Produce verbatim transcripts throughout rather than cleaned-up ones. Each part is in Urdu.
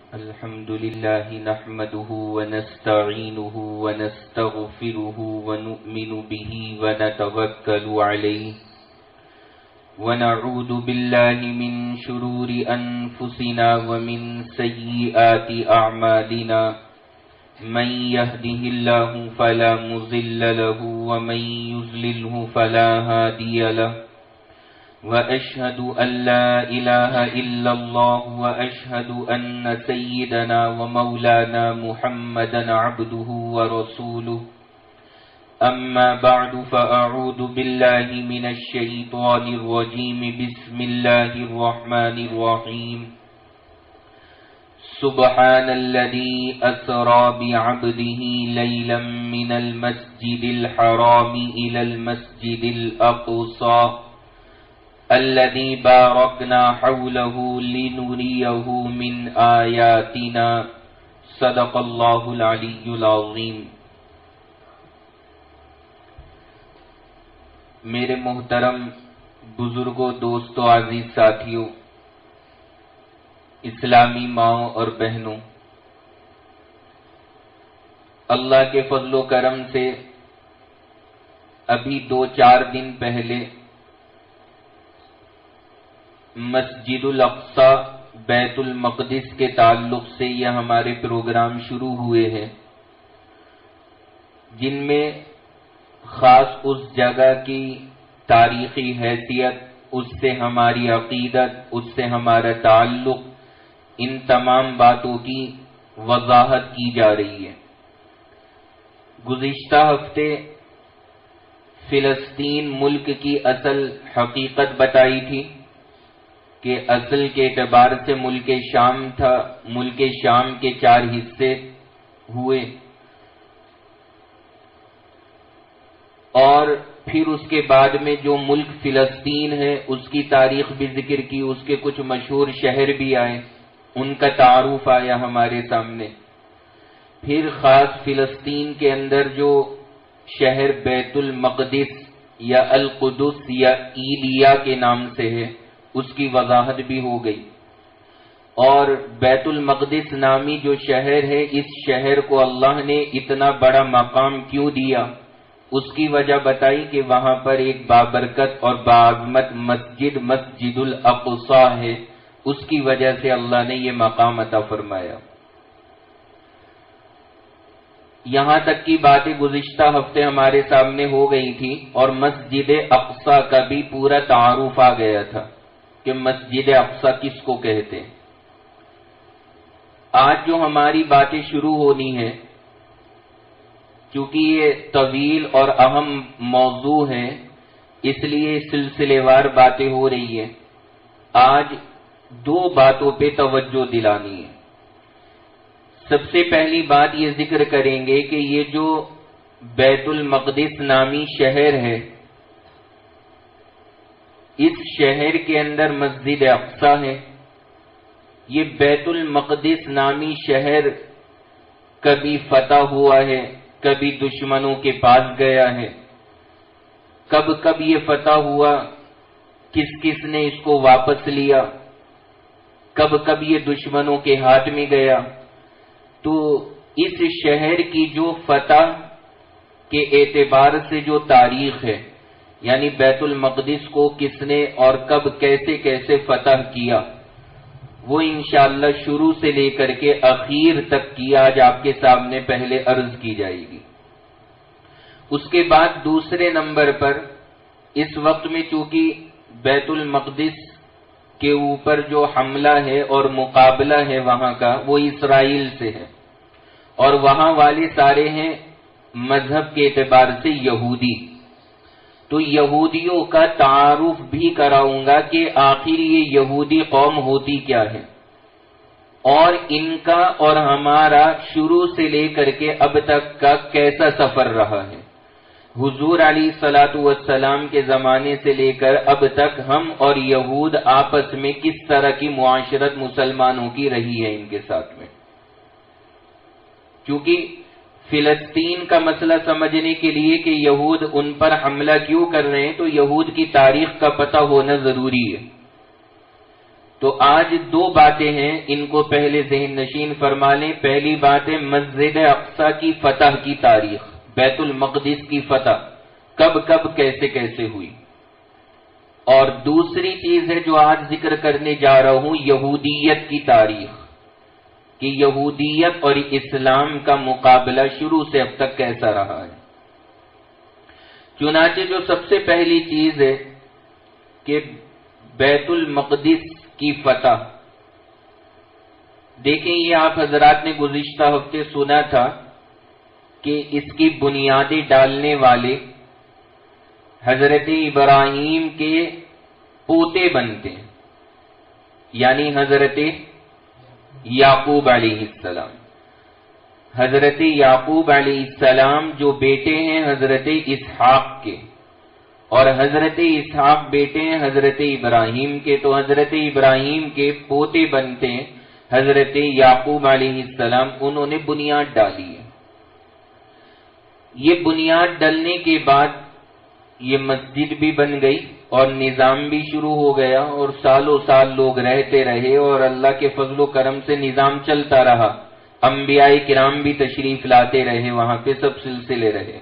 الحمد لله نحمده ونستعينه ونستغفره ونؤمن به ونتوكل عليه ونعوذ بالله من شرور أنفسنا ومن سيئات أعمالنا من يهده الله فلا مضل له ومن يضلله فلا هادي له وأشهد أن لا إله إلا الله وأشهد أن سيدنا ومولانا محمدا عبده ورسوله أما بعد فأعوذ بالله من الشيطان الرجيم بسم الله الرحمن الرحيم سبحان الذي أسرى بعبده ليلا من المسجد الحرام إلى المسجد الأقصى الذي باركنا حوله لنريه من آياتنا صدق الله العلي العظيم۔ میرے محترم بزرگوں، دوستوں، عزیز ساتھیوں، اسلامی ماؤں اور بہنوں، اللہ کے فضل و کرم سے ابھی دو چار دن پہلے مسجد الاقصی بیت المقدس کے تعلق سے یہ ہمارے پروگرام شروع ہوئے ہیں، جن میں خاص اس جگہ کی تاریخی حیثیت، اس سے ہماری عقیدت، اس سے ہمارا تعلق، ان تمام باتوں کی وضاحت کی جا رہی ہے۔ گزشتہ ہفتے فلسطین ملک کی اصل حقیقت بتائی تھی کہ اصل کے اعتبار سے ملک شام تھا، ملک شام کے چار حصے ہوئے، اور پھر اس کے بعد میں جو ملک فلسطین ہے اس کی تاریخ بھی ذکر کی، اس کے کچھ مشہور شہر بھی آئے، ان کا تعارف آیا ہمارے سامنے۔ پھر خاص فلسطین کے اندر جو شہر بیت المقدس یا القدس یا ایلیا کے نام سے ہے اس کی وضاحت بھی ہو گئی، اور بیت المقدس نامی جو شہر ہے اس شہر کو اللہ نے اتنا بڑا مقام کیوں دیا، اس کی وجہ بتائی کہ وہاں پر ایک بابرکت اور باعظمت مسجد مسجد الاقصی ہے، اس کی وجہ سے اللہ نے یہ مقام عطا فرمایا۔ یہاں تک کی باتیں گزشتہ ہفتے ہمارے سامنے ہو گئی تھی، اور مسجد اقصی کا بھی پورا تعارف آ گیا تھا کہ مسجد اقصی کس کو کہتے ہیں۔ آج جو ہماری باتیں شروع ہونی ہیں، چونکہ یہ طویل اور اہم موضوع ہے اس لیے سلسلے وار باتیں ہو رہی ہیں۔ آج دو باتوں پہ توجہ دلانی ہے۔ سب سے پہلی بات یہ ذکر کریں گے کہ یہ جو بیت المقدس نامی شہر ہے، اس شہر کے اندر مسجد اقصی ہے۔ یہ بیت المقدس نامی شہر کبھی فتح ہوا ہے، کبھی دشمنوں کے پاس گیا ہے، کب کب یہ فتح ہوا، کس کس نے اس کو واپس لیا، کب کب یہ دشمنوں کے ہاتھ میں گیا۔ تو اس شہر کی جو فتح کے اعتبار سے جو تاریخ ہے، یعنی بیت المقدس کو کس نے اور کب کیسے کیسے فتح کیا، وہ انشاءاللہ شروع سے لے کر کے اخیر تک کی آج آپ کے سامنے پہلے عرض کی جائے گی۔ اس کے بعد دوسرے نمبر پر اس وقت میں چونکہ بیت المقدس کے اوپر جو حملہ ہے اور مقابلہ ہے وہاں کا وہ اسرائیل سے ہے، اور وہاں والے سارے ہیں مذہب کے اعتبار سے یہودی، تو یہودیوں کا تعارف بھی کراؤں گا کہ آخر یہ یہودی قوم ہوتی کیا ہے، اور ان کا اور ہمارا شروع سے لے کر کے اب تک کا کیسا سفر رہا ہے۔ حضور علیہ الصلاۃ والسلام کے زمانے سے لے کر اب تک ہم اور یہود آپس میں کس طرح کی معاشرت مسلمانوں کی رہی ہے ان کے ساتھ میں۔ کیونکہ فلسطین کا مسئلہ سمجھنے کے لیے کہ یہود ان پر حملہ کیوں کر رہے ہیں تو یہود کی تاریخ کا پتہ ہونا ضروری ہے۔ تو آج دو باتیں ہیں، ان کو پہلے ذہن نشین فرما لیں۔ پہلی بات ہے مسجد اقصی کی فتح کی تاریخ، بیت المقدس کی فتح کب کب کیسے کیسے ہوئی۔ اور دوسری چیز ہے جو آج ذکر کرنے جا رہا ہوں، یہودیت کی تاریخ، کہ یہودیت اور اسلام کا مقابلہ شروع سے اب تک کیسا رہا ہے۔ چنانچہ جو سب سے پہلی چیز ہے کہ بیت المقدس کی فتح، دیکھیں یہ آپ حضرات نے گزشتہ ہفتے سنا تھا کہ اس کی بنیادیں ڈالنے والے حضرت ابراہیم کے پوتے بنتے ہیں، یعنی حضرت یعقوب علیہ السلام۔ حضرت یعقوب علیہ السلام جو بیٹے ہیں حضرت اسحاق کے، اور حضرت اسحاق بیٹے ہیں حضرت ابراہیم کے، تو حضرت ابراہیم کے پوتے بنتے ہیں حضرت یعقوب علیہ السلام۔ انہوں نے بنیاد ڈالی ہے۔ یہ بنیاد ڈلنے کے بعد یہ مسجد بھی بن گئی اور نظام بھی شروع ہو گیا، اور سالوں سال لوگ رہتے رہے، اور اللہ کے فضل و کرم سے نظام چلتا رہا۔ انبیاء کرام بھی تشریف لاتے رہے، وہاں پہ سب سلسلے رہے۔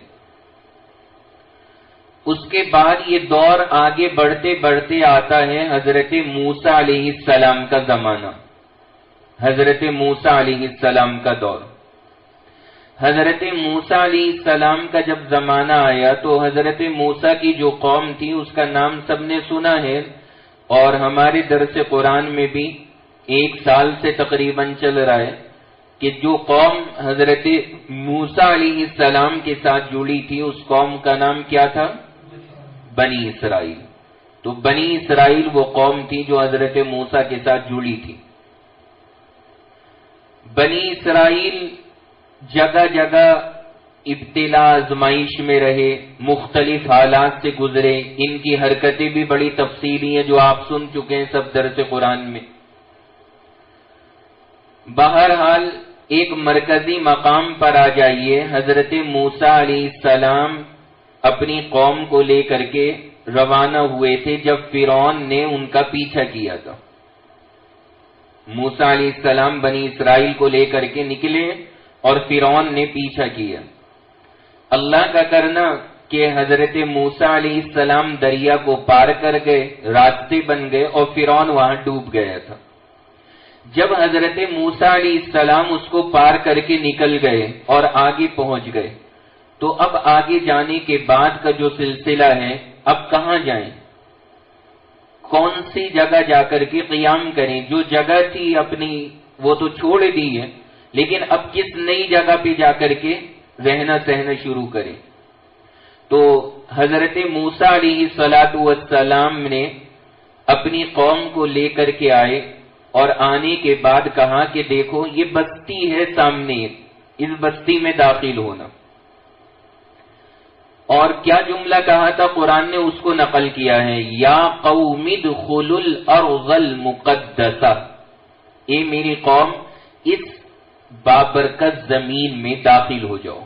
اس کے بعد یہ دور آگے بڑھتے بڑھتے آتا ہے حضرت موسیٰ علیہ السلام کا زمانہ، حضرت موسیٰ علیہ السلام کا دور۔ حضرت موسیٰ علیہ السلام کا جب زمانہ آیا تو حضرت موسیٰ کی جو قوم تھی اس کا نام سب نے سنا ہے، اور ہمارے درس قرآن میں بھی ایک سال سے تقریباً چل رہا ہے کہ جو قوم حضرت موسیٰ علیہ السلام کے ساتھ جڑی تھی اس قوم کا نام کیا تھا؟ بنی اسرائیل۔ تو بنی اسرائیل وہ قوم تھی جو حضرت موسیٰ کے ساتھ جڑی تھی۔ بنی اسرائیل جگہ جگہ ابتلا آزمائش میں رہے، مختلف حالات سے گزرے، ان کی حرکتیں بھی بڑی تفصیلی ہیں جو آپ سن چکے ہیں سب درس قرآن میں۔ بہرحال ایک مرکزی مقام پر آ جائیے، حضرت موسیٰ علیہ السلام اپنی قوم کو لے کر کے روانہ ہوئے تھے جب فرعون نے ان کا پیچھا کیا تھا۔ موسیٰ علیہ السلام بنی اسرائیل کو لے کر کے نکلے اور فرعون نے پیچھا کیا۔ اللہ کا کرنا کہ حضرت موسیٰ علیہ السلام دریا کو پار کر گئے، راستے بن گئے، اور فرعون وہاں ڈوب گیا تھا۔ جب حضرت موسیٰ علیہ السلام اس کو پار کر کے نکل گئے اور آگے پہنچ گئے، تو اب آگے جانے کے بعد کا جو سلسلہ ہے، اب کہاں جائیں، کون سی جگہ جا کر کے قیام کریں؟ جو جگہ تھی اپنی وہ تو چھوڑ دی ہے، لیکن اب کس نئی جگہ پہ جا کر کے رہنا سہنا شروع کریں؟ تو حضرت موسیٰ علیہ الصلاۃ والسلام نے اپنی قوم کو لے کر کے آئے، اور آنے کے بعد کہا کہ دیکھو یہ بستی ہے سامنے، اس بستی میں داخل ہونا۔ اور کیا جملہ کہا تھا؟ قرآن نے اس کو نقل کیا ہے، یا قوم ادخلوا الارض المقدسہ، اے میری قوم اس بابرکت زمین میں داخل ہو جاؤ،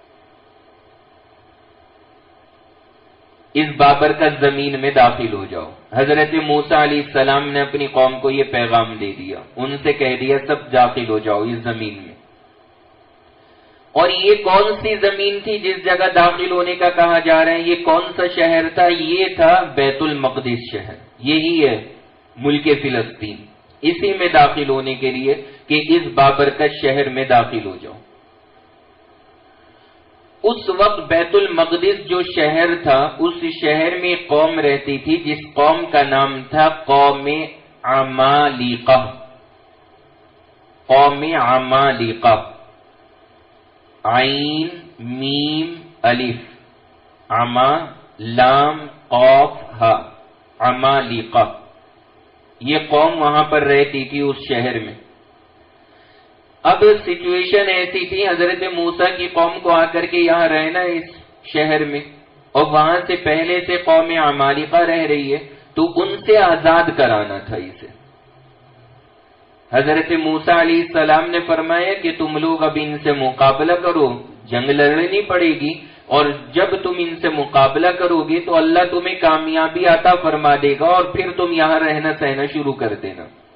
اس بابرکت زمین میں داخل ہو جاؤ۔ حضرت موسیٰ علیہ السلام نے اپنی قوم کو یہ پیغام دے دیا، ان سے کہہ دیا سب داخل ہو جاؤ اس زمین میں۔ اور یہ کون سی زمین تھی جس جگہ داخل ہونے کا کہا جا رہا ہے؟ یہ کون سا شہر تھا؟ یہ تھا بیت المقدس شہر، یہی ہے ملک فلسطین۔ اسی میں داخل ہونے کے لیے کہ اس بابرکت شہر میں داخل ہو جاؤ۔ اس وقت بیت المقدس جو شہر تھا، اس شہر میں ایک قوم رہتی تھی جس قوم کا نام تھا قوم عمالیقہ، قوم عمالیقہ، عین میم الف، عما لام قاف ہا، عمالیقہ، یہ قوم وہاں پر رہتی تھی اس شہر میں۔ اب سچویشن ایسی تھی، حضرت موسیٰ کی قوم کو آ کر کے یہاں رہنا اس شہر میں، اور وہاں سے پہلے سے قوم عمالیقہ رہ رہی ہے، تو ان سے آزاد کرانا تھا اسے۔ حضرت موسیٰ علیہ السلام نے فرمایا کہ تم لوگ اب ان سے مقابلہ کرو، جنگ لڑنی پڑے گی، اور جب تم ان سے مقابلہ کرو گے تو اللہ تمہیں کامیابی عطا فرما دے گا، اور پھر تم یہاں رہنا سہنا شروع کر دینا۔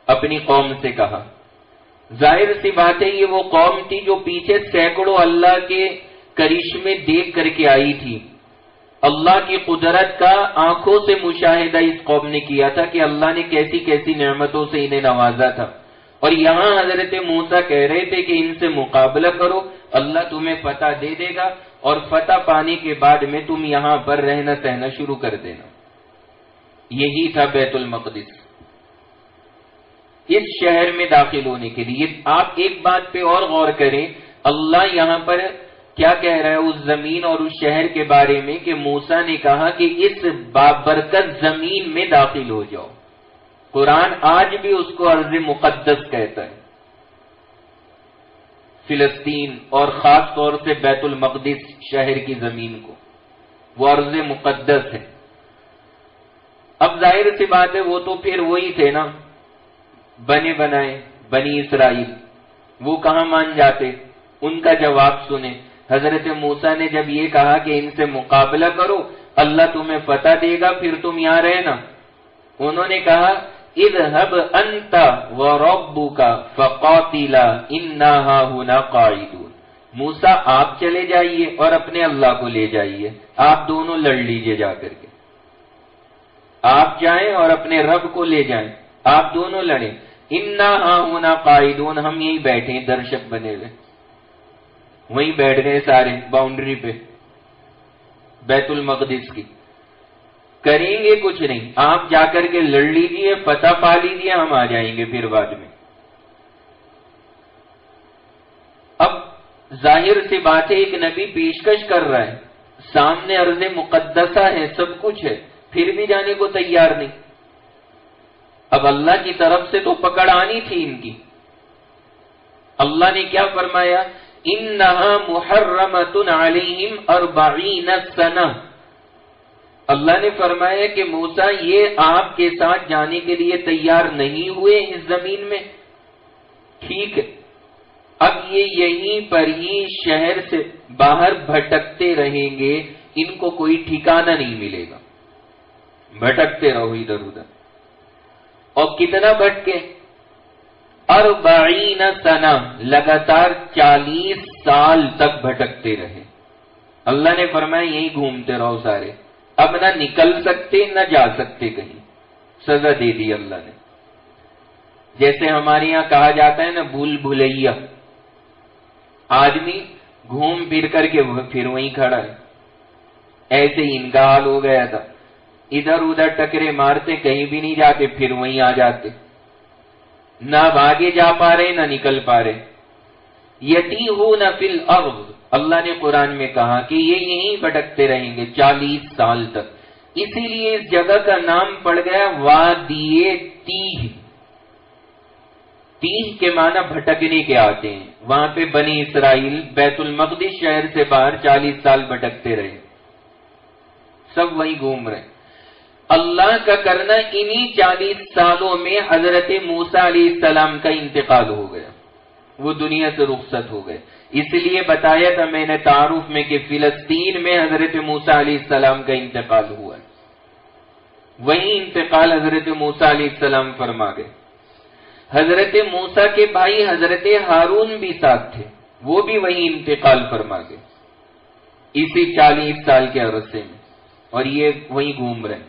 اپنی قوم سے کہا. ظاہر سی بات ہے یہ وہ قوم تھی جو پیچھے سینکڑوں اللہ کے کرشمے دیکھ کر کے آئی تھی. اللہ کی قدرت کا آنکھوں سے مشاہدہ اس قوم نے کیا تھا کہ اللہ نے کیسی کیسی نعمتوں سے انہیں نوازا تھا. اور یہاں حضرت موسیٰ کہہ رہے تھے کہ ان سے مقابلہ کرو، اللہ تمہیں فتح دے دے گا، اور فتح پانے کے بعد میں تم یہاں پر رہنا سہنا شروع کر دینا. یہی تھا بیت المقدس. اس شہر میں داخل ہونے کے لیے آپ ایک بات پہ اور غور کریں، اللہ یہاں پر کیا کہہ رہا ہے اس زمین اور اس شہر کے بارے میں کہ موسیٰ نے کہا کہ اس بابرکت زمین میں داخل ہو جاؤ. قرآن آج بھی اس کو ارض مقدس کہتا ہے. فلسطین اور خاص طور سے بیت المقدس شہر کی زمین کو وہ ارض مقدس ہے. اب ظاہر سی بات ہے وہ تو پھر وہی تھے نا بنے بنائے بنی اسرائیل، وہ کہاں مان جاتے. ان کا جواب سنیں. حضرت موسیٰ نے جب یہ کہا کہ ان سے مقابلہ کرو اللہ تمہیں فتح دے گا پھر تم یہاں رہنا، انہوں نے کہا اذهب انت وربك فقاتلا انا هاهنا قاعدون. موسیٰ آپ چلے جائیے اور اپنے اللہ کو لے جائیے، آپ دونوں لڑ لیجئے جا کر کے. آپ جائیں اور اپنے رب کو لے جائیں، آپ دونوں لڑیں. انا ہاہنا قاعدون، ہم یہیں بیٹھے ہیں درشک بنے ہوئے. وہیں بیٹھ گئے سارے باؤنڈری پہ بیت المقدس کی. کریں گے کچھ نہیں، آپ جا کر کے لڑ لیجئے، فتح پا لیجئے، ہم آ جائیں گے پھر بعد میں. اب ظاہر سی بات ہے ایک نبی پیشکش کر رہا ہے، سامنے ارض مقدسہ ہے، سب کچھ ہے، پھر بھی جانے کو تیار نہیں. اب اللہ کی طرف سے تو پکڑ آنی تھی ان کی. اللہ نے کیا فرمایا؟ انہا محرمۃ علیہم اربعین سنہ. اللہ نے فرمایا کہ موسیٰ یہ آپ کے ساتھ جانے کے لیے تیار نہیں ہوئے اس زمین میں، ٹھیک ہے، اب یہ یہیں پر ہی شہر سے باہر بھٹکتے رہیں گے، ان کو کوئی ٹھکانہ نہیں ملے گا، بھٹکتے رہو ادھر ادھر. اور کتنا بھٹکے؟ اربعین سنہ، لگاتار چالیس سال تک بھٹکتے رہے. اللہ نے فرمایا یہیں گھومتے رہو سارے، اب نہ نکل سکتے نہ جا سکتے کہیں. سزا دے دی اللہ نے. جیسے ہمارے یہاں کہا جاتا ہے نا بھول بھلیا، آدمی گھوم پھر کر کے پھر وہیں کھڑا ہے. ایسے ہی ان کا حال ہو گیا تھا، ادھر ادھر ٹکرے مارتے، کہیں بھی نہیں جاتے، پھر وہیں آ جاتے، نہ آگے جا پا رہے نہ نکل پا رہے. یتیہون فی الارض، اللہ نے قرآن میں کہا کہ یہ یہیں بھٹکتے رہیں گے چالیس سال تک. اسی لیے اس جگہ کا نام پڑ گیا وادی تیہ. تیہ کے معنی بھٹکنے کے آتے ہیں. وہاں پہ بنی اسرائیل بیت المقدس شہر سے باہر چالیس سال بھٹکتے رہے، سب وہیں گھوم رہے. اللہ کا کرنا انہی چالیس سالوں میں حضرت موسیٰ علیہ السلام کا انتقال ہو گیا، وہ دنیا سے رخصت ہو گئے. اس لیے بتایا تھا میں نے تعارف میں کہ فلسطین میں حضرت موسیٰ علیہ السلام کا انتقال ہوا ہے. وہیں انتقال حضرت موسیٰ علیہ السلام فرما گئے. حضرت موسیٰ کے بھائی حضرت ہارون بھی ساتھ تھے، وہ بھی وہیں انتقال فرما گئے اسی چالیس سال کے عرصے میں، اور یہ وہیں گھوم رہے.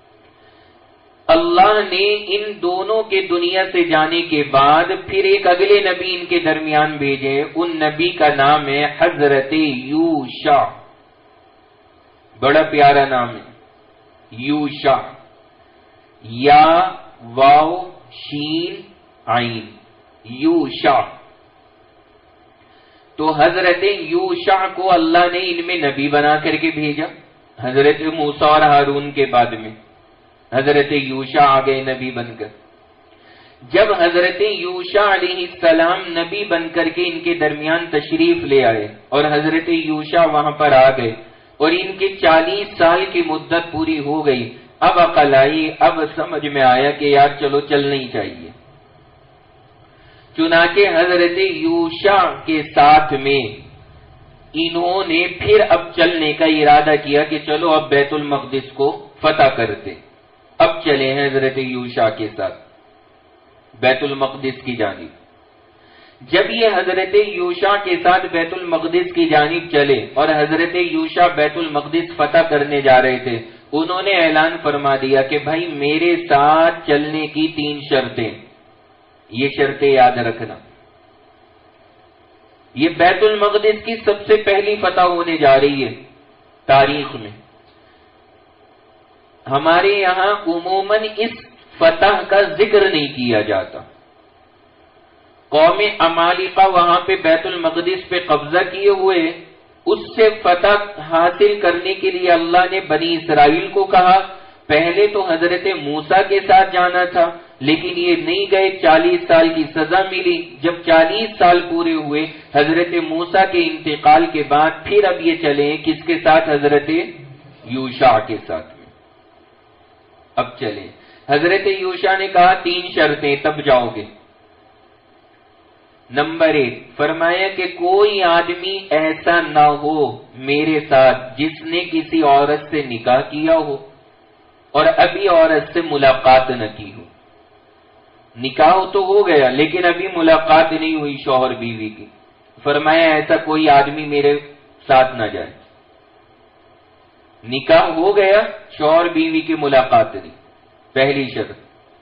اللہ نے ان دونوں کے دنیا سے جانے کے بعد پھر ایک اگلے نبی ان کے درمیان بھیجے. ان نبی کا نام ہے حضرت یوشع. بڑا پیارا نام ہے یوشع، یا واو شین عین، یوشع. تو حضرت یوشع کو اللہ نے ان میں نبی بنا کر کے بھیجا. حضرت موسیٰ اور ہارون کے بعد میں حضرت یوشع آ گئے نبی بن کر. جب حضرت یوشع علیہ السلام نبی بن کر کے ان کے درمیان تشریف لے آئے اور حضرت یوشع وہاں پر آ گئے اور ان کے چالیس سال کی مدت پوری ہو گئی، اب عقل آئی، اب سمجھ میں آیا کہ یار چلو چلنا ہی چاہیے. چنانچہ حضرت یوشع کے ساتھ میں انہوں نے پھر اب چلنے کا ارادہ کیا کہ چلو اب بیت المقدس کو فتح کرتے. اب چلے ہیں حضرت یوشع کے ساتھ. بیت المقدس کی جانب۔ جب یہ حضرت یوشع کے ساتھ بیت المقدس کی جانب چلے اور حضرت یوشع بیت المقدس فتح کرنے جا رہے تھے، انہوں نے اعلان فرما دیا کہ بھائی میرے ساتھ چلنے کی تین شرطیں، یہ شرطیں یاد رکھنا۔ یہ بیت المقدس کی سب سے پہلی فتح ہونے جا رہی ہے تاریخ میں۔ ہمارے یہاں عموماً اس فتح کا ذکر نہیں کیا جاتا۔ قوم عمالقہ وہاں پہ بیت المقدس پہ قبضہ کیے ہوئے، اس سے فتح حاصل کرنے کے لیے اللہ نے بنی اسرائیل کو کہا، پہلے تو حضرت موسیٰ کے ساتھ جانا تھا لیکن یہ نہیں گئے، چالیس سال کی سزا ملی۔ جب چالیس سال پورے ہوئے حضرت موسیٰ کے انتقال کے بعد پھر اب یہ چلے کس کے ساتھ؟ حضرت یوشع کے ساتھ میں اب چلے۔ حضرت یوشع نے کہا تین شرطیں تب جاؤ گے۔ نمبر ایک، فرمایا کہ کوئی آدمی ایسا نہ ہو میرے ساتھ جس نے کسی عورت سے نکاح کیا ہو اور ابھی عورت سے ملاقات نہ کی ہو۔ نکاح تو ہو گیا لیکن ابھی ملاقات نہیں ہوئی شوہر بیوی کی، فرمایا ایسا کوئی آدمی میرے ساتھ نہ جائے۔ نکاح ہو گیا، شوہر بیوی کی ملاقات نہیں، پہلی شرط۔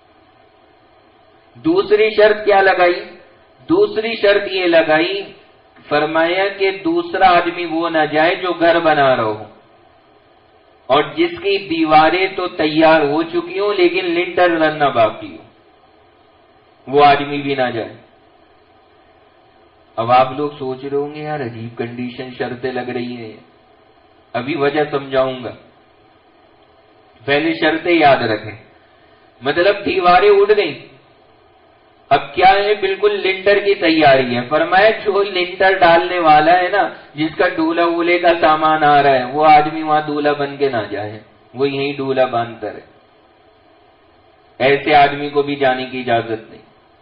دوسری شرط کیا لگائی؟ دوسری شرط یہ لگائی، فرمایا کہ دوسرا آدمی وہ نہ جائے جو گھر بنا رہا ہو اور جس کی دیواریں تو تیار ہو چکی ہوں لیکن لنٹر رننا باقی ہو، وہ آدمی بھی نہ جائے۔ اب آپ لوگ سوچ رہے ہوں گے یار عجیب کنڈیشن شرطیں لگ رہی ہیں، ابھی وجہ سمجھاؤں گا۔ پہلے شرطیں یاد رکھیں، مطلب دیواریں اڑ گئیں، اب کیا ہے؟ بالکل لنٹر کی تیاری ہے۔ فرمایا جو لنٹر ڈالنے والا ہے نا، جس کا ڈولہ وولے کا سامان آ رہا ہے، وہ آدمی وہاں دولہا بن کے نہ جائے، وہ یہیں ڈولہا باندھتا رہے، ایسے آدمی کو بھی جانے کی اجازت نہیں۔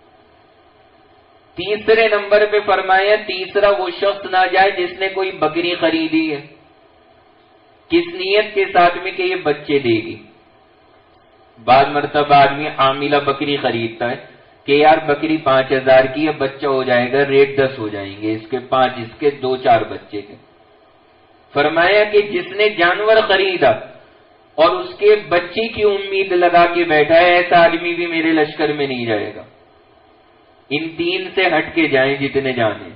تیسرے نمبر پہ فرمایا تیسرا وہ شخص نہ جائے جس نے کوئی بکری خریدی ہے، کس نیت کے ساتھ میں کہ یہ بچے دے گی۔ بعض مرتبہ آدمی عاملہ بکری خریدتا ہے کہ یار بکری پانچ ہزار کی ہے، بچہ ہو جائے گا ریٹ دس ہو جائیں گے، اس کے پانچ، اس کے دو چار بچے کے۔ فرمایا کہ جس نے جانور خریدا اور اس کے بچے کی امید لگا کے بیٹھا ہے، ایسا آدمی بھی میرے لشکر میں نہیں جائے گا۔ ان تین سے ہٹ کے جائیں جتنے جانے۔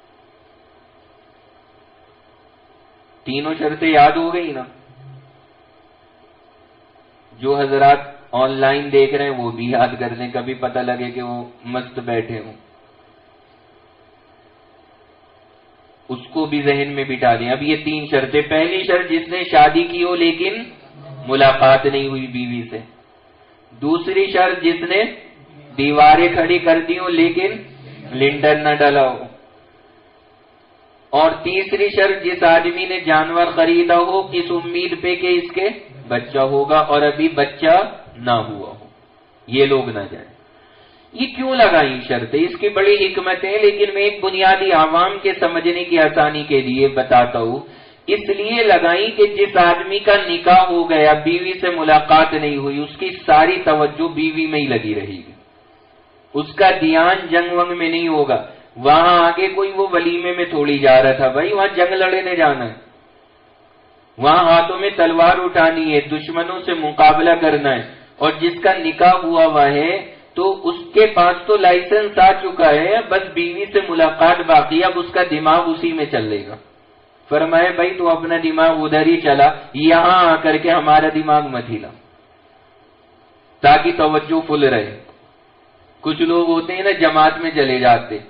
تینوں شرطیں یاد ہو گئی نا؟ جو حضرات آن لائن دیکھ رہے ہیں وہ بھی یاد کر لیں، کبھی پتہ لگے کہ وہ مست بیٹھے ہوں، اس کو بھی ذہن میں بٹھا دیں۔ اب یہ تین شرطیں، پہلی شرط جس نے شادی کی ہو لیکن ملاقات نہیں ہوئی بیوی سے، دوسری شرط جس نے دیواریں کھڑی کر دی ہوں لیکن لنٹر نہ ڈلا ہو، اور تیسری شرط جس آدمی نے جانور خریدا ہو کس امید پہ کہ اس کے بچہ ہوگا اور ابھی بچہ نہ ہوا ہو، یہ لوگ نہ جائیں۔ یہ کیوں لگائی شرطیں؟ اس کی بڑی حکمت ہے، لیکن میں ایک بنیادی عوام کے سمجھنے کی آسانی کے لیے بتاتا ہوں۔ اس لیے لگائی کہ جس آدمی کا نکاح ہو گیا، بیوی سے ملاقات نہیں ہوئی، اس کی ساری توجہ بیوی میں ہی لگی رہے گی، اس کا دھیان جنگ ونگ میں نہیں ہوگا۔ وہاں آگے کوئی وہ ولیمے میں تھوڑی جا رہا تھا، بھائی وہاں جنگ لڑنے جانا ہے، وہاں ہاتھوں میں تلوار اٹھانی ہے، دشمنوں سے مقابلہ کرنا ہے۔ اور جس کا نکاح ہوا ہوا ہے تو اس کے پاس تو لائسنس آ چکا ہے، بس بیوی سے ملاقات باقی، اب اس کا دماغ اسی میں چلے گا۔ فرمائے بھائی تو اپنا دماغ ادھر ہی چلا، یہاں آ کر کے ہمارا دماغ مت ہلا، تاکہ توجہ فل رہے۔ کچھ لوگ ہوتے ہیں نا جماعت میں چلے جاتے،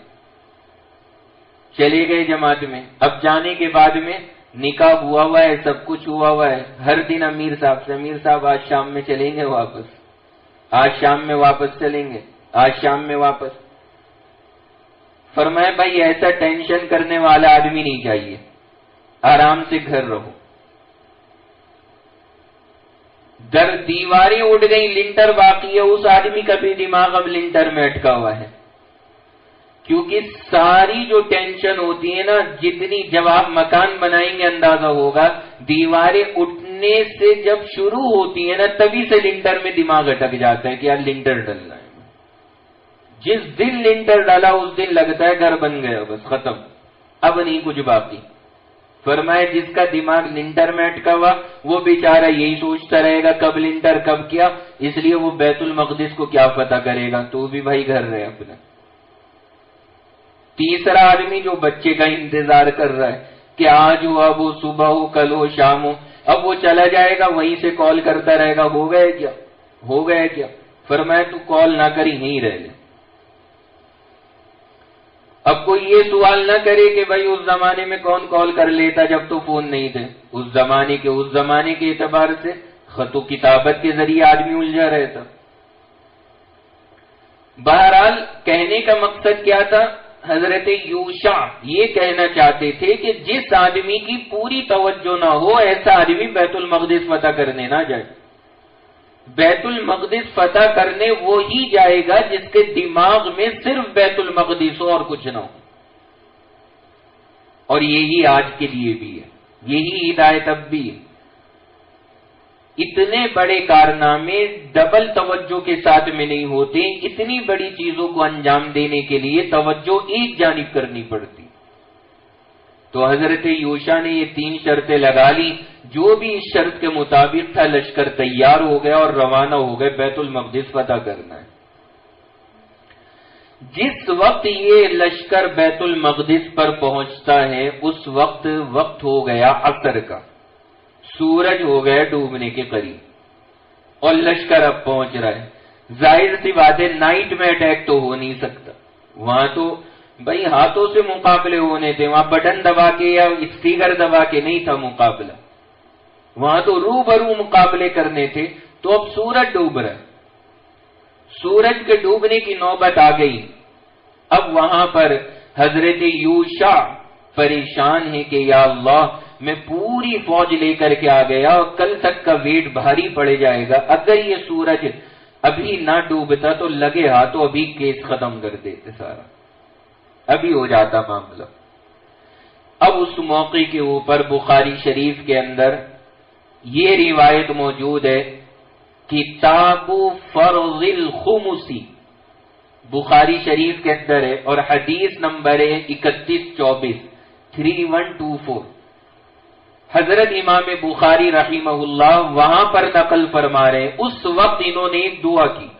چلے گئے جماعت میں، اب جانے کے بعد میں نکاح ہوا ہوا ہے، سب کچھ ہوا ہوا ہے، ہر دن امیر صاحب سے، امیر صاحب آج شام میں چلیں گے واپس، آج شام میں واپس چلیں گے، آج شام میں واپس۔ فرمایا بھائی ایسا ٹینشن کرنے والا آدمی نہیں چاہیے، آرام سے گھر رہو۔ در دیواریں اڑ گئی، لنٹر باقی ہے، اس آدمی کا بھی دماغ اب لنٹر میں اٹکا ہوا ہے، کیونکہ ساری جو ٹینشن ہوتی ہے نا، جتنی جب آپ مکان بنائیں گے اندازہ ہوگا، دیواریں اٹھنے سے جب شروع ہوتی ہیں نا تبھی سے لنٹر میں دماغ اٹک جاتا ہے کہ یار لنٹر ڈلنا ہے۔ جس دن لنٹر ڈالا اس دن لگتا ہے گھر بن گیا، بس ختم، اب نہیں کچھ باقی۔ فرمایا جس کا دماغ لنٹر میں اٹکا ہوا وہ بیچارہ یہی سوچتا رہے گا کب لنٹر کب کیا، اس لیے وہ بیت المقدس کو کیا فتح کرے گا، تو بھی بھائی گھر رہے اپنا۔ تیسرا آدمی جو بچے کا انتظار کر رہا ہے کہ آج ہو، اب ہو، صبح ہو، کل ہو، شام ہو، اب وہ چلا جائے گا وہیں سے کال کرتا رہے گا، ہو گئے کیا ہو گئے کیا۔ فرمایا تو کال نہ کری نہیں رہ لے۔ اب کوئی یہ سوال نہ کرے کہ بھائی اس زمانے میں کون کال کر لیتا جب تو فون نہیں تھے، اس زمانے کے اس زمانے کے اعتبار سے خط و کتابت کے ذریعے آدمی الجھا رہتا۔ بہرحال کہنے کا مقصد کیا تھا، حضرت یوشع یہ کہنا چاہتے تھے کہ جس آدمی کی پوری توجہ نہ ہو ایسا آدمی بیت المقدس فتح کرنے نہ جائے۔ بیت المقدس فتح کرنے وہی جائے گا جس کے دماغ میں صرف بیت المقدس ہو اور کچھ نہ ہو، اور یہی آج کے لیے بھی ہے، یہی ہدایت اب بھی ہے۔ اتنے بڑے کارنامے ڈبل توجہ کے ساتھ میں نہیں ہوتے، اتنی بڑی چیزوں کو انجام دینے کے لیے توجہ ایک جانب کرنی پڑتی۔ تو حضرت یوشع نے یہ تین شرطیں لگا لی، جو بھی اس شرط کے مطابق تھا لشکر تیار ہو گیا اور روانہ ہو گئے بیت المقدس فتح کرنا ہے۔ جس وقت یہ لشکر بیت المقدس پر پہنچتا ہے اس وقت وقت ہو گیا عصر کا، سورج ہو گیا ڈوبنے کے قریب اور لشکر اب پہنچ رہا ہے۔ ظاہر سی بات ہے نائٹ میں اٹیک تو ہو نہیں سکتا، وہاں تو بھائی ہاتھوں سے مقابلے ہونے تھے، وہاں بٹن دبا کے یا اسٹیکر دبا کے نہیں تھا مقابلہ، وہاں تو رو برو مقابلے کرنے تھے۔ تو اب سورج ڈوب رہا ہے، سورج کے ڈوبنے کی نوبت آ گئی۔ اب وہاں پر حضرت یوشع پریشان ہے کہ یا اللہ میں پوری فوج لے کر کے آ گیا اور کل تک کا ویٹ بھاری پڑ جائے گا، اگر یہ سورج ابھی نہ ڈوبتا تو لگے ہاتھوں ابھی کیس ختم کر دیتے، سارا ابھی ہو جاتا معاملہ۔ اب اس موقع کے اوپر بخاری شریف کے اندر یہ روایت موجود ہے، کتاب فرض الخمسی بخاری شریف کے اندر ہے اور حدیث نمبر ہے اکتیس چوبیس تھری ون ٹو فور۔ حضرت امام بخاری رحمہ اللہ وہاں پر نقل فرما رہے ہیں، اس وقت انہوں نے ایک دعا کی۔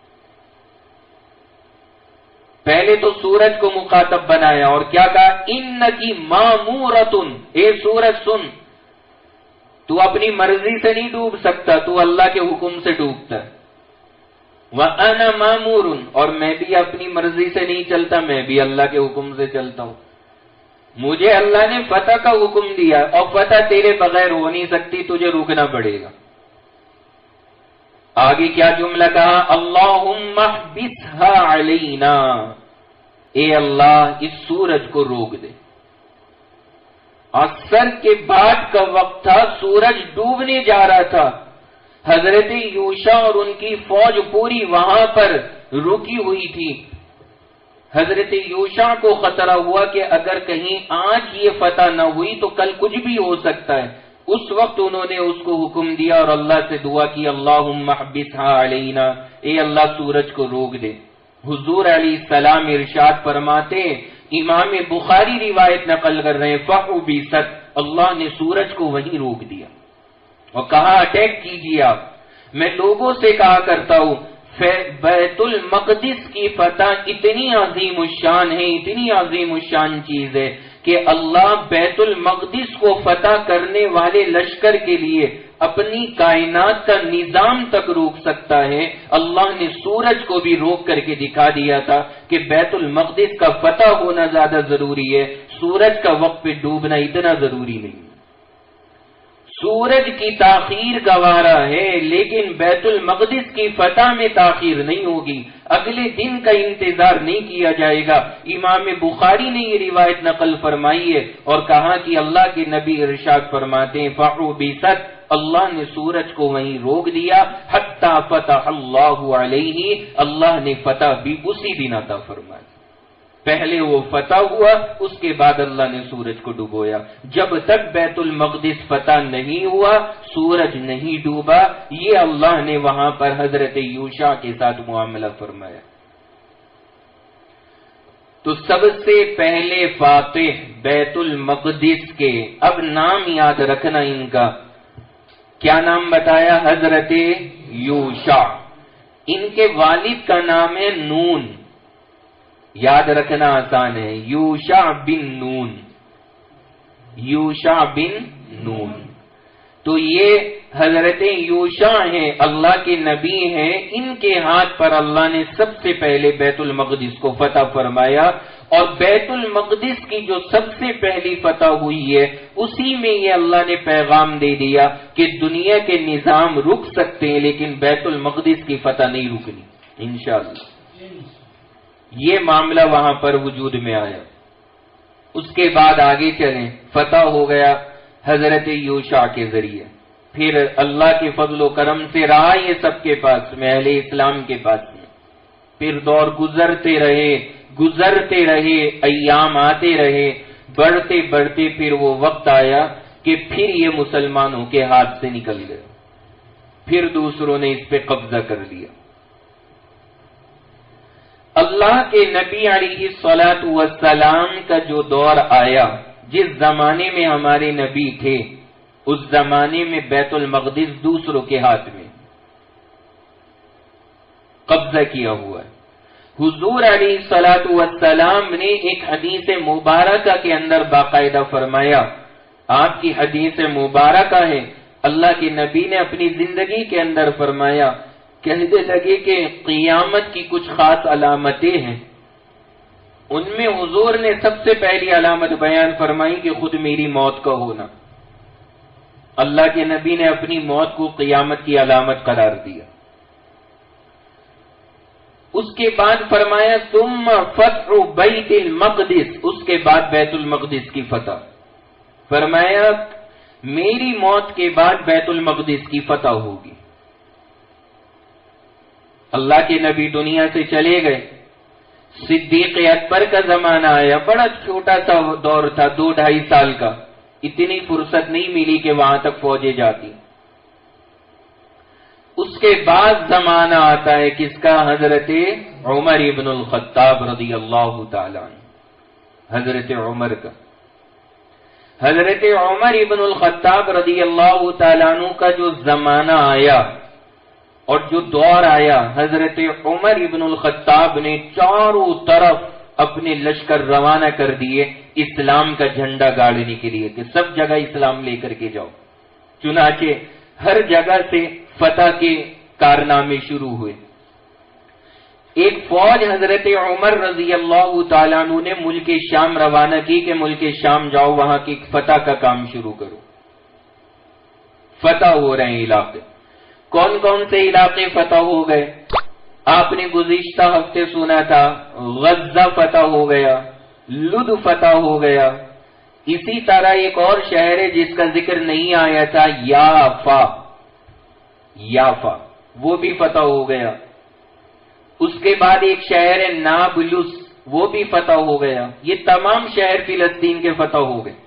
پہلے تو سورج کو مخاطب بنایا اور کیا کہا، انکی مامورۃ، اے سورج سن، تو اپنی مرضی سے نہیں ڈوب سکتا، تو اللہ کے حکم سے ڈوبتا ہے۔ وَأَنَا مَامُورٌ، اور میں بھی اپنی مرضی سے نہیں چلتا، میں بھی اللہ کے حکم سے چلتا ہوں۔ مجھے اللہ نے فتح کا حکم دیا اور فتح تیرے بغیر ہو نہیں سکتی، تجھے رکنا پڑے گا۔ آگے کیا جملہ کہا، اللہم احبسها علینا، اے اللہ اس سورج کو روک دے۔ عصر کے بعد کا وقت تھا، سورج ڈوبنے جا رہا تھا، حضرت یوشع اور ان کی فوج پوری وہاں پر رکی ہوئی تھی۔ حضرت یوشع کو خطرہ ہوا کہ اگر کہیں آج یہ فتح نہ ہوئی تو کل کچھ بھی ہو سکتا ہے۔ اس وقت انہوں نے اس کو حکم دیا اور اللہ سے دعا کی، اللہم احبسها علینا، اے اللہ سورج کو روک دے۔ حضور علیہ السلام ارشاد فرماتے، امام بخاری روایت نقل کر رہے ہیں، فَحُبِسَتْ، اللہ نے سورج کو وہیں روک دیا اور کہا اٹیک کیجیے آپ۔ میں لوگوں سے کہا کرتا ہوں بیت المقدس کی فتح اتنی عظیم الشان ہے، اتنی عظیم الشان چیز ہے کہ اللہ بیت المقدس کو فتح کرنے والے لشکر کے لیے اپنی کائنات کا نظام تک روک سکتا ہے۔ اللہ نے سورج کو بھی روک کر کے دکھا دیا تھا کہ بیت المقدس کا فتح ہونا زیادہ ضروری ہے، سورج کا وقت پہ ڈوبنا اتنا ضروری نہیں۔ سورج کی تاخیر گوارا ہے لیکن بیت المقدس کی فتح میں تاخیر نہیں ہوگی، اگلے دن کا انتظار نہیں کیا جائے گا۔ امام بخاری نے یہ روایت نقل فرمائی ہے اور کہا کہ اللہ کے نبی ارشاد فرماتے ہیں، فَحُبِسَتْ، اللہ نے سورج کو وہیں روک دیا، حتی فتح اللہ علیہ، اللہ نے فتح بھی اسی دن عطا فرمائی۔ پہلے وہ فتح ہوا، اس کے بعد اللہ نے سورج کو ڈبویا۔ جب تک بیت المقدس فتح نہیں ہوا، سورج نہیں ڈوبا، یہ اللہ نے وہاں پر حضرت یوشع کے ساتھ معاملہ فرمایا۔ تو سب سے پہلے فاتح بیت المقدس کے، اب نام یاد رکھنا ان کا، کیا نام بتایا؟ حضرت یوشع۔ ان کے والد کا نام ہے نون، یاد رکھنا آسان ہے، یوشع بن نون، یوشع بن نون۔ تو یہ حضرت یوشع ہیں، اللہ کے نبی ہیں، ان کے ہاتھ پر اللہ نے سب سے پہلے بیت المقدس کو فتح فرمایا، اور بیت المقدس کی جو سب سے پہلی فتح ہوئی ہے اسی میں یہ اللہ نے پیغام دے دیا کہ دنیا کے نظام رک سکتے ہیں لیکن بیت المقدس کی فتح نہیں رکنی انشاءاللہ۔ یہ معاملہ وہاں پر وجود میں آیا۔ اس کے بعد آگے چلیں، فتح ہو گیا حضرت یوشع کے ذریعے، پھر اللہ کے فضل و کرم سے رہا یہ سب کے پاس میں، اہل اسلام کے پاس میں، پھر دور گزرتے رہے گزرتے رہے ایام آتے رہے، بڑھتے بڑھتے پھر وہ وقت آیا کہ پھر یہ مسلمانوں کے ہاتھ سے نکل گیا، پھر دوسروں نے اس پہ قبضہ کر لیا۔ اللہ کے نبی علیہ الصلاۃ والسلام کا جو دور آیا، جس زمانے میں ہمارے نبی تھے اس زمانے میں بیت المقدس دوسروں کے ہاتھ میں قبضہ کیا ہوا ہے۔ حضور علیہ الصلاۃ والسلام نے ایک حدیث مبارکہ کے اندر باقاعدہ فرمایا، آپ کی حدیث مبارکہ ہے، اللہ کے نبی نے اپنی زندگی کے اندر فرمایا، کہنے لگے کہ قیامت کی کچھ خاص علامتیں ہیں، ان میں حضور نے سب سے پہلی علامت بیان فرمائی کہ خود میری موت کا ہونا۔ اللہ کے نبی نے اپنی موت کو قیامت کی علامت قرار دیا۔ اس کے بعد فرمایا ثم فتح بیت المقدس، اس کے بعد بیت المقدس کی فتح، فرمایا میری موت کے بعد بیت المقدس کی فتح ہوگی۔ اللہ کے نبی دنیا سے چلے گئے، صدیق اکبر کا زمانہ آیا، بڑا چھوٹا سا دور تھا، دو ڈھائی سال کا، اتنی فرصت نہیں ملی کہ وہاں تک فوجیں جاتی۔ اس کے بعد زمانہ آتا ہے کس کا؟ حضرت عمر ابن الخطاب رضی اللہ تعالی عنہ، حضرت عمر کا۔ حضرت عمر ابن الخطاب رضی اللہ تعالی عنہ کا جو زمانہ آیا اور جو دور آیا، حضرت عمر ابن الخطاب نے چاروں طرف اپنے لشکر روانہ کر دیے اسلام کا جھنڈا گاڑنے کے لیے کہ سب جگہ اسلام لے کر کے جاؤ۔ چنانچہ ہر جگہ سے فتح کے کارنامے شروع ہوئے۔ ایک فوج حضرت عمر رضی اللہ تعالیٰ عنہ نے ملک شام روانہ کی کہ ملک شام جاؤ، وہاں کی فتح کا کام شروع کرو۔ فتح ہو رہے ہیں علاقے، کون کون سے علاقے فتح ہو گئے؟ آپ نے گزشتہ ہفتے سنا تھا غزہ فتح ہو گیا، لد فتح ہو گیا، اسی طرح ایک اور شہر ہے جس کا ذکر نہیں آیا تھا، یافا، یافا وہ بھی فتح ہو گیا۔ اس کے بعد ایک شہر ہے نابلس، وہ بھی فتح ہو گیا۔ یہ تمام شہر فلسطین کے فتح ہو گئے۔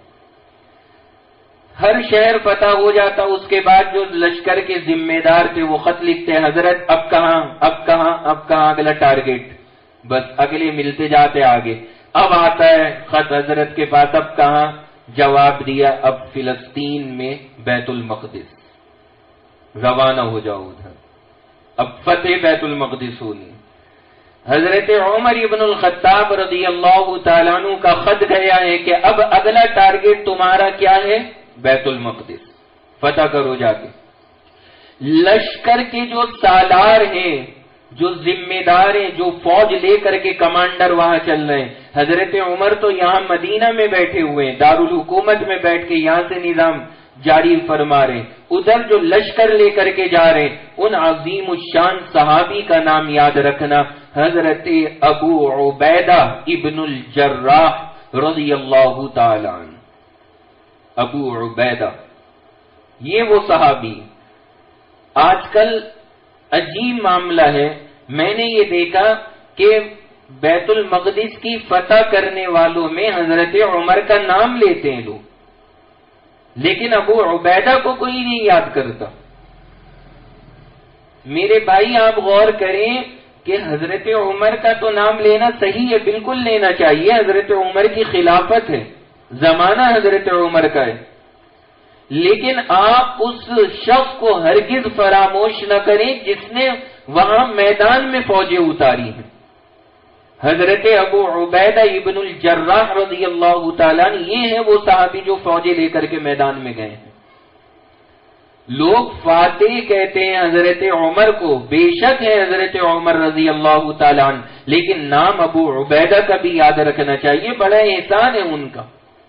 ہر شہر فتح ہو جاتا، اس کے بعد جو لشکر کے ذمہ دار تھے وہ خط لکھتے، حضرت اب کہاں اب کہاں اب کہاں اگلا ٹارگیٹ، بس اگلے ملتے جاتے آگے۔ اب آتا ہے خط حضرت کے پاس، اب کہاں؟ جواب دیا اب فلسطین میں بیت المقدس، روانہ ہو جاؤ ادھر، اب فتح بیت المقدس ہونی۔ حضرت عمر ابن الخطاب رضی اللہ تعالیٰ عنہ کا خط گیا ہے کہ اب اگلا ٹارگیٹ تمہارا کیا ہے؟ بیت المقدس، فتح کرو جا کے۔ لشکر کے جو سالار ہیں، جو ذمہ دار ہیں، جو فوج لے کر کے کمانڈر وہاں چل رہے ہیں، حضرت عمر تو یہاں مدینہ میں بیٹھے ہوئے ہیں، دارالحکومت میں بیٹھ کے یہاں سے نظام جاری فرما رہے ہیں، ادھر جو لشکر لے کر کے جا رہے ہیں ان عظیم الشان صحابی کا نام یاد رکھنا، حضرت ابو عبیدہ ابن الجراح رضی اللہ تعالی عنہ۔ ابو عبیدہ یہ وہ صحابی، آج کل عجیب معاملہ ہے، میں نے یہ دیکھا کہ بیت المقدس کی فتح کرنے والوں میں حضرت عمر کا نام لیتے ہیں لوگ، لیکن ابو عبیدہ کو کوئی نہیں یاد کرتا۔ میرے بھائی آپ غور کریں، کہ حضرت عمر کا تو نام لینا صحیح ہے، بالکل لینا چاہیے، حضرت عمر کی خلافت ہے، زمانہ حضرت عمر کا ہے، لیکن آپ اس شخص کو ہرگز فراموش نہ کریں جس نے وہاں میدان میں فوجیں اتاری ہیں۔ حضرت ابو عبیدہ ابن الجراح رضی اللہ تعالیٰ عنہ، یہ ہے وہ صحابی جو فوجیں لے کر کے میدان میں گئے ہیں۔ لوگ فاتح کہتے ہیں حضرت عمر کو، بے شک ہے حضرت عمر رضی اللہ تعالیٰ عنہ، لیکن نام ابو عبیدہ کا بھی یاد رکھنا چاہیے، بڑا احسان ہے ان کا۔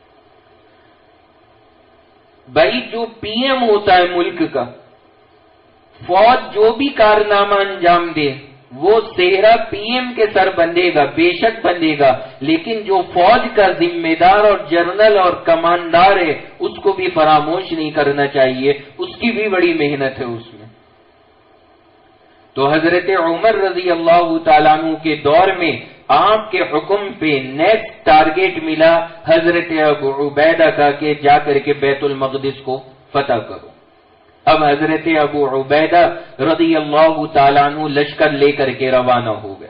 بھائی جو پی ایم ہوتا ہے ملک کا، فوج جو بھی کارنامہ انجام دے وہ صحرا پی ایم کے سر بندھے گا، بے شک بندھے گا، لیکن جو فوج کا ذمہ دار اور جنرل اور کمانڈار ہے اس کو بھی فراموش نہیں کرنا چاہیے، اس کی بھی بڑی محنت ہے اس میں۔ تو حضرت عمر رضی اللہ تعالیٰ عنہ کے دور میں آپ کے حکم پہ نیکسٹ ٹارگیٹ ملا حضرت ابو عبیدہ کا کہ جا کر کے بیت المقدس کو فتح کرو۔ اب حضرت ابو عبیدہ رضی اللہ تعالیٰ عنہ لشکر لے کر کے روانہ ہو گئے۔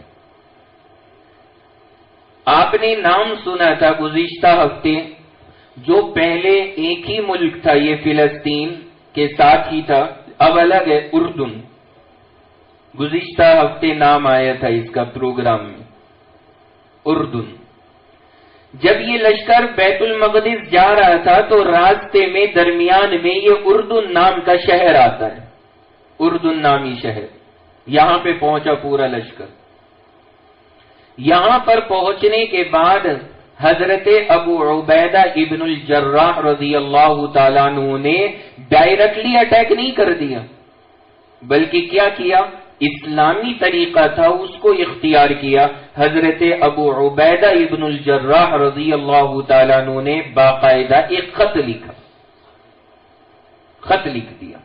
آپ نے نام سنا تھا گزشتہ ہفتے، جو پہلے ایک ہی ملک تھا، یہ فلسطین کے ساتھ ہی تھا، اب الگ ہے، اردن۔ گزشتہ ہفتے نام آیا تھا اس کا پروگرام میں، اردن۔ جب یہ لشکر بیت المقدس جا رہا تھا تو راستے میں درمیان میں یہ اردن نام کا شہر آتا ہے، اردن نامی شہر۔ یہاں پہ پہنچا پورا لشکر۔ یہاں پر پہنچنے کے بعد حضرت ابو عبیدہ ابن الجراح رضی اللہ تعالیٰ عنہ نے ڈائریکٹلی اٹیک نہیں کر دیا، بلکہ کیا کیا، اسلامی طریقہ تھا اس کو اختیار کیا۔ حضرت ابو عبیدہ ابن الجراح رضی اللہ تعالیٰ عنہ نے باقاعدہ ایک خط لکھا، خط لکھ دیا۔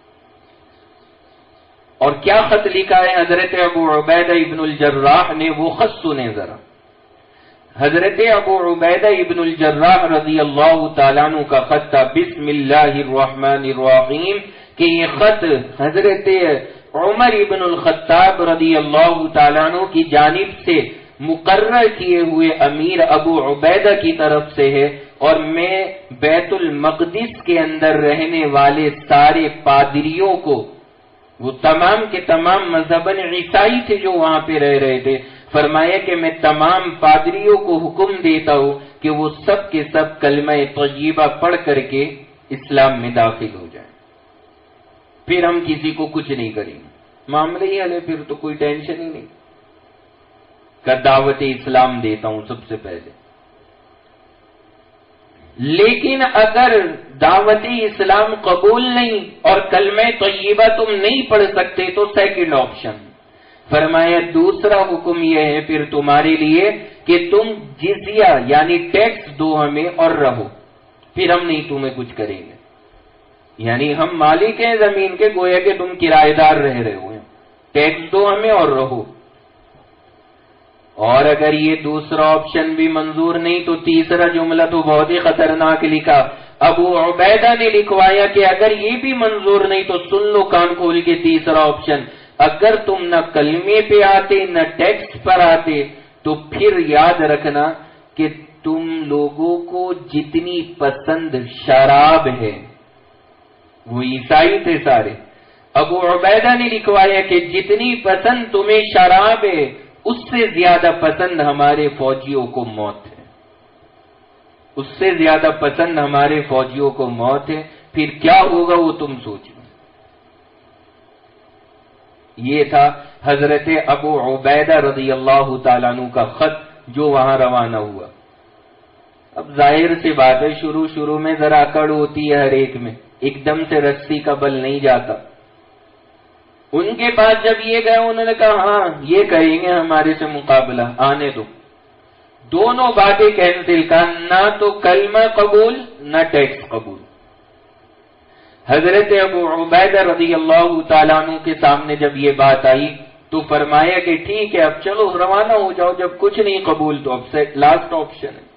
اور کیا خط لکھا ہے حضرت ابو عبیدہ ابن الجراح نے، وہ خط سنیں ذرا۔ حضرت ابو عبیدہ ابن الجراح رضی اللہ تعالیٰ عنہ کا خط تھا، بسم اللہ الرحمن الرحیم، کہ یہ خط حضرت عمر ابن الخطاب رضی اللہ تعالیٰ عنہ کی جانب سے مقرر کیے ہوئے امیر ابو عبیدہ کی طرف سے ہے، اور میں بیت المقدس کے اندر رہنے والے سارے پادریوں کو، وہ تمام کے تمام مذہباً عیسائی تھے جو وہاں پہ رہ رہے تھے، فرمایا کہ میں تمام پادریوں کو حکم دیتا ہوں کہ وہ سب کے سب کلمہ طیبہ پڑھ کر کے اسلام میں داخل ہو جائیں، پھر ہم کسی کو کچھ نہیں کریں گے، معاملہ ہی حل ہے، پھر تو کوئی ٹینشن ہی نہیں، کا دعوت اسلام دیتا ہوں سب سے پہلے۔ لیکن اگر دعوت اسلام قبول نہیں اور کلمہ طیبہ تم نہیں پڑھ سکتے تو سیکنڈ آپشن، فرمایا دوسرا حکم یہ ہے پھر تمہارے لیے کہ تم جزیہ یعنی ٹیکس دو ہمیں اور رہو، پھر ہم نہیں تمہیں کچھ کریں گے، یعنی ہم مالک ہیں زمین کے، گویا کہ تم کرایہ دار رہ رہے ہوئے، ٹیکس دو ہمیں اور رہو۔ اور اگر یہ دوسرا آپشن بھی منظور نہیں تو تیسرا جملہ تو بہت ہی خطرناک لکھا، ابو عبیدہ نے لکھوایا کہ اگر یہ بھی منظور نہیں تو سن لو کان کھول کے تیسرا آپشن، اگر تم نہ کلمے پہ آتے نہ ٹیکس پر آتے تو پھر یاد رکھنا کہ تم لوگوں کو جتنی پسند شراب ہے، وہ عیسائی تھے سارے، ابو عبیدہ نے لکھوایا کہ جتنی پسند تمہیں شراب ہے اس سے زیادہ پسند ہمارے فوجیوں کو موت ہے، اس سے زیادہ پسند ہمارے فوجیوں کو موت ہے، پھر کیا ہوگا وہ تم سوچو۔ یہ تھا حضرت ابو عبیدہ رضی اللہ تعالیٰ عنہ کا خط جو وہاں روانہ ہوا۔ اب ظاہر سی بات ہے شروع شروع میں ذرا اکڑ ہوتی ہے ہر ایک میں، ایک دم سے رسی کا بل نہیں جاتا۔ ان کے بعد جب یہ گئے انہوں نے کہا ہاں یہ کریں گے ہمارے سے مقابلہ، آنے دو، دونوں باتیں کینسل، کا نہ تو کلمہ قبول نہ ٹیکس قبول۔ حضرت ابو عبیدہ رضی اللہ تعالیٰ عنہ کے سامنے جب یہ بات آئی تو فرمایا کہ ٹھیک ہے اب چلو روانہ ہو جاؤ، جب کچھ نہیں قبول تو اب سے لاسٹ آپشن ہے،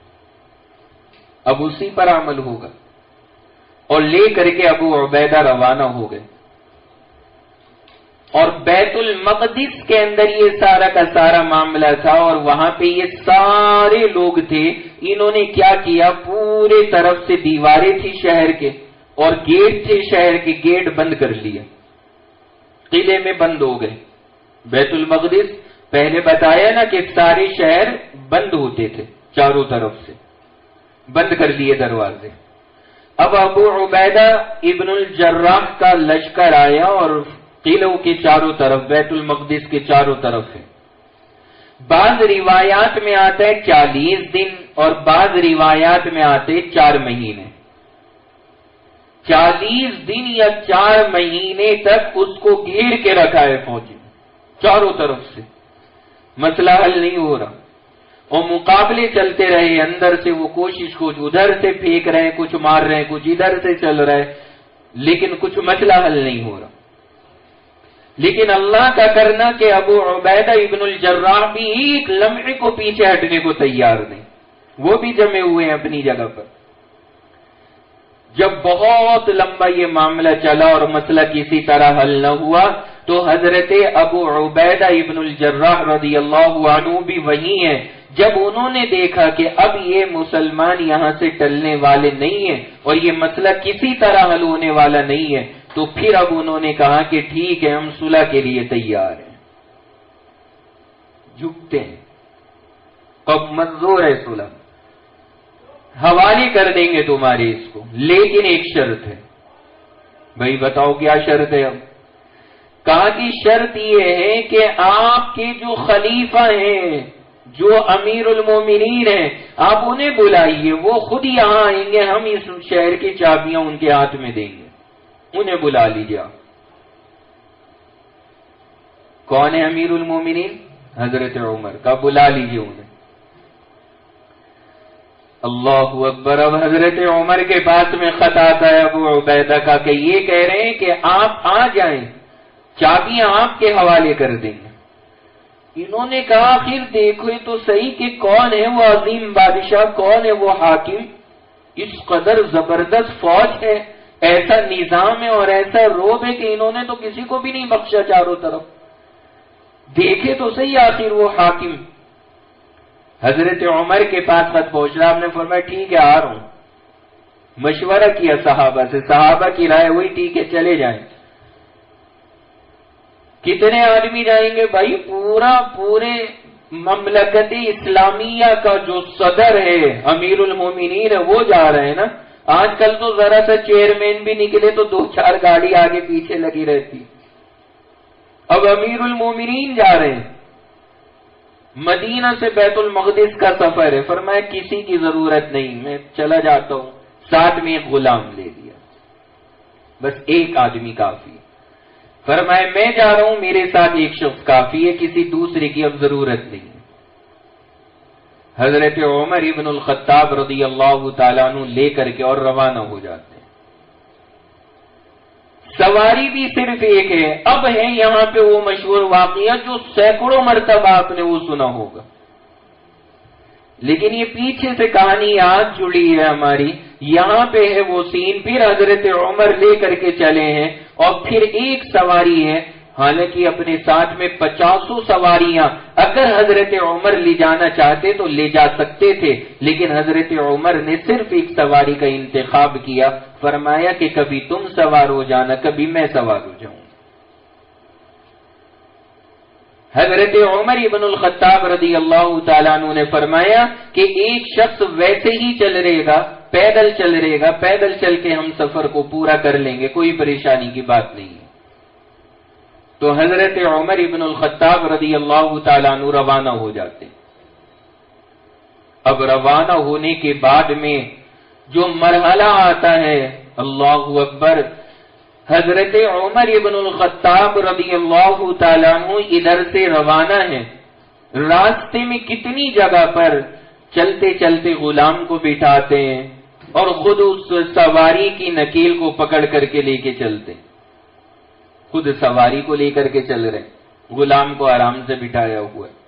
اب اسی پر عمل ہوگا، اور لے کر کے ابو عبیدہ روانہ ہو گئے۔ اور بیت المقدس کے اندر یہ سارا کا سارا معاملہ تھا، اور وہاں پہ یہ سارے لوگ تھے. انہوں نے کیا کیا، پورے طرف سے دیواریں تھی شہر کے اور گیٹ تھے شہر کے، گیٹ بند کر لیا، قلعے میں بند ہو گئے. بیت المقدس پہلے بتایا نا کہ سارے شہر بند ہوتے تھے، چاروں طرف سے بند کر لیے دروازے. اب ابو عبیدہ ابن الجراح کا لشکر آیا اور قلعوں کے چاروں طرف، بیت المقدس کے چاروں طرف ہے. بعض روایات میں آتا ہے چالیس دن اور بعض روایات میں آتے چار مہینے. چالیس دن یا چار مہینے تک اس کو گھیر کے رکھا ہے فوجی چاروں طرف سے، مسئلہ حل نہیں ہو رہا، اور مقابلے چلتے رہے. اندر سے وہ کوشش، کچھ ادھر سے پھینک رہے ہیں، کچھ مار رہے ہیں، کچھ ادھر سے چل رہا ہے، لیکن کچھ مسئلہ حل نہیں ہو رہا. لیکن اللہ کا کرنا کہ ابو عبیدہ ابن الجراح بھی ایک لمحے کو پیچھے ہٹنے کو تیار نہیں، وہ بھی جمے ہوئے ہیں اپنی جگہ پر. جب بہت لمبا یہ معاملہ چلا اور مسئلہ کسی طرح حل نہ ہوا تو حضرت ابو عبیدہ ابن الجراح رضی اللہ عنہ بھی وہی ہیں. جب انہوں نے دیکھا کہ اب یہ مسلمان یہاں سے ٹلنے والے نہیں ہیں اور یہ مسئلہ کسی طرح حل ہونے والا نہیں ہے، تو پھر اب انہوں نے کہا کہ ٹھیک ہے، ہم صلح کے لیے تیار ہیں، جھکتے ہیں، اب منظور ہے صلح، حوالے کر دیں گے تمہارے اس کو، لیکن ایک شرط ہے. بھائی بتاؤ کیا شرط ہے؟ اب کہا کہ شرط یہ ہے کہ آپ کے جو خلیفہ ہیں، جو امیر المومنین ہیں، آپ انہیں بلائیے، وہ خود یہاں آئیں گے، ہم اس شہر کی چابیاں ان کے ہاتھ میں دیں گے، انہیں بلا لیجیے. آپ کون ہے امیر المومنین؟ حضرت عمر کا، بلا لیجیے انہیں. اللہ اکبر. اب حضرت عمر کے پاس میں خط آتا ہے ابو عبیدہ کا کہ یہ کہہ رہے ہیں کہ آپ آ جائیں، چابیاں آپ کے حوالے کر دیں گے. انہوں نے کہا آخر دیکھو تو صحیح کہ کون ہے وہ عظیم بادشاہ، کون ہے وہ حاکم، اس قدر زبردست فوج ہے، ایسا نظام ہے اور ایسا روب ہے کہ انہوں نے تو کسی کو بھی نہیں بخشا چاروں طرف. دیکھے تو صحیح آخر وہ حاکم. حضرت عمر کے پاس خط پہنچ رہا، آپ نے فرمایا ٹھیک ہے آ رہا ہوں. مشورہ کیا صحابہ سے، صحابہ کی رائے ہوئی ٹھیک ہے چلے جائیں. کتنے آدمی جائیں گے؟ بھائی پورا پورے مملکت اسلامیہ کا جو صدر ہے، امیر المومنین ہے، وہ جا رہے ہیں نا. آج کل تو ذرا سا چیئرمین بھی نکلے تو دو چار گاڑی آگے پیچھے لگی رہتی. اب امیر المومنین جا رہے ہیں. مدینہ سے بیت المقدس کا سفر ہے. فرمایا کسی کی ضرورت نہیں، میں چلا جاتا ہوں. ساتھ میں ایک غلام لے لیا، بس ایک آدمی کافی. فرمایا میں جا رہا ہوں، میرے ساتھ ایک شخص کافی ہے، کسی دوسرے کی اب ضرورت نہیں. حضرت عمر ابن الخطاب رضی اللہ تعالیٰ عنہ لے کر کے اور روانہ ہو جاتے ہیں. سواری بھی صرف ایک ہے. اب ہے یہاں پہ وہ مشہور واقعہ جو سینکڑوں مرتبہ آپ نے وہ سنا ہوگا، لیکن یہ پیچھے سے کہانی آج جڑی ہے ہماری. یہاں پہ ہے وہ سین. پھر حضرت عمر لے کر کے چلے ہیں اور پھر ایک سواری ہے. حالانکہ اپنے ساتھ میں پچاسوں سواریاں اگر حضرت عمر لے جانا چاہتے تو لے جا سکتے تھے، لیکن حضرت عمر نے صرف ایک سواری کا انتخاب کیا. فرمایا کہ کبھی تم سوار ہو جانا، کبھی میں سوار ہو جاؤں. حضرت عمر ابن الخطاب رضی اللہ تعالیٰ عنہ نے فرمایا کہ ایک شخص ویسے ہی چل رہے گا، پیدل چل رہے گا، پیدل چل کے ہم سفر کو پورا کر لیں گے، کوئی پریشانی کی بات نہیں ہے. تو حضرت عمر ابن الخطاب رضی اللہ تعالیٰ عنہ روانہ ہو جاتے. اب روانہ ہونے کے بعد میں جو مرحلہ آتا ہے، اللہ اکبر. حضرت عمر ابن الخطاب رضی اللہ تعالیٰ عنہ ادھر سے روانہ ہیں. راستے میں کتنی جگہ پر چلتے چلتے غلام کو بٹھاتے ہیں اور خود اس سواری کی نکیل کو پکڑ کر کے لے کے چلتے. خود سواری کو لے کر کے چل رہے، غلام کو آرام سے بٹھایا ہوا ہے.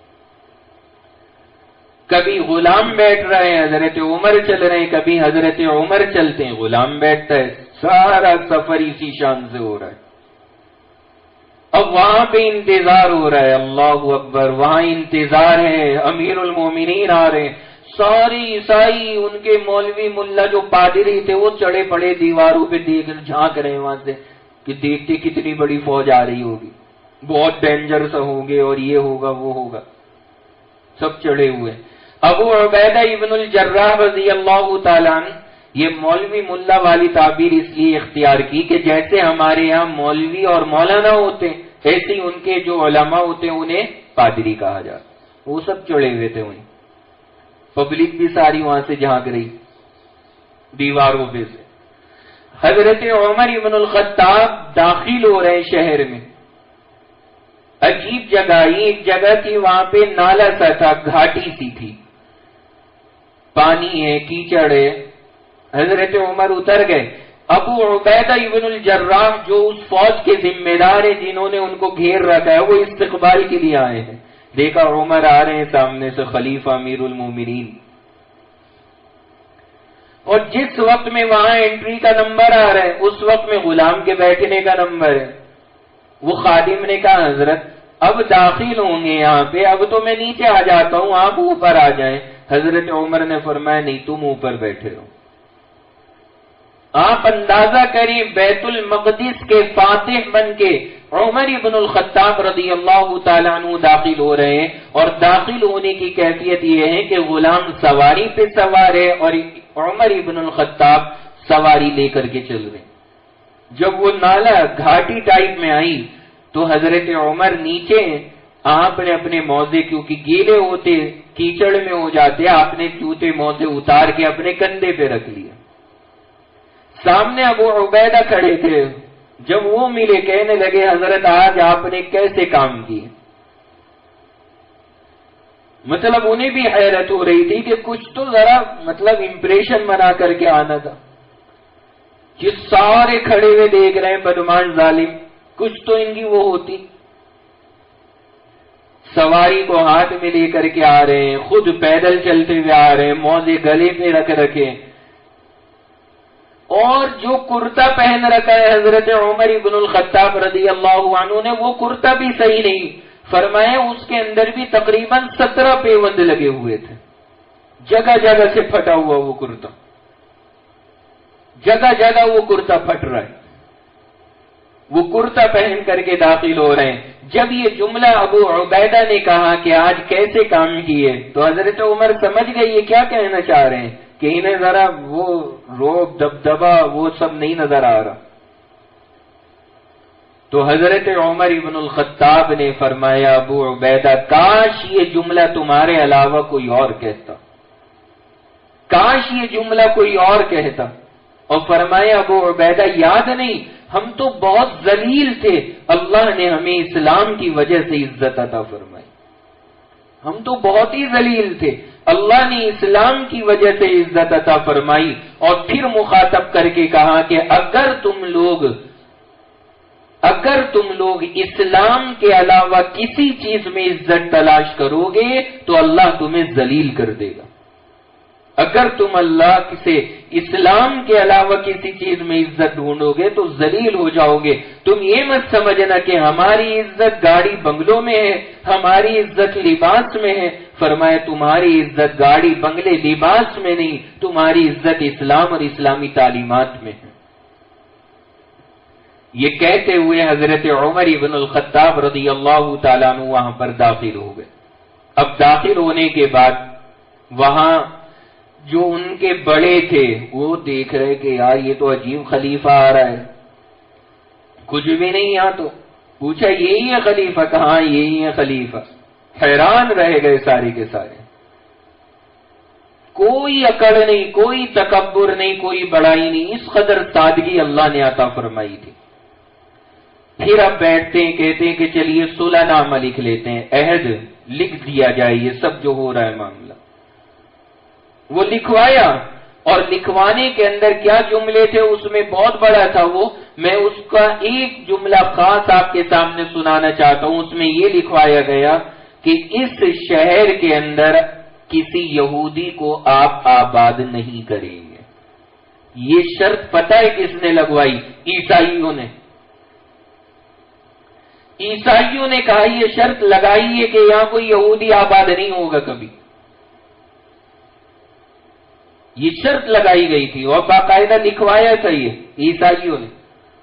کبھی غلام بیٹھ رہے ہیں، حضرت عمر چل رہے ہیں، کبھی حضرت عمر چلتے ہیں، غلام بیٹھتا ہے. سارا سفر اسی شان سے ہو رہا ہے. اب وہاں پہ انتظار ہو رہا ہے، اللہ اکبر، وہاں انتظار ہے، امیر المومنین آ رہے ہیں، سارے عیسائی، ان کے مولوی ملا جو پادری تھے وہ چڑھے پڑے دیواروں پہ دیکھ جھانک رہے ہیں وہاں سے کہ دیکھتے کتنی بڑی فوج آ رہی ہوگی، بہت ڈینجر سے ہوں گے اور یہ ہوگا وہ ہوگا، سب چڑھے ہوئے۔ ابو عبیدہ ابن الجراح رضی اللہ تعالیٰ عنہ، یہ مولوی ملا والی تعبیر اس لیے اختیار کی کہ جیسے ہمارے یہاں مولوی اور مولانا ہوتے ایسے ہی ان کے جو علماء ہوتے ہیں انہیں پادری کہا جاتا، وہ سب چڑھے ہوئے تھے وہیں، پبلک بھی ساری وہاں سے جھانک رہی دیواروں پہ سے۔ حضرت عمر ابن الخطاب داخل ہو رہے شہر میں، عجیب جگہ، ایک جگہ تھی وہاں پہ نالا سا تھا، گھاٹی سی تھی، پانی ہے، کیچڑ ہے، حضرت عمر اتر گئے۔ ابو عبیدہ ابن الجراح جو اس فوج کے ذمہ دار ہیں جنہوں نے ان کو گھیر رکھا ہے، وہ استقبال کے لیے آئے ہیں، دیکھا عمر آ رہے ہیں سامنے سے، خلیفہ امیر المومنین، اور جس وقت میں وہاں انٹری کا نمبر آ رہا ہے اس وقت میں غلام کے بیٹھنے کا نمبر ہے۔ وہ خادم نے کہا حضرت اب داخل ہوں گے یہاں پہ، اب تو میں نیچے آ جاتا ہوں، آپ اوپر آ جائیں۔ حضرت عمر نے فرمایا نہیں، تم اوپر بیٹھے رہو۔ آپ اندازہ کریں بیت المقدس کے فاتح بن کے عمر ابن الخطاب رضی اللہ تعالیٰ عنہ داخل ہو رہے ہیں، اور داخل ہونے کی کیفیت یہ ہے کہ غلام سواری پہ سوار ہے اور عمر ابن الخطاب سواری لے کر کے چل رہے ہیں۔ جب وہ نالا گھاٹی ٹائپ میں آئی تو حضرت عمر نیچے، آپ نے اپنے موزے کیونکہ گیلے ہوتے کیچڑ میں ہو جاتے، آپ نے جوتے موزے اتار کے اپنے کندھے پہ رکھ لیا۔ سامنے ابو عبیدہ کھڑے تھے، جب وہ ملے کہنے لگے حضرت آج آپ نے کیسے کام کیے؟ مطلب انہیں بھی حیرت ہو رہی تھی کہ کچھ تو ذرا مطلب امپریشن بنا کر کے آنا تھا، کہ سارے کھڑے ہوئے دیکھ رہے ہیں بدمان ظالم، کچھ تو ان کی وہ ہوتی۔ سواری کو ہاتھ میں لے کر کے آ رہے ہیں، خود پیدل چلتے ہوئے آ رہے ہیں، موزے گلے پہ رکھ رکھے، اور جو کرتا پہن رکھا ہے حضرت عمر ابن الخطاب رضی اللہ عنہ نے، وہ کرتا بھی صحیح نہیں، فرمائے اس کے اندر بھی تقریباً سترہ پیوند لگے ہوئے تھے، جگہ جگہ سے پھٹا ہوا وہ کرتا، جگہ جگہ وہ کرتا پھٹ رہا ہے، وہ کرتا پہن کر کے داخل ہو رہے ہیں۔ جب یہ جملہ ابو عبیدہ نے کہا کہ آج کیسے کام کیے، تو حضرت عمر سمجھ گئے یہ کیا کہنا چاہ رہے ہیں، کہ انہیں ذرا وہ روب دبدبا وہ سب نہیں نظر آ رہا۔ تو حضرت عمر ابن الخطاب نے فرمایا ابو عبیدہ کاش یہ جملہ تمہارے علاوہ کوئی اور کہتا، کاش یہ جملہ کوئی اور کہتا۔ اور فرمایا ابو عبیدہ یاد نہیں، ہم تو بہت ذلیل تھے، اللہ نے ہمیں اسلام کی وجہ سے عزت عطا فرمائی، ہم تو بہت ہی ذلیل تھے، اللہ نے اسلام کی وجہ سے عزت عطا فرمائی۔ اور پھر مخاطب کر کے کہا کہ اگر تم لوگ اگر تم لوگ اسلام کے علاوہ کسی چیز میں عزت تلاش کرو گے تو اللہ تمہیں ذلیل کر دے گا، اگر تم اللہ سے اسلام کے علاوہ کسی چیز میں عزت ڈھونڈو گے تو ذلیل ہو جاؤ گے۔ تم یہ مت سمجھنا کہ ہماری عزت گاڑی بنگلوں میں ہے، ہماری عزت لباس میں ہے، فرمایا تمہاری عزت گاڑی بنگلے لباس میں نہیں، تمہاری عزت اسلام اور اسلامی تعلیمات میں ہے۔ یہ کہتے ہوئے حضرت عمر ابن الخطاب رضی اللہ تعالیٰ عنہ وہاں پر داخل ہو گئے۔ اب داخل ہونے کے بعد وہاں جو ان کے بڑے تھے وہ دیکھ رہے کہ یار یہ تو عجیب خلیفہ آ رہا ہے، کچھ بھی نہیں یہاں، تو پوچھا یہی ہے خلیفہ؟ کہاں یہی ہے خلیفہ۔ حیران رہ گئے سارے کے سارے، کوئی اکڑ نہیں، کوئی تکبر نہیں، کوئی بڑائی نہیں، اس قدر سادگی اللہ نے عطا فرمائی تھی۔ پھر اب بیٹھتے ہیں، کہتے ہیں کہ چلیے صلح نامہ لکھ لیتے ہیں، عہد لکھ دیا جائے، یہ سب جو ہو رہا ہے معاملہ۔ وہ لکھوایا، اور لکھوانے کے اندر کیا جملے تھے اس میں بہت بڑا تھا وہ، میں اس کا ایک جملہ خاص آپ کے سامنے سنانا چاہتا ہوں۔ اس میں یہ لکھوایا گیا کہ اس شہر کے اندر کسی یہودی کو آپ آباد نہیں کریں گے۔ یہ شرط پتہ ہے کس نے لگوائی؟ عیسائیوں نے۔ عیسائیوں نے کہا یہ شرط لگائی ہے کہ یہاں کوئی یہودی آباد نہیں ہوگا کبھی، یہ شرط لگائی گئی تھی اور باقاعدہ لکھوایا تھا یہ عیسائیوں نے.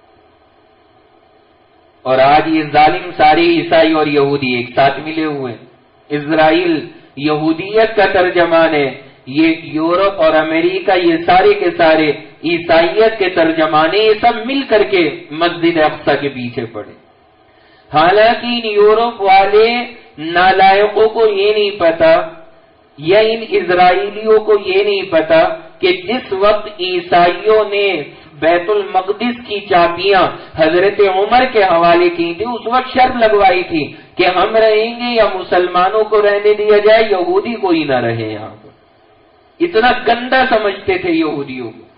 اور آج یہ ظالم سارے عیسائی اور یہودی ایک ساتھ ملے ہوئے. اسرائیل یہودیت کا ترجمان ہے، یہ یورپ اور امریکہ یہ سارے کے سارے عیسائیت کے ترجمانے، یہ سب مل کر کے مسجد اقصی کے پیچھے پڑے. حالانکہ ان یورپ والے نالائقوں کو یہ نہیں پتا یا ان اسرائیلیوں کو یہ نہیں پتا کہ جس وقت عیسائیوں نے بیت المقدس کی چابیاں حضرت عمر کے حوالے کی تھی، اس وقت شرط لگوائی تھی کہ ہم رہیں گے یا مسلمانوں کو رہنے دیا جائے، یہودی کوئی نہ رہے یہاں پر. اتنا گندا سمجھتے تھے یہودیوں کو.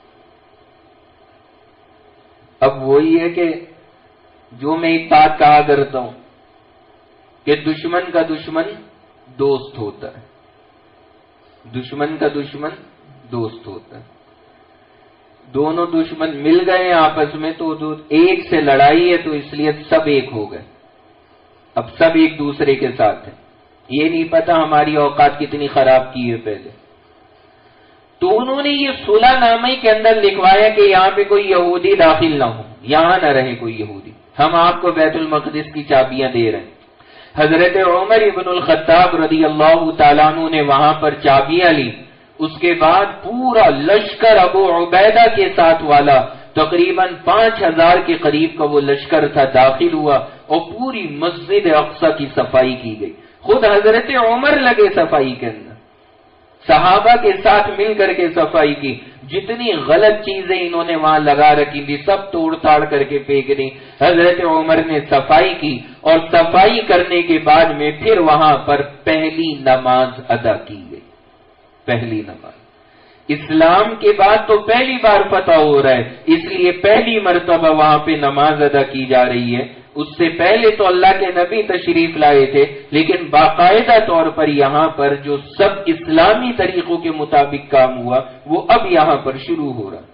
اب وہی ہے کہ جو میں ایک بات کہا کرتا ہوں کہ دشمن کا دشمن دوست ہوتا ہے، دشمن کا دشمن دوست ہوتا ہے. دونوں دشمن مل گئے آپس میں تو ایک سے لڑائی ہے تو اس لیے سب ایک ہو گئے، اب سب ایک دوسرے کے ساتھ ہیں. یہ نہیں پتا ہماری اوقات کتنی خراب کی ہے پہلے. تو انہوں نے یہ صلح نامے کے اندر لکھوایا کہ یہاں پہ کوئی یہودی داخل نہ ہو، یہاں نہ رہے کوئی یہودی، ہم آپ کو بیت المقدس کی چابیاں دے رہے ہیں. حضرت عمر ابن الخطاب رضی اللہ تعالیٰ عنہ نے وہاں پر چابیاں لی. اس کے بعد پورا لشکر ابو عبیدہ کے ساتھ والا تقریباً پانچ ہزار کے قریب کا وہ لشکر تھا داخل ہوا اور پوری مسجد اقصی کی صفائی کی گئی. خود حضرت عمر لگے صفائی کے اندر، صحابہ کے ساتھ مل کر کے صفائی کی. جتنی غلط چیزیں انہوں نے وہاں لگا رکھی تھی سب توڑ تاڑ کر کے پھینک دی. حضرت عمر نے صفائی کی اور صفائی کرنے کے بعد میں پھر وہاں پر پہلی نماز ادا کی گئی. پہلی نماز اسلام کے بعد تو پہلی بار فتح ہو رہا ہے، اس لیے پہلی مرتبہ وہاں پہ نماز ادا کی جا رہی ہے. اس سے پہلے تو اللہ کے نبی تشریف لائے تھے، لیکن باقاعدہ طور پر یہاں پر جو سب اسلامی طریقوں کے مطابق کام ہوا وہ اب یہاں پر شروع ہو رہا.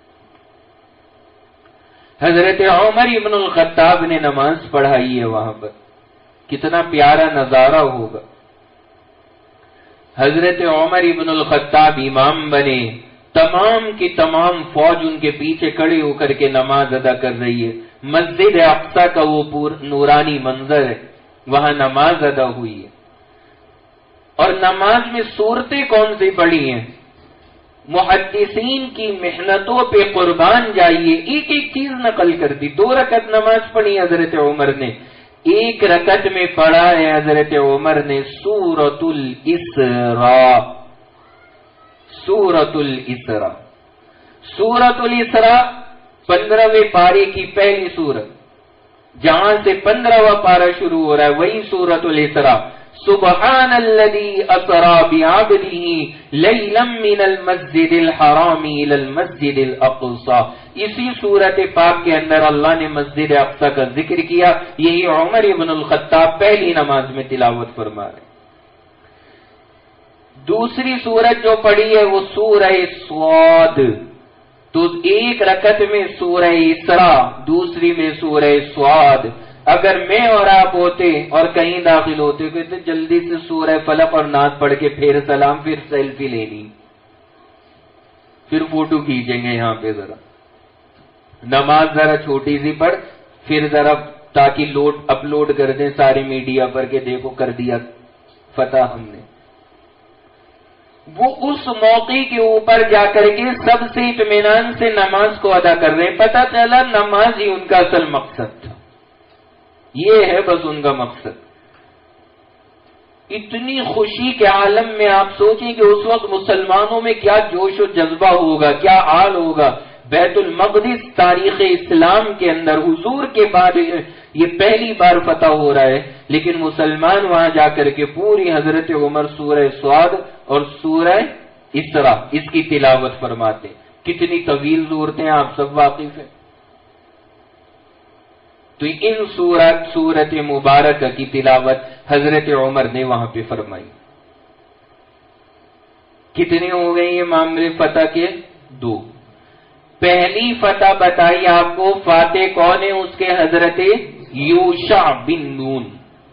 حضرت عمر ابن الخطاب نے نماز پڑھائی ہے وہاں پر، کتنا پیارا نظارہ ہوگا. حضرت عمر ابن الخطاب امام بنے، تمام کی تمام فوج ان کے پیچھے کھڑے ہو کر کے نماز ادا کر رہی ہے. مسجد اقصی کا وہ پور نورانی منظر ہے، وہاں نماز ادا ہوئی ہے. اور نماز میں صورتیں کون سی پڑھی ہیں؟ محدثین کی محنتوں پہ قربان جائیے، ایک ایک چیز نقل کر دی. دو رکعت نماز پڑھی حضرت عمر نے، ایک رکعت میں پڑھا ہے حضرت عمر نے سورۃ الاسراء. سورۃ الاسراء سورۃ الاسراء پندرہویں پارے کی پہلی سورت، جہاں سے پندرہواں پارہ شروع ہو رہا ہے وہی سورۃ الاسراء. سبحان الذی اسری بعبدہ لیلا من المسجد الحرام الی المسجد الاقصی. اسی سورت پاک کے اندر اللہ نے مسجد اقصی کا ذکر کیا. یہی عمر ابن الخطاب پہلی نماز میں تلاوت فرما رہے. دوسری سورت جو پڑھی ہے وہ سورہ صاد. تو ایک رکعت میں سورہ اسراء، دوسری میں سورہ صاد. اگر میں اور آپ ہوتے اور کہیں داخل ہوتے تو جلدی سے سورہ فلق اور ناس پڑھ کے پھر سلام، پھر سیلفی لینی، پھر فوٹو کھینچیں گے یہاں پہ. ذرا نماز ذرا چھوٹی سی پڑھ، پھر ذرا تاکہ لوڈ اپلوڈ کر دیں سارے میڈیا پر کہ دیکھو کر دیا فتح ہم نے. وہ اس موقع کے اوپر جا کر کے سب سے اطمینان سے نماز کو ادا کر رہے ہیں. پتہ چلا نماز ہی ان کا اصل مقصد تھا، یہ ہے بس ان کا مقصد. اتنی خوشی کے عالم میں آپ سوچیں کہ اس وقت مسلمانوں میں کیا جوش و جذبہ ہوگا، کیا حال ہوگا. بیت المقدس تاریخ اسلام کے اندر حضور کے بعد یہ پہلی بار فتح ہو رہا ہے، لیکن مسلمان وہاں جا کر کے پوری حضرت عمر سورہ صاد اور سورہ اسراء اس کی تلاوت فرماتے. کتنی طویل صورتیں آپ سب واقف ہیں. تو ان سورت سورت مبارکہ کی تلاوت حضرت عمر نے وہاں پہ فرمائی. کتنے ہو گئے یہ معاملے فتح کے؟ دو. پہلی فتح بتائی آپ کو، فاتح کون ہے اس کے؟ حضرت یوشع بن نون.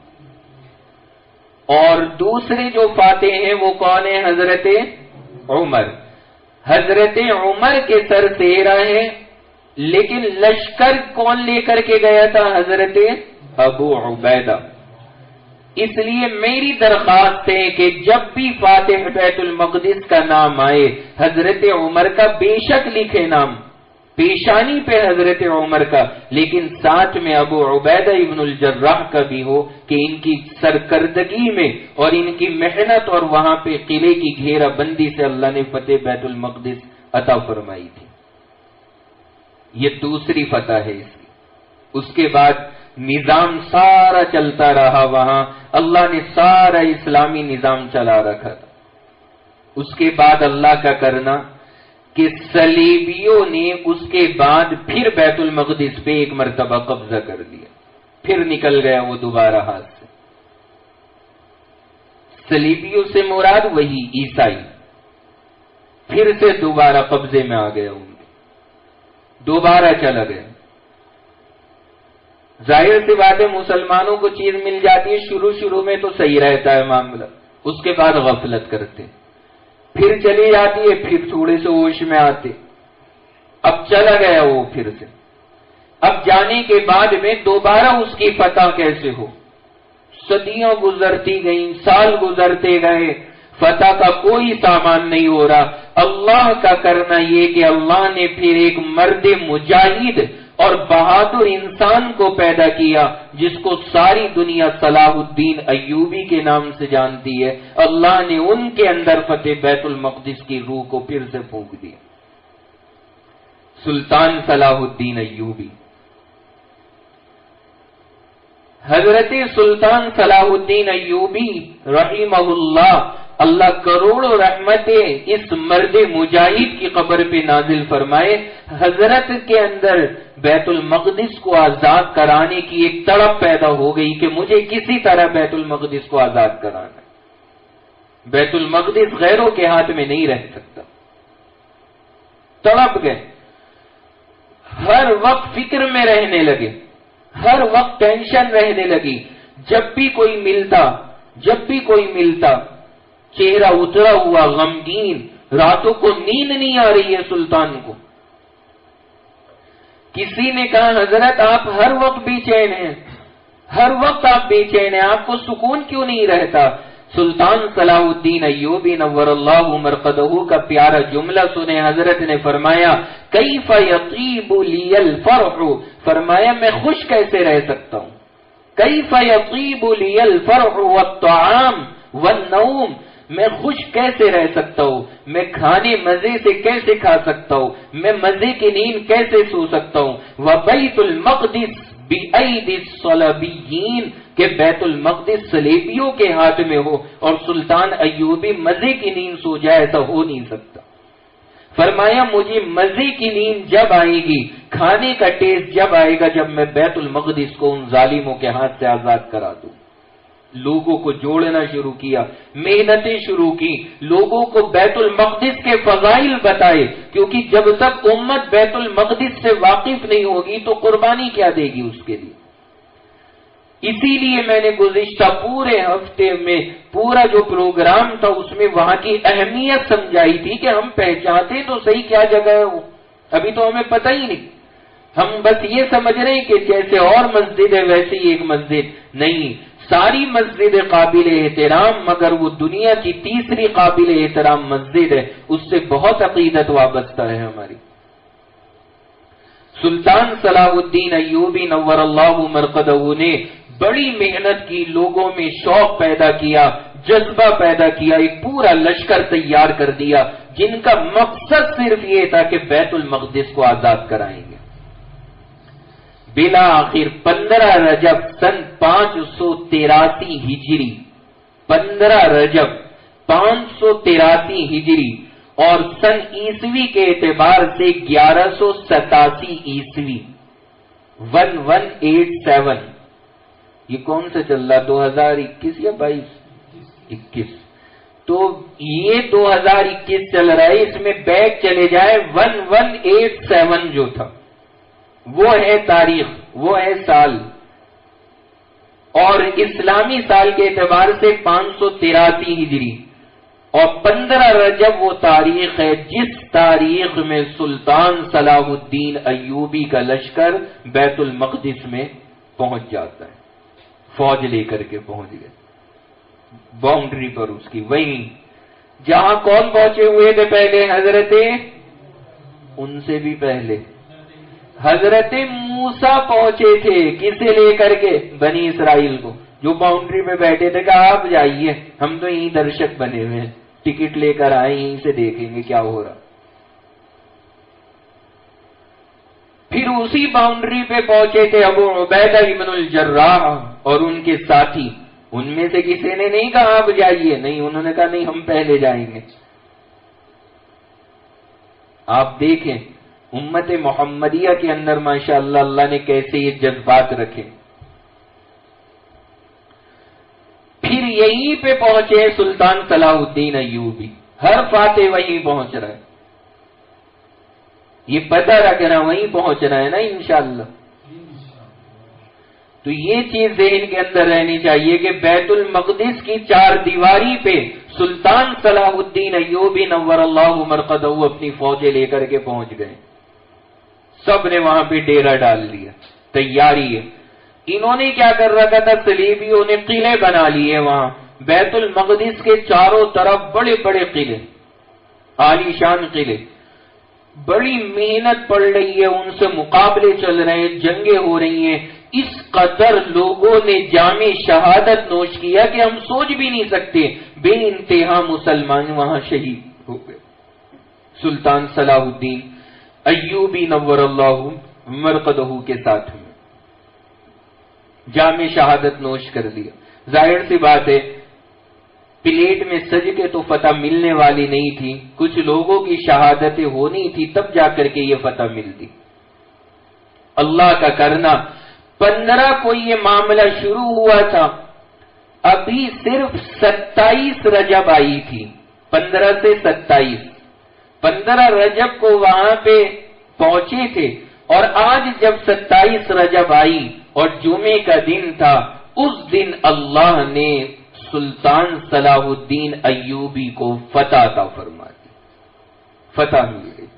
اور دوسرے جو فاتح ہیں وہ کون ہیں؟ حضرت عمر. حضرت عمر کے سر تیرہ ہیں، لیکن لشکر کون لے کر کے گیا تھا؟ حضرت ابو عبیدہ. اس لیے میری درخواست ہے کہ جب بھی فاتح بیت المقدس کا نام آئے حضرت عمر کا بے شک لکھے نام، پیشانی پہ حضرت عمر کا، لیکن ساتھ میں ابو عبیدہ ابن الجراح کا بھی ہو کہ ان کی سرکردگی میں اور ان کی محنت اور وہاں پہ قلعے کی گھیرا بندی سے اللہ نے فتح بیت المقدس عطا فرمائی تھی. یہ دوسری فتح ہے اس کی. اس کے بعد نظام سارا چلتا رہا، وہاں اللہ نے سارا اسلامی نظام چلا رکھا تھا. اس کے بعد اللہ کا کرنا کہ صلیبیوں نے اس کے بعد پھر بیت المقدس پہ ایک مرتبہ قبضہ کر لیا، پھر نکل گیا وہ دوبارہ ہاتھ سے. صلیبیوں سے مراد وہی عیسائی، پھر سے دوبارہ قبضے میں آ گیا، ان کے دوبارہ چلا گیا. ظاہر سی بات ہے مسلمانوں کو چیز مل جاتی ہے، شروع شروع میں تو صحیح رہتا ہے معاملہ، اس کے بعد غفلت کرتے، پھر چلی جاتی ہے، پھر تھوڑے سے ہوش میں آتے. اب چلا گیا وہ پھر سے. اب جانے کے بعد میں دوبارہ اس کی فتح کیسے ہو؟ صدیاں گزرتی گئیں، سال گزرتے گئے، فتح کا کوئی سامان نہیں ہو رہا. اللہ کا کرنا یہ کہ اللہ نے پھر ایک مرد مجاہد اور بہادر انسان کو پیدا کیا جس کو ساری دنیا صلاح الدین ایوبی کے نام سے جانتی ہے. اللہ نے ان کے اندر فتح بیت المقدس کی روح کو پھر سے پھونک دیا. سلطان صلاح الدین ایوبی. حضرت سلطان صلاح الدین ایوبی رحمہ اللہ، اللہ کروڑوں رحمتیں اس مرد مجاہد کی قبر پہ نازل فرمائے. حضرت کے اندر بیت المقدس کو آزاد کرانے کی ایک تڑپ پیدا ہو گئی کہ مجھے کسی طرح بیت المقدس کو آزاد کرانا ہے. بیت المقدس غیروں کے ہاتھ میں نہیں رہ سکتا. تڑپ گئے، ہر وقت فکر میں رہنے لگے، ہر وقت ٹینشن رہنے لگی. جب بھی کوئی ملتا جب بھی کوئی ملتا چہرہ اترا ہوا، غمگین، راتوں کو نیند نہیں آ رہی ہے سلطان کو. کسی نے کہا حضرت آپ ہر وقت بے چین ہیں، ہر وقت آپ بے چین ہیں، آپ کو سکون کیوں نہیں رہتا؟ سلطان صلاح الدین ایوبی نور اللہ مرقدہ کا پیارا جملہ سنے. حضرت نے فرمایا کیف یطیب لی الفرح، فرمایا میں خوش کیسے رہ سکتا ہوں؟ کیف یطیب لی الفرح والطعام والنوم، میں خوش کیسے رہ سکتا ہوں؟ میں کھانے مزے سے کیسے کھا سکتا ہوں؟ میں مزے کی نیند کیسے سو سکتا ہوں؟ وبیت المقدس بأیدی الصلیبیین، کہ بیت المقدس صلیبیوں کے ہاتھ میں ہو اور سلطان ایوبی مزے کی نیند سو جائے، ایسا ہو نہیں سکتا. فرمایا مجھے مزے کی نیند جب آئے گی، کھانے کا ٹیسٹ جب آئے گا جب میں بیت المقدس کو ان ظالموں کے ہاتھ سے آزاد کرا دوں. لوگوں کو جوڑنا شروع کیا، محنتیں شروع کی، لوگوں کو بیت المقدس کے فضائل بتائے، کیونکہ جب تک امت بیت المقدس سے واقف نہیں ہوگی تو قربانی کیا دے گی اس کے لیے. اسی لیے میں نے گزشتہ پورے ہفتے میں پورا جو پروگرام تھا اس میں وہاں کی اہمیت سمجھائی تھی کہ ہم پہچانتے تو صحیح کیا جگہ ہے وہ، ابھی تو ہمیں پتہ ہی نہیں. ہم بس یہ سمجھ رہے ہیں کہ جیسے اور مسجد ہے ویسے ہی ایک مسجد نہیں. ساری مسجد قابل احترام، مگر وہ دنیا کی تیسری قابل احترام مسجد ہے، اس سے بہت عقیدت وابستہ ہے ہماری. سلطان صلاح الدین ایوبی نور اللہ مرقدہ نے بڑی محنت کی، لوگوں میں شوق پیدا کیا، جذبہ پیدا کیا، ایک پورا لشکر تیار کر دیا جن کا مقصد صرف یہ تھا کہ بیت المقدس کو آزاد کرائیں گے. بلا آخر پندرہ رجب سن پانچ سو تراسی ہجری، پندرہ رجب پانچ سو تراسی ہجری اور سن عیسوی کے اعتبار سے گیارہ سو ستاسی عیسوی، ون ون ایٹ سیون. یہ کون سا چل رہا؟ دو ہزار اکیس یا بائیس؟ اکیس. تو یہ دو ہزار اکیس چل رہا ہے، اس میں بیک چلے جائے ون ون ایٹ سیون جو تھا وہ ہے تاریخ، وہ ہے سال. اور اسلامی سال کے اعتبار سے پانچ سو تراسی ہجری، اور پندرہ رجب وہ تاریخ ہے جس تاریخ میں سلطان صلاح الدین ایوبی کا لشکر بیت المقدس میں پہنچ جاتا ہے، فوج لے کر کے پہنچ گئے باؤنڈری پر اس کی، وہیں جہاں کون پہنچے ہوئے تھے پہلے؟ حضرت، ان سے بھی پہلے حضرت موسیٰ پہنچے تھے، کسے لے کر کے؟ بنی اسرائیل کو، جو باؤنڈری پہ بیٹھے تھے، کہا آپ جائیے، ہم تو یہیں درشک بنے ہوئے ہیں، ٹکٹ لے کر آئے، یہیں سے دیکھیں گے کیا ہو رہا۔ پھر اسی باؤنڈری پہ پہنچے تھے ابو عبیدہ ابن الجراح اور ان کے ساتھی، ان میں سے کسی نے نہیں کہا آپ جائیے، نہیں، انہوں نے کہا نہیں ہم پہلے جائیں گے۔ آپ دیکھیں امت محمدیہ کے اندر ماشاءاللہ اللہ نے کیسے یہ جذبات رکھے۔ پھر یہیں پہ پہنچے سلطان صلاح الدین ایوبی، ہر فاتح وہیں پہنچ رہا ہے، یہ پتہ رکھنا وہیں پہنچ رہا ہے نا انشاءاللہ۔ تو یہ چیز ذہن کے اندر رہنی چاہیے کہ بیت المقدس کی چار دیواری پہ سلطان صلاح الدین ایوبی نور اللہ مرقدہ اپنی فوجیں لے کر کے پہنچ گئے، سب نے وہاں پہ ڈیرا ڈال لیا، تیاری ہے۔ انہوں نے کیا کر رکھا تھا؟ صلیبیوں نے قلعے بنا لیے وہاں بیت المقدس کے چاروں طرف، بڑے بڑے قلعے، عالی شان قلعے، بڑی محنت پڑ رہی ہے، ان سے مقابلے چل رہے ہیں، جنگیں ہو رہی ہیں، اس قدر لوگوں نے جام شہادت نوش کیا کہ ہم سوچ بھی نہیں سکتے، بے انتہا مسلمان وہاں شہید ہو گئے۔ سلطان صلاح الدین ایوبی نور اللہ مرقدہ کے ساتھ میں جام شہادت نوش کر لیا۔ ظاہر سی بات ہے پلیٹ میں سج کے تو فتح ملنے والی نہیں تھی، کچھ لوگوں کی شہادتیں ہونی تھی تب جا کر کے یہ فتح ملتی۔ اللہ کا کرنا، پندرہ کو یہ معاملہ شروع ہوا تھا، ابھی صرف ستائیس رجب آئی تھی، پندرہ سے ستائیس، پندرہ رجب کو وہاں پہ پہنچے تھے، اور آج جب ستائیس رجب آئی اور جمعے کا دن تھا، اس دن اللہ نے سلطان صلاح الدین ایوبی کو فتح عطا فرما دی، فتح مل گئی۔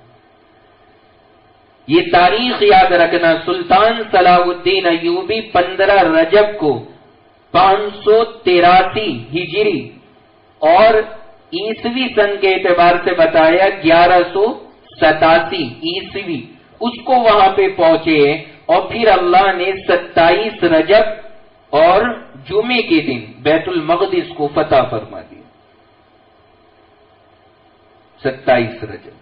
یہ تاریخ یاد رکھنا، سلطان صلاح الدین ایوبی پندرہ رجب کو پانچ سو تراسی ہجری اور عیسوی سن کے اعتبار سے بتایا گیارہ سو ستاسی عیسوی، اس کو وہاں پہ پہنچے، اور پھر اللہ نے ستائیس رجب اور جمعے کے دن بیت المقدس کو فتح فرما دیا۔ ستائیس رجب۔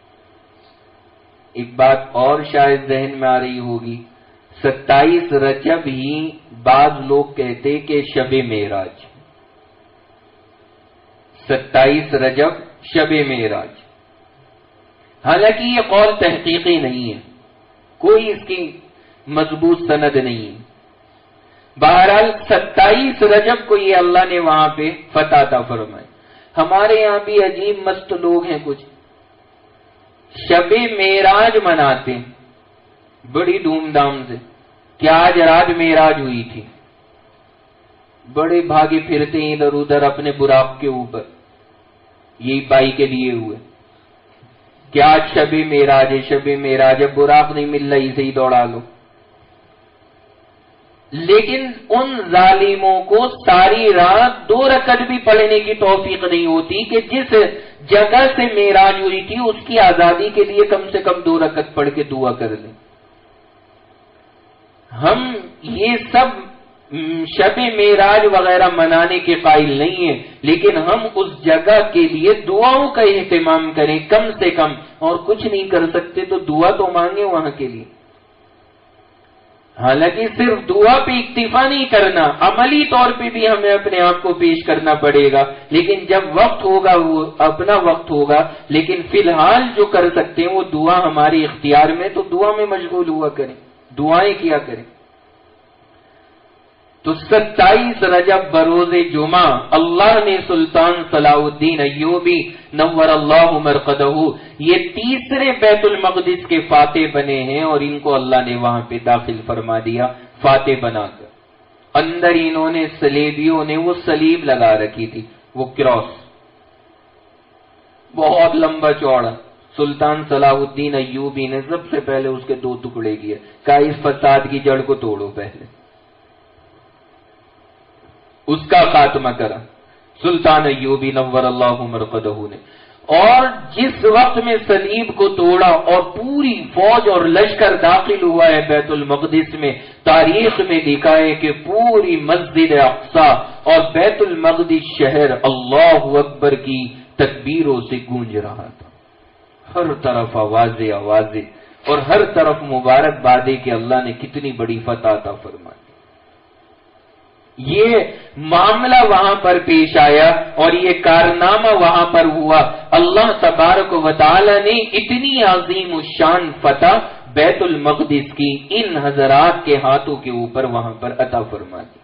ایک بات اور شاید ذہن میں آ رہی ہوگی، ستائیس رجب ہی بعض لوگ کہتے کہ شب معراج، ستائیس رجب شب معراج، حالانکہ یہ قول تحقیقی نہیں ہے، کوئی اس کی مضبوط سند نہیں ہے۔ بہرحال ستائیس رجب کو یہ اللہ نے وہاں پہ فتح عطا فرمائے۔ ہمارے یہاں بھی عجیب مست لوگ ہیں، کچھ شب معراج مناتے ہیں بڑی دھوم دھام سے، کہ آج رات معراج ہوئی تھی، بڑے بھاگے پھرتے ہیں ادھر ادھر اپنے براق کے اوپر، یہی بائی کے لیے ہوئے کہ آج شب معراج ہے، شب معراج ہے، براق نہیں مل رہا اسے ہی دوڑا لو۔ لیکن ان ظالموں کو ساری رات دو رکعت بھی پڑھنے کی توفیق نہیں ہوتی کہ جس جگہ سے معراج ہوئی تھی اس کی آزادی کے لیے کم سے کم دو رکعت پڑھ کے دعا کر لیں۔ ہم یہ سب شب معراج وغیرہ منانے کے قائل نہیں ہیں، لیکن ہم اس جگہ کے لیے دعاؤں کا اہتمام کریں کم سے کم، اور کچھ نہیں کر سکتے تو دعا تو مانگیں وہاں کے لیے۔ حالانکہ صرف دعا پہ اکتفا نہیں کرنا، عملی طور پہ بھی ہمیں اپنے آپ کو پیش کرنا پڑے گا، لیکن جب وقت ہوگا وہ اپنا وقت ہوگا، لیکن فی الحال جو کر سکتے ہیں وہ دعا ہمارے اختیار میں، تو دعا میں مشغول ہوا کریں، دعائیں کیا کریں۔ تو ستائیس رجب بروز جمعہ اللہ نے سلطان صلاح الدین ایوبی نور اللہ مرقدہ یہ تیسرے بیت المقدس کے فاتح بنے ہیں، اور ان کو اللہ نے وہاں پہ داخل فرما دیا فاتح بنا کر۔ اندر انہوں نے سلیبیوں نے وہ سلیب لگا رکھی تھی، وہ کراس بہت لمبا چوڑا. سلطان صلاح الدین ایوبی نے سب سے پہلے اس کے دو ٹکڑے کیے، کہا اس فساد کی جڑ کو توڑو، پہلے اس کا خاتمہ کرا سلطان ایوبی نور اللہ مرقدہ نے. اور جس وقت میں صلیب کو توڑا اور پوری فوج اور لشکر داخل ہوا ہے بیت المقدس میں، تاریخ میں لکھا ہے کہ پوری مسجد اقصی اور بیت المقدس شہر اللہ اکبر کی تکبیروں سے گونج رہا تھا. ہر طرف آوازیں آوازیں اور ہر طرف مبارک بادیں کہ اللہ نے کتنی بڑی فتح عطا فرمائی. یہ معاملہ وہاں پر پیش آیا اور یہ کارنامہ وہاں پر ہوا. اللہ تبارک و تعالی نے اتنی عظیم الشان فتح بیت المقدس کی ان حضرات کے ہاتھوں کے اوپر وہاں پر عطا فرما دی.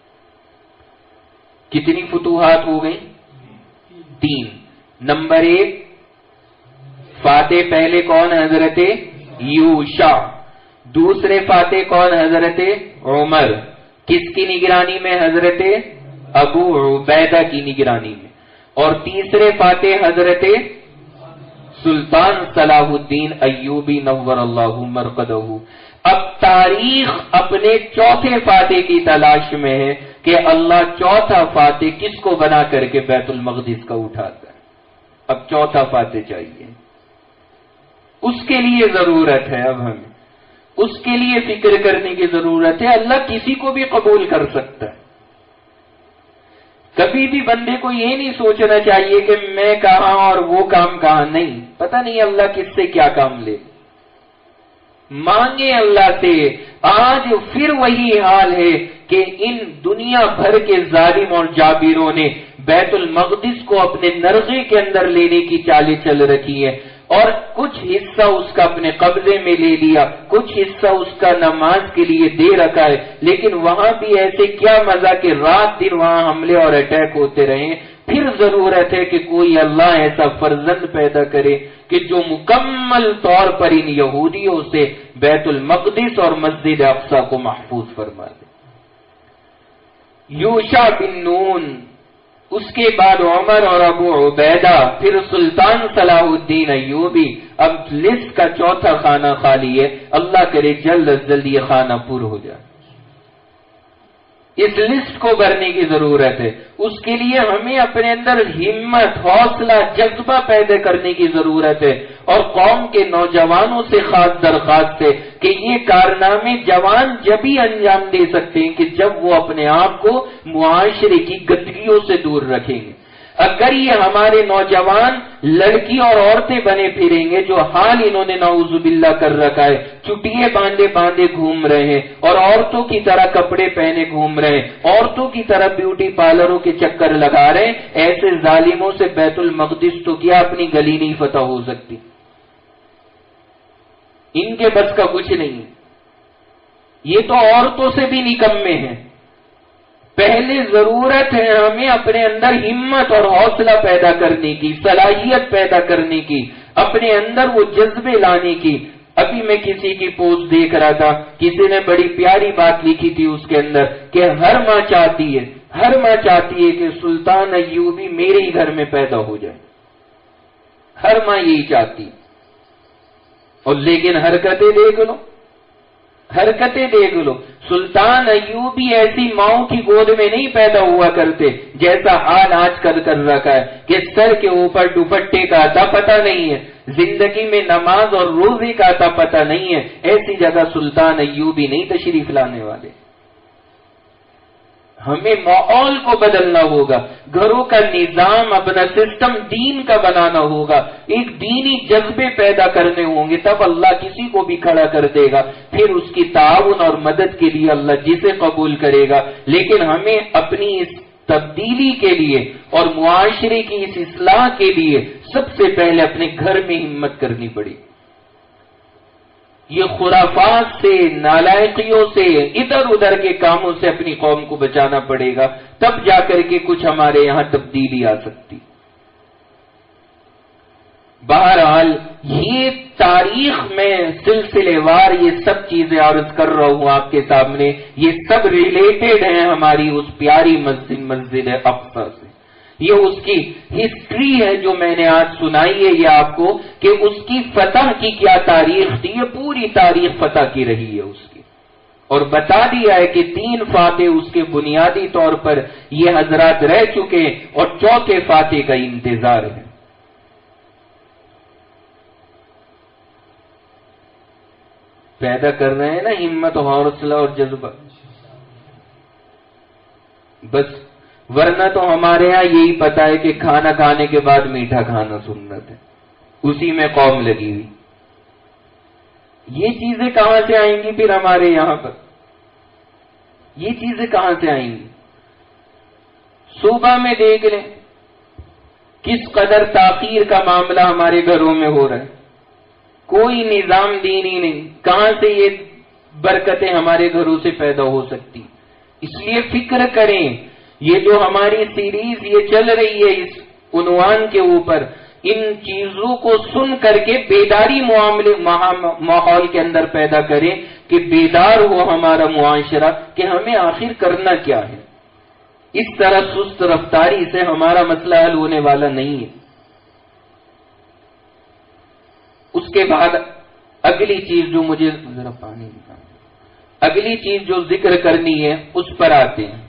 کتنی فتوحات ہو گئی؟ تین. نمبر ایک، فاتح پہلے کون؟ حضرت یوشع. دوسرے فاتح کون؟ حضرت عمر. کس کی نگرانی میں؟ حضرت ابو عبیدہ کی نگرانی میں. اور تیسرے فاتح حضرت سلطان صلاح الدین ایوبی نور اللہ مرقدہ. اب تاریخ اپنے چوتھے فاتح کی تلاش میں ہے کہ اللہ چوتھا فاتح کس کو بنا کر کے بیت المقدس کا اٹھاتا ہے. اب چوتھا فاتح چاہیے، اس کے لیے ضرورت ہے، اب ہمیں اس کے لیے فکر کرنے کی ضرورت ہے. اللہ کسی کو بھی قبول کر سکتا ہے. کبھی بھی بندے کو یہ نہیں سوچنا چاہیے کہ میں کہاں اور وہ کام کہاں. نہیں، پتہ نہیں اللہ کس سے کیا کام لے. مانگے اللہ سے. آج پھر وہی حال ہے کہ ان دنیا بھر کے ظالم اور جابروں نے بیت المقدس کو اپنے نرغے کے اندر لینے کی چالیں چل رکھی ہے اور کچھ حصہ اس کا اپنے قبضے میں لے لیا، کچھ حصہ اس کا نماز کے لیے دے رکھا ہے. لیکن وہاں بھی ایسے کیا مزہ کہ رات دن وہاں حملے اور اٹیک ہوتے رہے. پھر ضرورت ہے کہ کوئی اللہ ایسا فرزند پیدا کرے کہ جو مکمل طور پر ان یہودیوں سے بیت المقدس اور مسجد اقصی کو محفوظ فرما دے. یوشع بن نون، اس کے بعد عمر اور ابو عبیدہ، پھر سلطان صلاح الدین ایوبی. اب لسٹ کا چوتھا خانہ خالی ہے. اللہ کرے جلد از جلد یہ خانہ پور ہو جائے. اس لسٹ کو بھرنے کی ضرورت ہے. اس کے لیے ہمیں اپنے اندر ہمت، حوصلہ، جذبہ پیدا کرنے کی ضرورت ہے. اور قوم کے نوجوانوں سے خاص درخواست ہے کہ یہ کارنامے جوان جب ہی انجام دے سکتے ہیں کہ جب وہ اپنے آپ کو معاشرے کی گندگیوں سے دور رکھیں گے. اگر یہ ہمارے نوجوان لڑکی اور عورتیں بنے پھریں گے جو حال انہوں نے نعوذ باللہ کر رکھا ہے، چٹیے باندھے باندھے گھوم رہے ہیں اور عورتوں کی طرح کپڑے پہنے گھوم رہے ہیں، عورتوں کی طرح بیوٹی پارلروں کے چکر لگا رہے ہیں، ایسے ظالموں سے بیت المقدس تو کیا اپنی گلی نہیں فتح ہو سکتی. ان کے بس کا کچھ نہیں. یہ تو عورتوں سے بھی نکمے ہیں. پہلے ضرورت ہے ہمیں اپنے اندر ہمت اور حوصلہ پیدا کرنے کی، صلاحیت پیدا کرنے کی، اپنے اندر وہ جذبے لانے کی. ابھی میں کسی کی پوسٹ دیکھ رہا تھا، کسی نے بڑی پیاری بات لکھی تھی اس کے اندر کہ ہر ماں چاہتی ہے ہر ماں چاہتی ہے کہ سلطان ایوبی میرے ہی گھر میں پیدا ہو جائے. ہر ماں یہی چاہتی. اور لیکن حرکتیں دیکھ لو حرکتیں دیکھ لو سلطان ایوبی ایسی ماؤں کی گود میں نہیں پیدا ہوا کرتے جیسا حال آج کل کر رکھا ہے کہ سر کے اوپر دوپٹے کا عطا پتہ نہیں ہے، زندگی میں نماز اور روزے کا عطا پتہ نہیں ہے. ایسی جگہ سلطان ایوبی نہیں تشریف لانے والے. ہمیں ماحول کو بدلنا ہوگا، گھروں کا نظام، اپنا سسٹم دین کا بنانا ہوگا، ایک دینی جذبے پیدا کرنے ہوں گے، تب اللہ کسی کو بھی کھڑا کر دے گا. پھر اس کی تعاون اور مدد کے لیے اللہ جسے قبول کرے گا. لیکن ہمیں اپنی اس تبدیلی کے لیے اور معاشرے کی اس اصلاح کے لیے سب سے پہلے اپنے گھر میں ہمت کرنی پڑی. یہ خرافات سے، نالائقیوں سے، ادھر ادھر کے کاموں سے اپنی قوم کو بچانا پڑے گا، تب جا کر کے کچھ ہمارے یہاں تبدیلی آ سکتی. بہرحال یہ تاریخ میں سلسلے وار یہ سب چیزیں عرض کر رہا ہوں آپ کے سامنے، یہ سب ریلیٹڈ ہیں ہماری اس پیاری مسجد مسجد اقصی سے. یہ اس کی ہسٹری ہے جو میں نے آج سنائی ہے یہ آپ کو، کہ اس کی فتح کی کیا تاریخ تھی. یہ پوری تاریخ فتح کی رہی ہے اس کی، اور بتا دیا ہے کہ تین فاتح اس کے بنیادی طور پر یہ حضرات رہ چکے اور چوتھے فاتح کا انتظار ہے. پیدا کر رہے ہیں نا ہمت و حوصلہ اور جذبہ، بس. ورنہ تو ہمارے ہاں یہی پتا ہے کہ کھانا کھانے کے بعد میٹھا کھانا سنت ہے، اسی میں قوم لگی ہوئی. یہ چیزیں کہاں سے آئیں گی پھر ہمارے یہاں پر؟ یہ چیزیں کہاں سے آئیں گی؟ صوبہ میں دیکھ لیں کس قدر تاخیر کا معاملہ ہمارے گھروں میں ہو رہا ہے. کوئی نظام دینی نہیں، کہاں سے یہ برکتیں ہمارے گھروں سے پیدا ہو سکتی. اس لیے فکر کریں، یہ جو ہماری سیریز یہ چل رہی ہے اس عنوان کے اوپر، ان چیزوں کو سن کر کے بیداری معاملے ماحول کے اندر پیدا کریں کہ بیدار ہو ہمارا معاشرہ کہ ہمیں آخر کرنا کیا ہے. اس طرح سست رفتاری سے ہمارا مسئلہ حل ہونے والا نہیں ہے. اس کے بعد اگلی چیز جو مجھے ذرا پانی نکال اگلی چیز جو ذکر کرنی ہے اس پر آتے ہیں.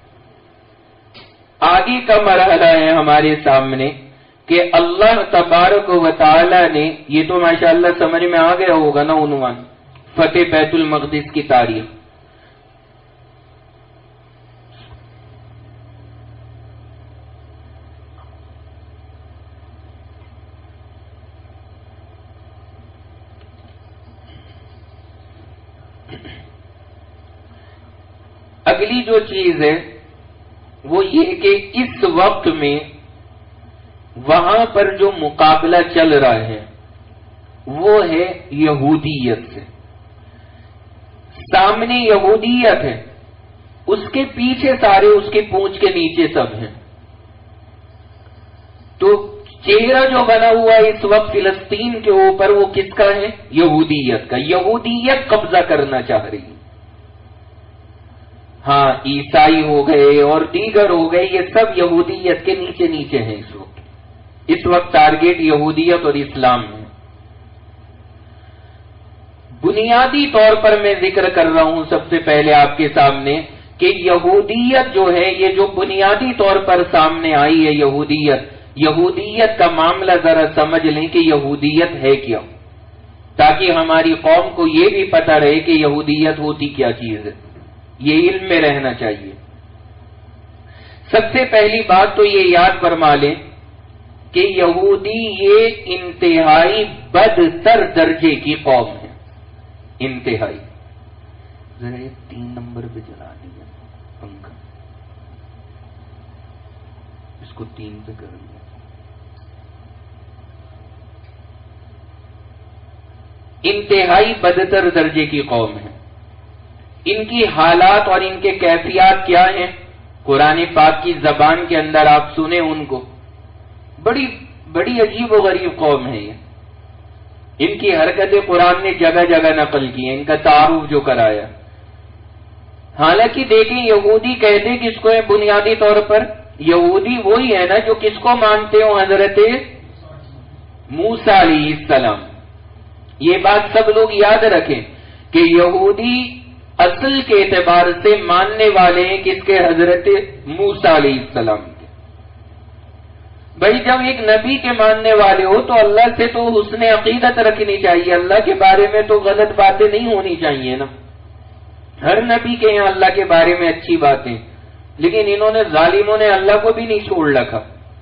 آگے کا مرحلہ ہے ہمارے سامنے کہ اللہ تبارک و تعالی نے، یہ تو ماشاءاللہ سمجھ میں آ گیا ہوگا نا عنوان، فتح بیت المقدس کی تاریخ. اگلی جو چیز ہے وہ یہ کہ اس وقت میں وہاں پر جو مقابلہ چل رہا ہے وہ ہے یہودیت سے. سامنے یہودیت ہے، اس کے پیچھے سارے اس کے پونچھ کے نیچے سب ہیں. تو چہرہ جو بنا ہوا ہے اس وقت فلسطین کے اوپر وہ کس کا ہے؟ یہودیت کا. یہودیت قبضہ کرنا چاہ رہی ہے. ہاں عیسائی ہو گئے اور دیگر ہو گئے، یہ سب یہودیت کے نیچے نیچے ہیں اس وقت. اس وقت ٹارگیٹ یہودیت اور اسلام ہے. بنیادی طور پر میں ذکر کر رہا ہوں سب سے پہلے آپ کے سامنے کہ یہودیت جو ہے، یہ جو بنیادی طور پر سامنے آئی ہے یہودیت، یہودیت کا معاملہ ذرا سمجھ لیں کہ یہودیت ہے کیا، تاکہ ہماری قوم کو یہ بھی پتہ رہے کہ یہودیت ہوتی کیا چیز ہے. یہ علم میں رہنا چاہیے. سب سے پہلی بات تو یہ یاد فرما لیں کہ یہودی یہ انتہائی بدتر درجے کی قوم ہے. انتہائی. ذرا یہ تین نمبر پہ چلا دیا پنکھا، اس کو تین پہ کر دیا. انتہائی بدتر درجے کی قوم ہے. ان کی حالات اور ان کے کیفیات کیا ہیں؟ قرآن پاک کی زبان کے اندر آپ سنیں ان کو. بڑی بڑی عجیب و غریب قوم ہے یہ. ان کی حرکتیں قرآن نے جگہ جگہ نقل کی ہیں، ان کا تعارف جو کرایا. حالانکہ دیکھیں یہودی کہتے کس کو ہے بنیادی طور پر؟ یہودی وہی ہے نا جو کس کو مانتے ہو؟ حضرت موسیٰ علیہ السلام. یہ بات سب لوگ یاد رکھیں کہ یہودی اصل کے اعتبار سے ماننے والے ہیں کس کے؟ حضرت موسیٰ علیہ السلام کے. بھائی جب ایک نبی کے ماننے والے ہو تو اللہ سے تو حسن عقیدت رکھنی چاہیے، اللہ کے بارے میں تو غلط باتیں نہیں ہونی چاہیے نا. ہر نبی کے یہاں اللہ کے بارے میں اچھی باتیں، لیکن انہوں نے ظالموں نے اللہ کو بھی نہیں چھوڑ رکھا.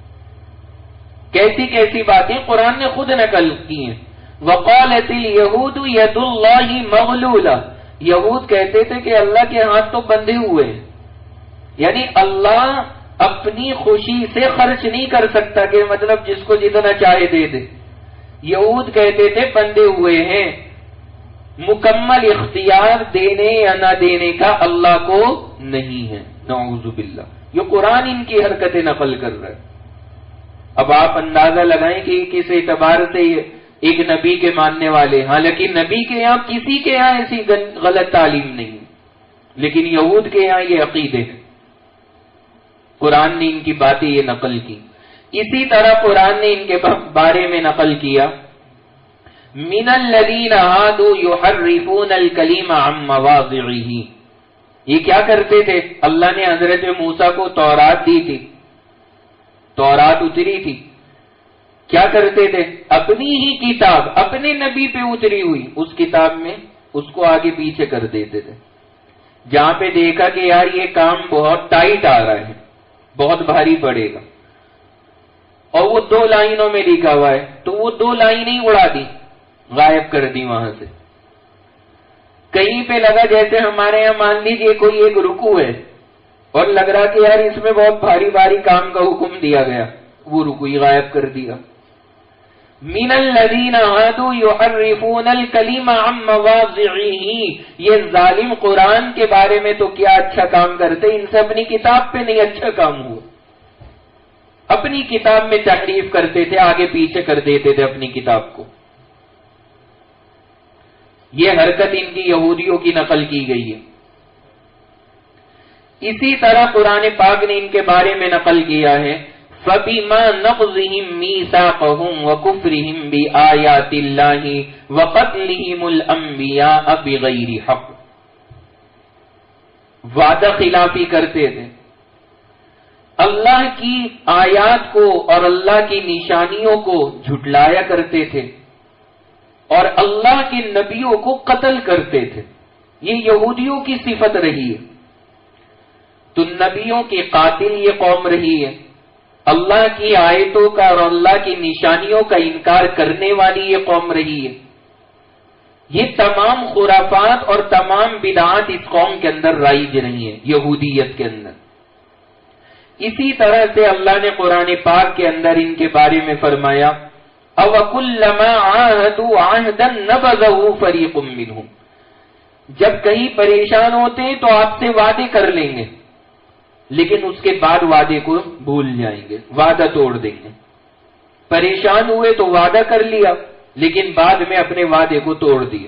کیسی کیسی باتیں قرآن نے خود نقل کی ہیں. وقالت اليہود ید اللہ مغلولہ. یہود کہتے تھے کہ اللہ کے ہاتھ تو بندھے ہوئے ہیں، یعنی اللہ اپنی خوشی سے خرچ نہیں کر سکتا کہ مطلب جس کو جتنا چاہے دے دے. یہود کہتے تھے بندھے ہوئے ہیں، مکمل اختیار دینے یا نہ دینے کا اللہ کو نہیں ہے. نعوذ باللہ. یہ قرآن ان کی حرکتیں نقل کر رہا ہے. اب آپ اندازہ لگائیں کہ کس اعتبار سے ایک نبی کے ماننے والے، حالانکہ نبی کے یہاں کسی کے یہاں ایسی غلط تعلیم نہیں، لیکن یہود کے یہاں یہ عقیدے ہیں، قرآن نے ان کی باتیں یہ نقل کی۔ اسی طرح قرآن نے ان کے بارے میں نقل کیا، من الذین ہادوا یحرفون الکلیم عن مواضعہ، یہ کیا کرتے تھے؟ اللہ نے حضرت موسیٰ کو تورات دی تھی، تورات اتری تھی، کیا کرتے تھے؟ اپنی ہی کتاب اپنے نبی پہ اتری ہوئی اس کتاب میں اس کو آگے پیچھے کر دیتے تھے، جہاں پہ دیکھا کہ یار یہ کام بہت ٹائٹ آ رہا ہے، بہت بھاری پڑے گا، اور وہ دو لائنوں میں لکھا ہوا ہے تو وہ دو لائنیں ہی اڑا دی، غائب کر دی وہاں سے۔ کہیں پہ لگا جیسے ہمارے یہاں مان لیجیے کوئی ایک رکوع ہے اور لگ رہا کہ یار اس میں بہت بھاری بھاری کام کا حکم دیا گیا، وہ رکوع ہی غائب کر دیا۔ من الذین ہادوا یحرفون الکلیم عن مواضعہ، یہ ظالم قرآن کے بارے میں تو کیا اچھا کام کرتے، ان سے اپنی کتاب پہ نہیں اچھا کام ہوا، اپنی کتاب میں تحریف کرتے تھے، آگے پیچھے کر دیتے تھے اپنی کتاب کو۔ یہ حرکت ان کی یہودیوں کی نقل کی گئی ہے۔ اسی طرح قرآن پاک نے ان کے بارے میں نقل کیا ہے، فَبِمَا نَقْضِهِمْ مِيثَاقَهُمْ وَكُفْرِهِمْ بِآيَاتِ اللَّهِ وَقَتْلِهِمُ الْأَنْبِيَاءَ بِغَيْرِ حَقٍّ، وعدہ خلافی کرتے تھے، اللہ کی آیات کو اور اللہ کی نشانیوں کو جھٹلایا کرتے تھے، اور اللہ کے نبیوں کو قتل کرتے تھے۔ یہ یہودیوں کی صفت رہی ہے، تو نبیوں کے قاتل یہ قوم رہی ہے، اللہ کی آیتوں کا اور اللہ کی نشانیوں کا انکار کرنے والی یہ قوم رہی ہے۔ یہ تمام خرافات اور تمام بدعات اس قوم کے اندر رائج رہی ہیں، یہودیت کے اندر۔ اسی طرح سے اللہ نے قرآن پاک کے اندر ان کے بارے میں فرمایا، أَوَكُلَّمَا عَاهَدُوا عَهْدًا نَبَذَهُ فَرِيقٌ مِّنْهُمْ، جب کہیں پریشان ہوتے ہیں تو آپ سے وعدے کر لیں گے، لیکن اس کے بعد وعدے کو بھول جائیں گے، وعدہ توڑ دیں گے۔ پریشان ہوئے تو وعدہ کر لیا، لیکن بعد میں اپنے وعدے کو توڑ دیا۔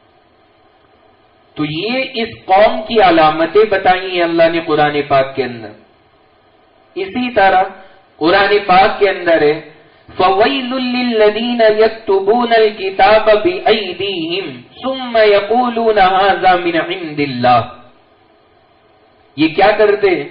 تو یہ اس قوم کی علامتیں بتائی ہیں اللہ نے قرآن پاک کے اندر۔ اسی طرح قرآن پاک کے اندر ہے، فَوَيْلٌ لِّلَّذِينَ يَكْتُبُونَ الْكِتَابَ بِأَيْدِيهِمْ ثُمَّ يَقُولُونَ هَٰذَا مِنْ عِندِ اللَّهِ، یہ کیا کرتے ہیں؟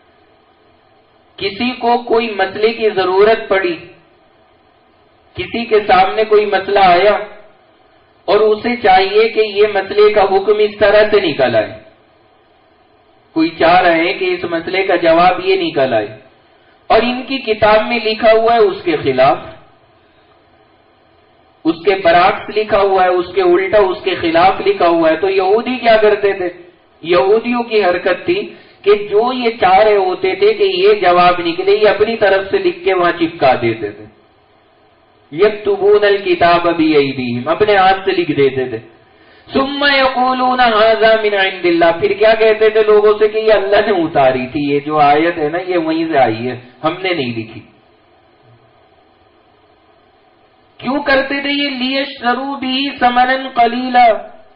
کسی کو کوئی مسئلے کی ضرورت پڑی، کسی کے سامنے کوئی مسئلہ آیا اور اسے چاہیے کہ یہ مسئلے کا حکم اس طرح سے نکل آئے، کوئی چاہ رہے ہیں کہ اس مسئلے کا جواب یہ نکل آئے، اور ان کی کتاب میں لکھا ہوا ہے اس کے خلاف، اس کے برعکس لکھا ہوا ہے، اس کے الٹا اس کے خلاف لکھا ہوا ہے۔ تو یہودی کیا کرتے تھے؟ یہودیوں کی حرکت تھی کہ جو یہ چاہ رہے ہوتے تھے کہ یہ جواب نکلے، یہ اپنی طرف سے لکھ کے وہاں چپکا دیتے تھے۔ یکتبون الکتاب بایدیہم، اپنے ہاتھ سے لکھ دیتے تھے۔ ثم یقولون ھذا من عند اللہ، پھر کیا کہتے تھے لوگوں سے کہ یہ اللہ نے اتاری تھی، یہ جو آیت ہے نا یہ وہیں سے آئی ہے، ہم نے نہیں لکھی۔ کیوں کرتے تھے یہ؟ لیشتروا بہ ثمنا قلیلا،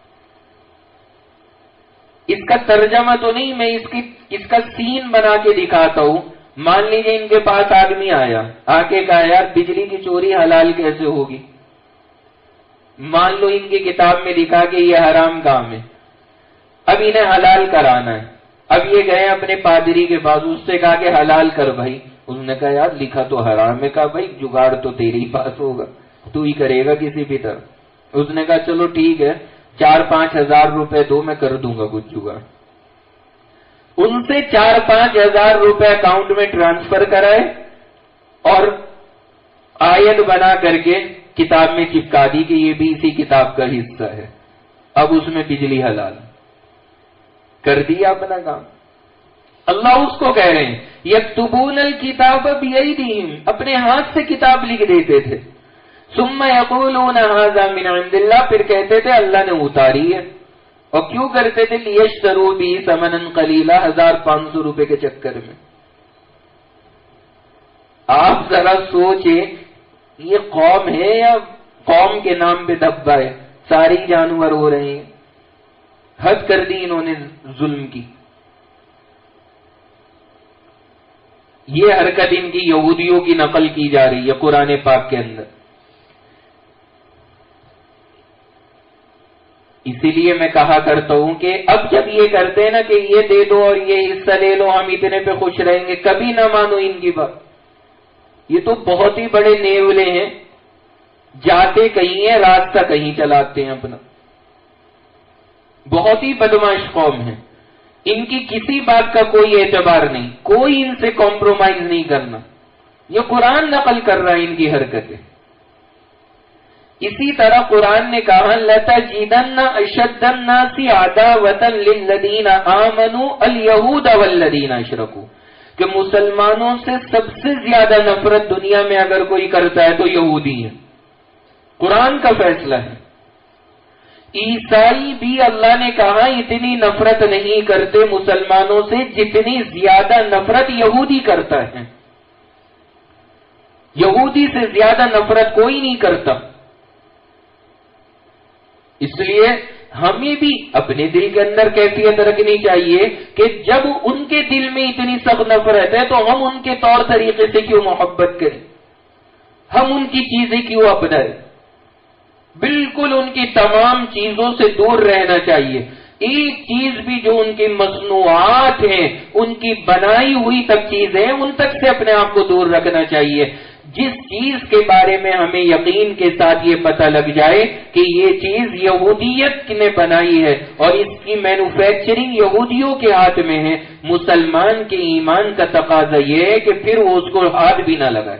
اس کا ترجمہ تو نہیں، میں اس کی اس کا سین بنا کے دکھاتا ہوں۔ مان لیجیے ان کے پاس آدمی آیا، آ کے کہا یار بجلی کی چوری حلال کیسے ہوگی؟ مان لو ان کی کتاب میں لکھا کہ یہ حرام کام ہے، اب انہیں حلال کرانا ہے۔ اب یہ گئے اپنے پادری کے پاس، اس سے کہا کہ حلال کر بھائی، اس نے کہا یار لکھا تو حرام ہے۔ کہا بھائی جگاڑ تو تیرے ہی پاس ہوگا، تو ہی کرے گا کسی بھی طرح۔ اس نے کہا چلو ٹھیک ہے، چار پانچ ہزار روپے دو، میں کر دوں گا کچھ جگاڑ۔ ان سے چار پانچ ہزار روپے اکاؤنٹ میں ٹرانسفر کرائے اور آیت بنا کر کے کتاب میں چپکا دی کہ یہ بھی اسی کتاب کا حصہ ہے، اب اس میں بجلی حلال کر دیا اپنا کام۔ اللہ اس کو کہہ رہے ہیں یکتبون الکتاب بایدیہم، اپنے ہاتھ سے کتاب لکھ دیتے تھے۔ ثم یقولون ھذا من عند اللہ، پھر کہتے تھے اللہ نے اتاری ہے۔ اور کیوں کرتے تھے؟ لیشتروا بہ ثمنا قلیلا، ہزار پانچ سو روپے کے چکر میں۔ آپ ذرا سوچیں یہ قوم ہے یا قوم کے نام پہ دبا ہے؟ سارے جانور ہو رہے ہیں، حد کر دی انہوں نے ظلم کی. یہ حرکت ان کی یہودیوں کی نقل کی جا رہی ہے قرآن پاک کے اندر. اسی لیے میں کہا کرتا ہوں کہ اب جب یہ کرتے ہیں نا کہ یہ دے دو اور یہ حصہ لے لو، ہم اتنے پہ خوش رہیں گے، کبھی نہ مانو ان کی بات. یہ تو بہت ہی بڑے نیولے ہیں، جاتے کہیں ہیں راستہ کہیں چلاتے ہیں اپنا. بہت ہی بدمعاش قوم ہے، ان کی کسی بات کا کوئی اعتبار نہیں، کوئی ان سے کمپرومائز نہیں کرنا. یہ قرآن نقل کر رہا ہے ان کی حرکتیں. اسی طرح قرآن نے کہا لَتَجِدَنَّ أَشَدَّ النَّاسِ عَدَاوَةً لِلَّذِينَ آمَنُوا الْيَهُودَ وَالَّذِينَ أَشْرَكُوا، کہ مسلمانوں سے سب سے زیادہ نفرت دنیا میں اگر کوئی کرتا ہے تو یہودی ہے. قرآن کا فیصلہ ہے. عیسائی بھی اللہ نے کہا اتنی نفرت نہیں کرتے مسلمانوں سے جتنی زیادہ نفرت یہودی کرتا ہے. یہودی سے زیادہ نفرت کوئی نہیں کرتا. اس لیے ہمیں بھی اپنے دل کے اندر کیفیت رکھنی چاہیے کہ جب ان کے دل میں اتنی سخت نفرت ہے تو ہم ان کے طور طریقے سے کیوں محبت کریں، ہم ان کی چیزیں کیوں اپنائیں. بالکل ان کی تمام چیزوں سے دور رہنا چاہیے. ایک چیز بھی جو ان کی مصنوعات ہیں، ان کی بنائی ہوئی تک چیزیں ہیں، ان تک سے اپنے آپ کو دور رکھنا چاہیے. جس چیز کے بارے میں ہمیں یقین کے ساتھ یہ پتہ لگ جائے کہ یہ چیز یہودیت نے بنائی ہے اور اس کی مینوفیکچرنگ یہودیوں کے ہاتھ میں ہے، مسلمان کے ایمان کا تقاضا یہ ہے کہ پھر وہ اس کو ہاتھ بھی نہ لگائے،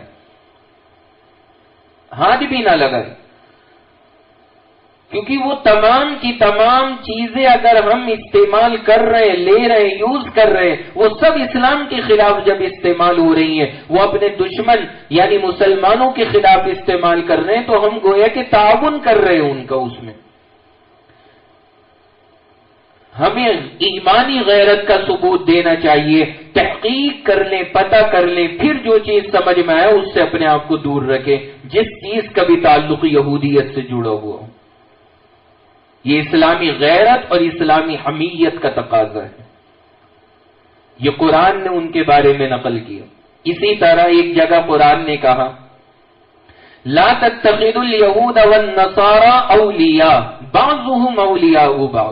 ہاتھ بھی نہ لگائے. کیونکہ وہ تمام کی تمام چیزیں اگر ہم استعمال کر رہے ہیں، لے رہے ہیں، یوز کر رہے ہیں، وہ سب اسلام کے خلاف جب استعمال ہو رہی ہیں، وہ اپنے دشمن یعنی مسلمانوں کے خلاف استعمال کر رہے ہیں، تو ہم گویا کہ تعاون کر رہے ہیں ان کا اس میں. ہمیں ایمانی غیرت کا ثبوت دینا چاہیے. تحقیق کر لیں، پتہ کر لیں، پھر جو چیز سمجھ میں آئے اس سے اپنے آپ کو دور رکھیں جس چیز کا بھی تعلق یہودیت سے جڑا ہوا ہو. یہ اسلامی غیرت اور اسلامی حمیت کا تقاضا ہے. یہ قرآن نے ان کے بارے میں نقل کیا. اسی طرح ایک جگہ قرآن نے کہا لا تتخذوا اليهود والنصارى اولیاء بعضهم اولیاء بعض.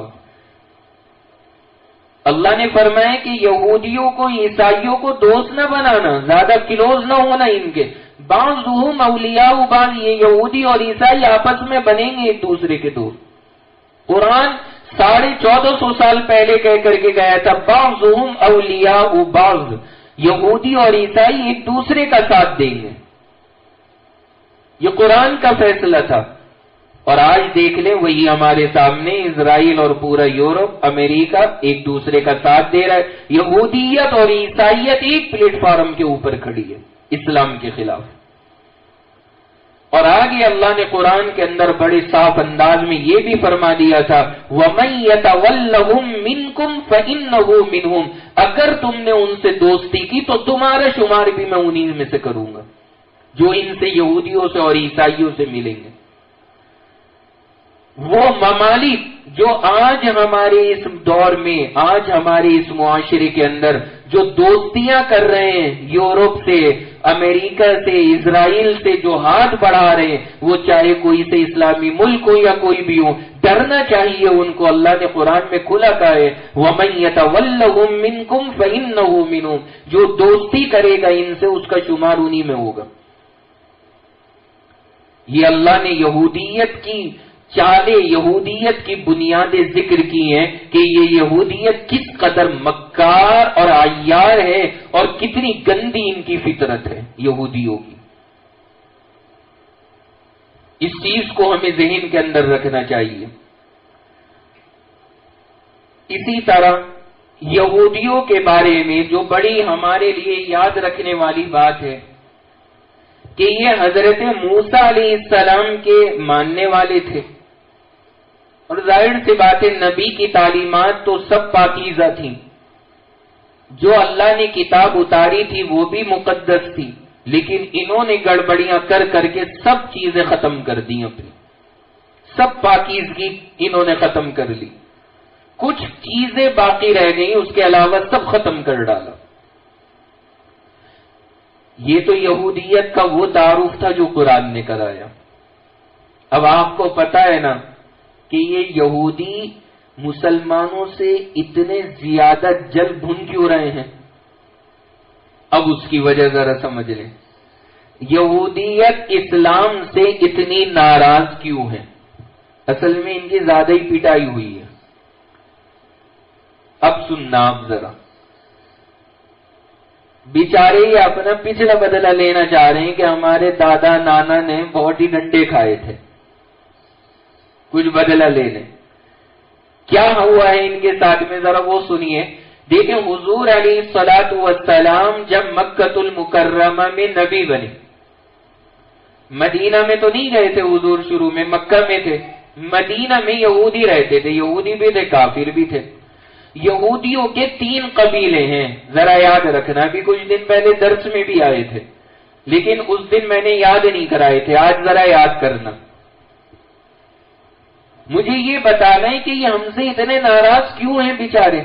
اللہ نے فرمایا کہ یہودیوں کو، عیسائیوں کو دوست نہ بنانا، زیادہ کلوز نہ ہونا ان کے. بعضهم اولیاء بعض، یہ یہودی اور عیسائی آپس میں بنیں گے ایک دوسرے کے دوست. قرآن ساڑھے چودہ سو سال پہلے کہہ کر کے گیا تھا بعضهم اولیاء بعض، یہودی اور عیسائی ایک دوسرے کا ساتھ دیں گے. یہ قرآن کا فیصلہ تھا. اور آج دیکھ لیں وہی ہمارے سامنے اسرائیل اور پورا یورپ، امریکہ ایک دوسرے کا ساتھ دے رہا ہے. یہودیت اور عیسائیت ایک پلیٹ فارم کے اوپر کھڑی ہے اسلام کے خلاف. اور آگے اللہ نے قرآن کے اندر بڑے صاف انداز میں یہ بھی فرما دیا تھا وَمَن يَتَوَلَّهُم مِّنكُمْ فَإِنَّهُ مِنْهُمْ، اگر تم نے ان سے دوستی کی تو تمہارا شمار بھی میں انہی میں سے کروں گا جو ان سے یہودیوں سے اور عیسائیوں سے ملیں گے. وہ ممالک جو آج ہمارے اس دور میں، آج ہمارے اس معاشرے کے اندر جو دوستیاں کر رہے ہیں یورپ سے، امریکہ سے، اسرائیل سے، جو ہاتھ بڑھا رہے ہیں، وہ چاہے کوئی سے اسلامی ملک ہو یا کوئی بھی ہو، ڈرنا چاہیے ان کو. اللہ نے قرآن میں کھلا کہا ہے وَمَن يَتَوَلَّهُم مِّنكُمْ فَإِنَّهُ مِنْهُمْ، جو دوستی کرے گا ان سے اس کا شمار انہی میں ہوگا. یہ اللہ نے یہودیت کی چالیں، یہودیت کی بنیادیں ذکر کی ہیں کہ یہ یہودیت کس قدر مکار اور عیار ہے اور کتنی گندی ان کی فطرت ہے یہودیوں کی. اس چیز کو ہمیں ذہن کے اندر رکھنا چاہیے. اسی طرح یہودیوں کے بارے میں جو بڑی ہمارے لیے یاد رکھنے والی بات ہے کہ یہ حضرت موسیٰ علیہ السلام کے ماننے والے تھے. اور ظاہر سی بات ہے نبی کی تعلیمات تو سب پاکیزہ تھیں. جو اللہ نے کتاب اتاری تھی وہ بھی مقدس تھی، لیکن انہوں نے گڑبڑیاں کر کر کے سب چیزیں ختم کر دی اپنی، سب پاکیزگی انہوں نے ختم کر لی، کچھ چیزیں باقی رہ گئیں، اس کے علاوہ سب ختم کر ڈالا۔ یہ تو یہودیت کا وہ تعارف تھا جو قرآن نے کرایا۔ اب آپ کو پتا ہے نا کہ یہ یہودی مسلمانوں سے اتنے زیادہ جل بھن کیوں رہے ہیں؟ اب اس کی وجہ ذرا سمجھ لیں، یہودیت اسلام سے اتنی ناراض کیوں ہے؟ اصل میں ان کی زیادہ ہی پٹائی ہوئی ہے۔ اب سننا آپ ذرا، بیچارے یہ اپنا پچھلا بدلہ لینا چاہ رہے ہیں کہ ہمارے دادا نانا نے بہت ہی ڈنڈے کھائے تھے، کچھ بدلہ لے لیں۔ کیا ہوا ہے ان کے ساتھ میں ذرا وہ سنیے۔ دیکھیں حضور علیہ الصلوۃ والسلام جب مکۃ المکرمہ میں نبی بنے، مدینہ میں تو نہیں گئے تھے حضور، شروع میں مکہ میں تھے، مدینہ میں یہودی رہتے تھے، یہودی بھی تھے کافر بھی تھے۔ یہودیوں کے تین قبیلے ہیں، ذرا یاد رکھنا، بھی کچھ دن پہلے درس میں بھی آئے تھے لیکن اس دن میں نے یاد نہیں کرائے تھے، آج ذرا یاد کرنا۔ مجھے یہ بتانا ہے کہ یہ ہم سے اتنے ناراض کیوں ہیں بیچارے،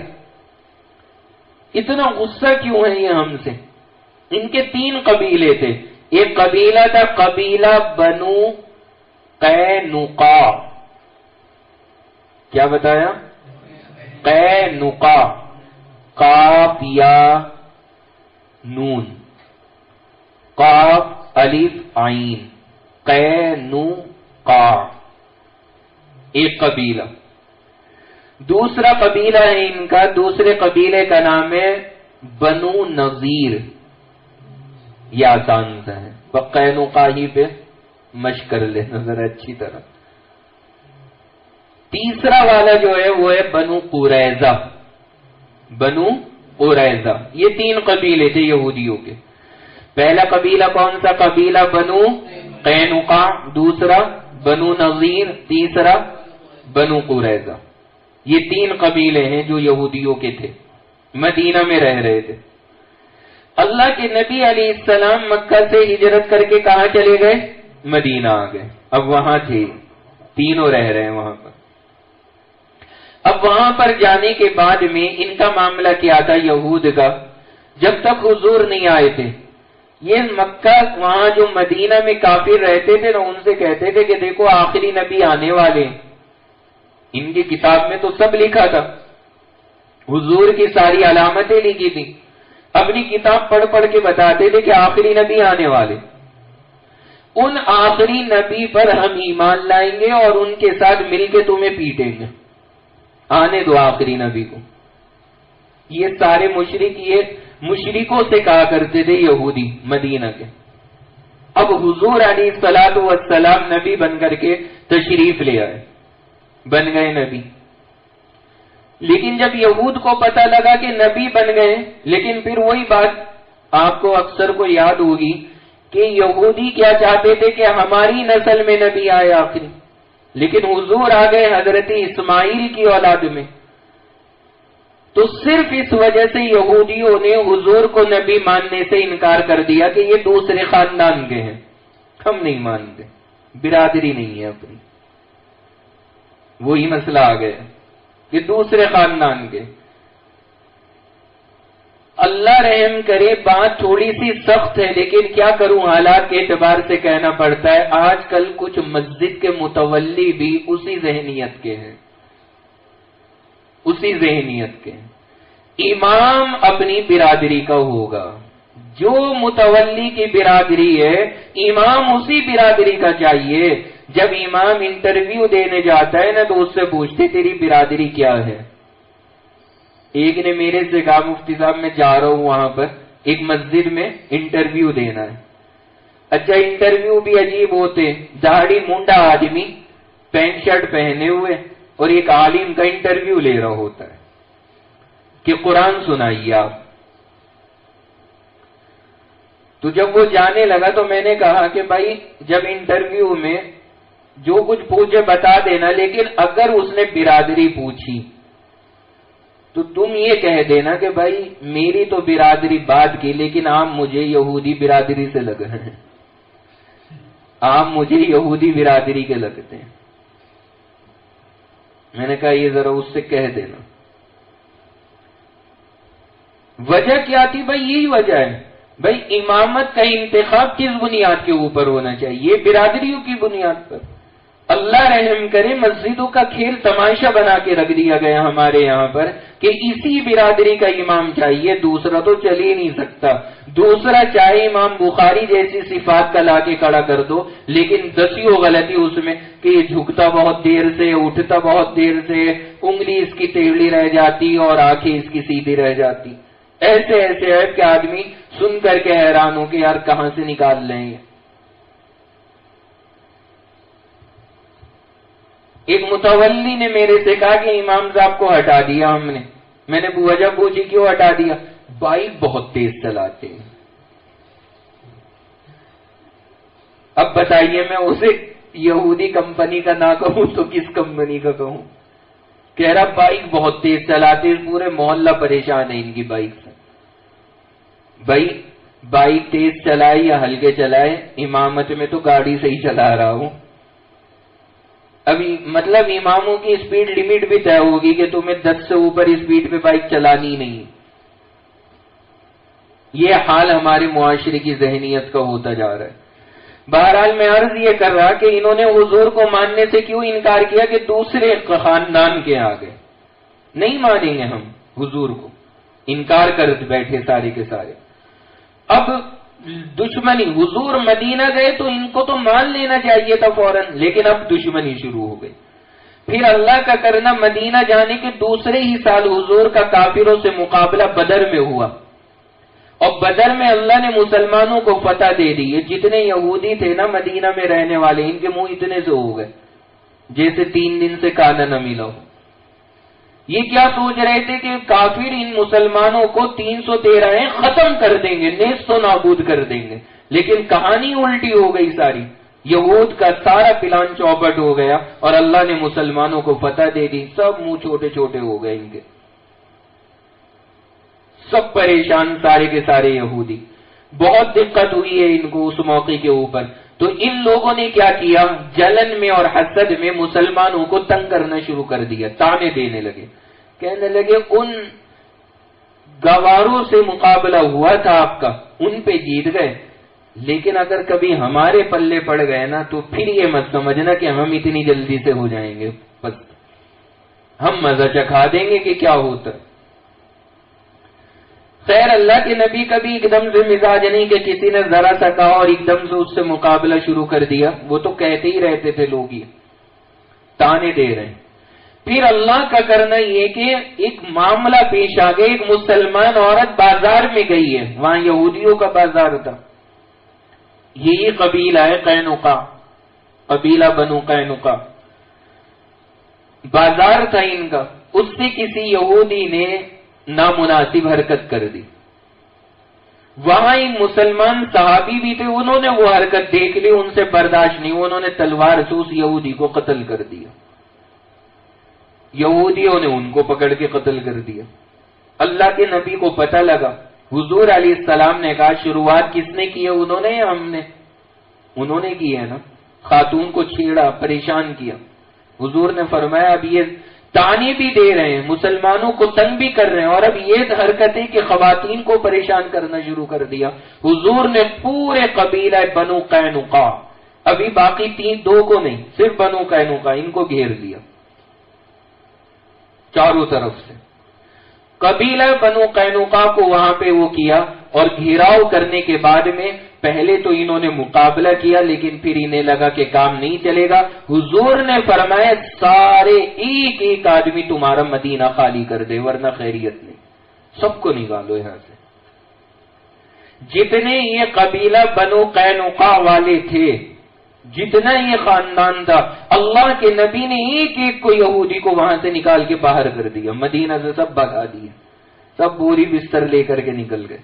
اتنا غصہ کیوں ہے یہ ہم سے؟ ان کے تین قبیلے تھے، ایک قبیلہ تھا قبیلہ بنو قینقاع، کیا بتایا؟ قینقاع، قاف یا نون، قاف الف عین، قینقاع ایک قبیلہ۔ دوسرا قبیلہ ہے ان کا، دوسرے قبیلے کا نام ہے بنو نذیر، یہ آسان سا ہے، قینقاع ہی پہ مشق کر لینا ذرا اچھی طرح۔ تیسرا والا جو ہے وہ ہے بنو قریظہ، بنو قریظہ، یہ تین قبیلے تھے یہودیوں کے۔ پہلا قبیلہ کون سا؟ قبیلہ بنو قینقاع، دوسرا بنو نذیر، تیسرا بنو قریظہ۔ یہ تین قبیلے ہیں جو یہودیوں کے تھے، مدینہ میں رہ رہے تھے۔ اللہ کے نبی علیہ السلام مکہ سے ہجرت کر کے کہاں چلے گئے؟ مدینہ آ گئے، اب وہاں تھے، تینوں رہ رہے ہیں وہاں پر۔ اب وہاں پر جانے کے بعد میں ان کا معاملہ کیا تھا یہود کا، جب تک حضور نہیں آئے تھے یہ مکہ، وہاں جو مدینہ میں کافر رہتے تھے نا، ان سے کہتے تھے کہ دیکھو آخری نبی آنے والے ہیں، ان کی کتاب میں تو سب لکھا تھا، حضور کی ساری علامتیں لکھی تھی، اپنی کتاب پڑھ پڑھ کے بتاتے تھے کہ آخری نبی آنے والے، ان آخری نبی پر ہم ایمان لائیں گے اور ان کے ساتھ مل کے تمہیں پیٹیں گے، آنے دو آخری نبی کو۔ یہ سارے مشرک یہ مشرکوں سے کہا کرتے تھے یہودی مدینہ کے۔ اب حضور علیہ الصلوۃ والسلام نبی بن کر کے تشریف لے آئے، بن گئے نبی۔ لیکن جب یہود کو پتہ لگا کہ نبی بن گئے، لیکن پھر وہی بات آپ کو اکثر کو یاد ہوگی کہ یہودی کیا چاہتے تھے کہ ہماری نسل میں نبی آئے آخری، لیکن حضور آ گئے حضرت اسماعیل کی اولاد میں، تو صرف اس وجہ سے یہودیوں نے حضور کو نبی ماننے سے انکار کر دیا کہ یہ دوسرے خاندان کے ہیں، ہم نہیں مانتے، برادری نہیں ہے اپنی۔ وہی مسئلہ آ گیا کہ دوسرے خاندان کے۔ اللہ رحم کرے، بات تھوڑی سی سخت ہے لیکن کیا کروں، حالات کے اعتبار سے کہنا پڑتا ہے، آج کل کچھ مسجد کے متولی بھی اسی ذہنیت کے ہیں، اسی ذہنیت کے۔ امام اپنی برادری کا ہوگا، جو متولی کی برادری ہے امام اسی برادری کا چاہیے۔ جب امام انٹرویو دینے جاتا ہے نا تو اس سے پوچھتے تیری برادری کیا ہے۔ ایک نے میرے سے کہا مفتی صاحب میں جا رہا ہوں وہاں پر ایک مسجد میں انٹرویو دینا ہے۔ اچھا انٹرویو بھی عجیب ہوتے، داڑھی مونڈا آدمی پینٹ شرٹ پہنے ہوئے اور ایک عالم کا انٹرویو لے رہا ہوتا ہے کہ قرآن سنائیے آپ۔ تو جب وہ جانے لگا تو میں نے کہا کہ بھائی جب انٹرویو میں جو کچھ پوچھے بتا دینا، لیکن اگر اس نے برادری پوچھی تو تم یہ کہہ دینا کہ بھائی میری تو برادری بعد کی، لیکن آپ مجھے یہودی برادری سے لگ رہے ہیں، آپ مجھے یہودی برادری کے لگتے ہیں۔ میں نے کہا یہ ذرا اس سے کہہ دینا۔ وجہ کیا تھی بھائی؟ یہی وجہ ہے بھائی، امامت کا انتخاب کس بنیاد کے اوپر ہونا چاہیے؟ برادریوں کی بنیاد پر۔ اللہ رحم کرے، مسجدوں کا کھیل تماشا بنا کے رکھ دیا گیا ہمارے یہاں پر کہ اسی برادری کا امام چاہیے، دوسرا تو چل ہی نہیں سکتا۔ دوسرا چاہے امام بخاری جیسی صفات کا لا کے کھڑا کر دو، لیکن دسیوں غلطی اس میں کہ یہ جھکتا بہت دیر سے، اٹھتا بہت دیر سے، انگلی اس کی ٹیڑھی رہ جاتی اور آنکھیں اس کی سیدھی رہ جاتی۔ ایسے ایسے ہے کہ آدمی سن کر کے حیران ہو کہ یار کہاں سے نکال لیں گے۔ ایک متولی نے میرے سے کہا کہ امام صاحب کو ہٹا دیا ہم نے۔ میں نے وجہ پوچھی کیوں ہٹا دیا؟ بائک بہت تیز چلاتے ہیں۔ اب بتائیے میں اسے یہودی کمپنی کا نہ کہوں تو کس کمپنی کا کہوں؟ کہہ رہا بائک بہت تیز چلاتے ہیں، پورے محلہ پریشان ہے ان کی بائک سے۔ بھائی بائک تیز چلائے یا ہلکے چلائے، امامت میں تو گاڑی سے ہی چلا رہا ہوں۔ ابھی مطلب اماموں کی اسپیڈ لمٹ بھی طے ہوگی کہ تمہیں دس سے اوپر اسپیڈ پہ بائک چلانی نہیں۔ یہ حال ہمارے معاشرے کی ذہنیت کا ہوتا جا رہا ہے۔ بہرحال میں عرض یہ کر رہا کہ انہوں نے حضور کو ماننے سے کیوں انکار کیا کہ دوسرے خاندان کے آگے نہیں مانیں گے ہم حضور کو، انکار کر بیٹھے سارے کے سارے۔ اب دشمنی، حضور مدینہ گئے تو ان کو تو مان لینا چاہیے تھا فوراً، لیکن اب دشمنی شروع ہو گئی۔ پھر اللہ کا کرنا، مدینہ جانے کے دوسرے ہی سال حضور کا کافروں سے مقابلہ بدر میں ہوا، اور بدر میں اللہ نے مسلمانوں کو فتح دے دی۔ جتنے یہودی تھے نا مدینہ میں رہنے والے، ان کے منہ اتنے سے ہو گئے جیسے تین دن سے کانا نہ ملا ہو۔ یہ کیا سوچ رہے تھے کہ کافر ان مسلمانوں کو تین سو تیرہ ختم کر دیں گے، نیست و نابود کر دیں گے، لیکن کہانی الٹی ہو گئی ساری۔ یہود کا سارا پلان چوپٹ ہو گیا اور اللہ نے مسلمانوں کو فتح دے دی۔ سب منہ چھوٹے چھوٹے ہو گئے ان کے، سب پریشان سارے کے سارے یہودی۔ بہت دقت ہوئی ہے ان کو اس موقع کے اوپر۔ تو ان لوگوں نے کیا کیا؟ جلن میں اور حسد میں مسلمانوں کو تنگ کرنا شروع کر دیا، تانے دینے لگے، کہنے لگے ان گواروں سے مقابلہ ہوا تھا آپ کا، ان پہ جیت گئے، لیکن اگر کبھی ہمارے پلے پڑ گئے نا تو پھر یہ مت سمجھنا کہ ہم اتنی جلدی سے ہو جائیں گے، بس ہم مزہ چکھا دیں گے کہ کیا ہوتا۔ خیر اللہ کے نبی کا بھی ایک دم سے مزاج نہیں کہ کسی نے ذرا سا کہا اور ایک دم سے اس سے مقابلہ شروع کر دیا، وہ تو کہتے ہی رہتے تھے، لوگ یہ تانے دے رہے ہیں۔ پھر اللہ کا کرنا یہ کہ ایک معاملہ پیش آ گیا، ایک مسلمان عورت بازار میں گئی ہے، وہاں یہودیوں کا بازار تھا، یہی قبیلہ ہے قینقاع، قبیلہ بنو قینقاع، بازار تھا ان کا۔ اس سے کسی یہودی نے نامناسب حرکت کر دی، وہاں ایک مسلمان صحابی بھی تھے، انہوں نے وہ حرکت دیکھ لی، ان سے برداشت نہیں، انہوں نے تلوار سے اس یہودی کو قتل کر دیا، یہودیوں نے ان کو پکڑ کے قتل کر دیا۔ اللہ کے نبی کو پتہ لگا، حضور علیہ السلام نے کہا شروعات کس نے کی ہے؟ انہوں نے یا ہم نے؟ انہوں نے کی ہے نا، خاتون کو چھیڑا، پریشان کیا۔ حضور نے فرمایا اب یہ تانے بھی دے رہے ہیں، مسلمانوں کو تنگ بھی کر رہے ہیں، اور اب یہ حرکتیں کہ خواتین کو پریشان کرنا شروع کر دیا۔ حضور نے پورے قبیلہ بنو قینقاع، ابھی باقی تین دو کو نہیں، صرف بنو قینقاع، ان کو گھیر دیا چاروں طرف سے۔ قبیلہ بنو قینقاع کو وہاں پہ وہ کیا، اور گھیراؤ کرنے کے بعد میں پہلے تو انہوں نے مقابلہ کیا، لیکن پھر انہیں لگا کہ کام نہیں چلے گا۔ حضور نے فرمایا سارے ایک ایک آدمی تمہارا مدینہ خالی کر دے ورنہ خیریت نہیں، سب کو نکالو یہاں سے۔ جتنے یہ قبیلہ بنو قینقاع والے تھے، جتنا یہ خاندان تھا، اللہ کے نبی نے ایک ایک کو یہودی کو وہاں سے نکال کے باہر کر دیا، مدینہ سے سب بھگا دیا، سب بوری بستر لے کر کے نکل گئے۔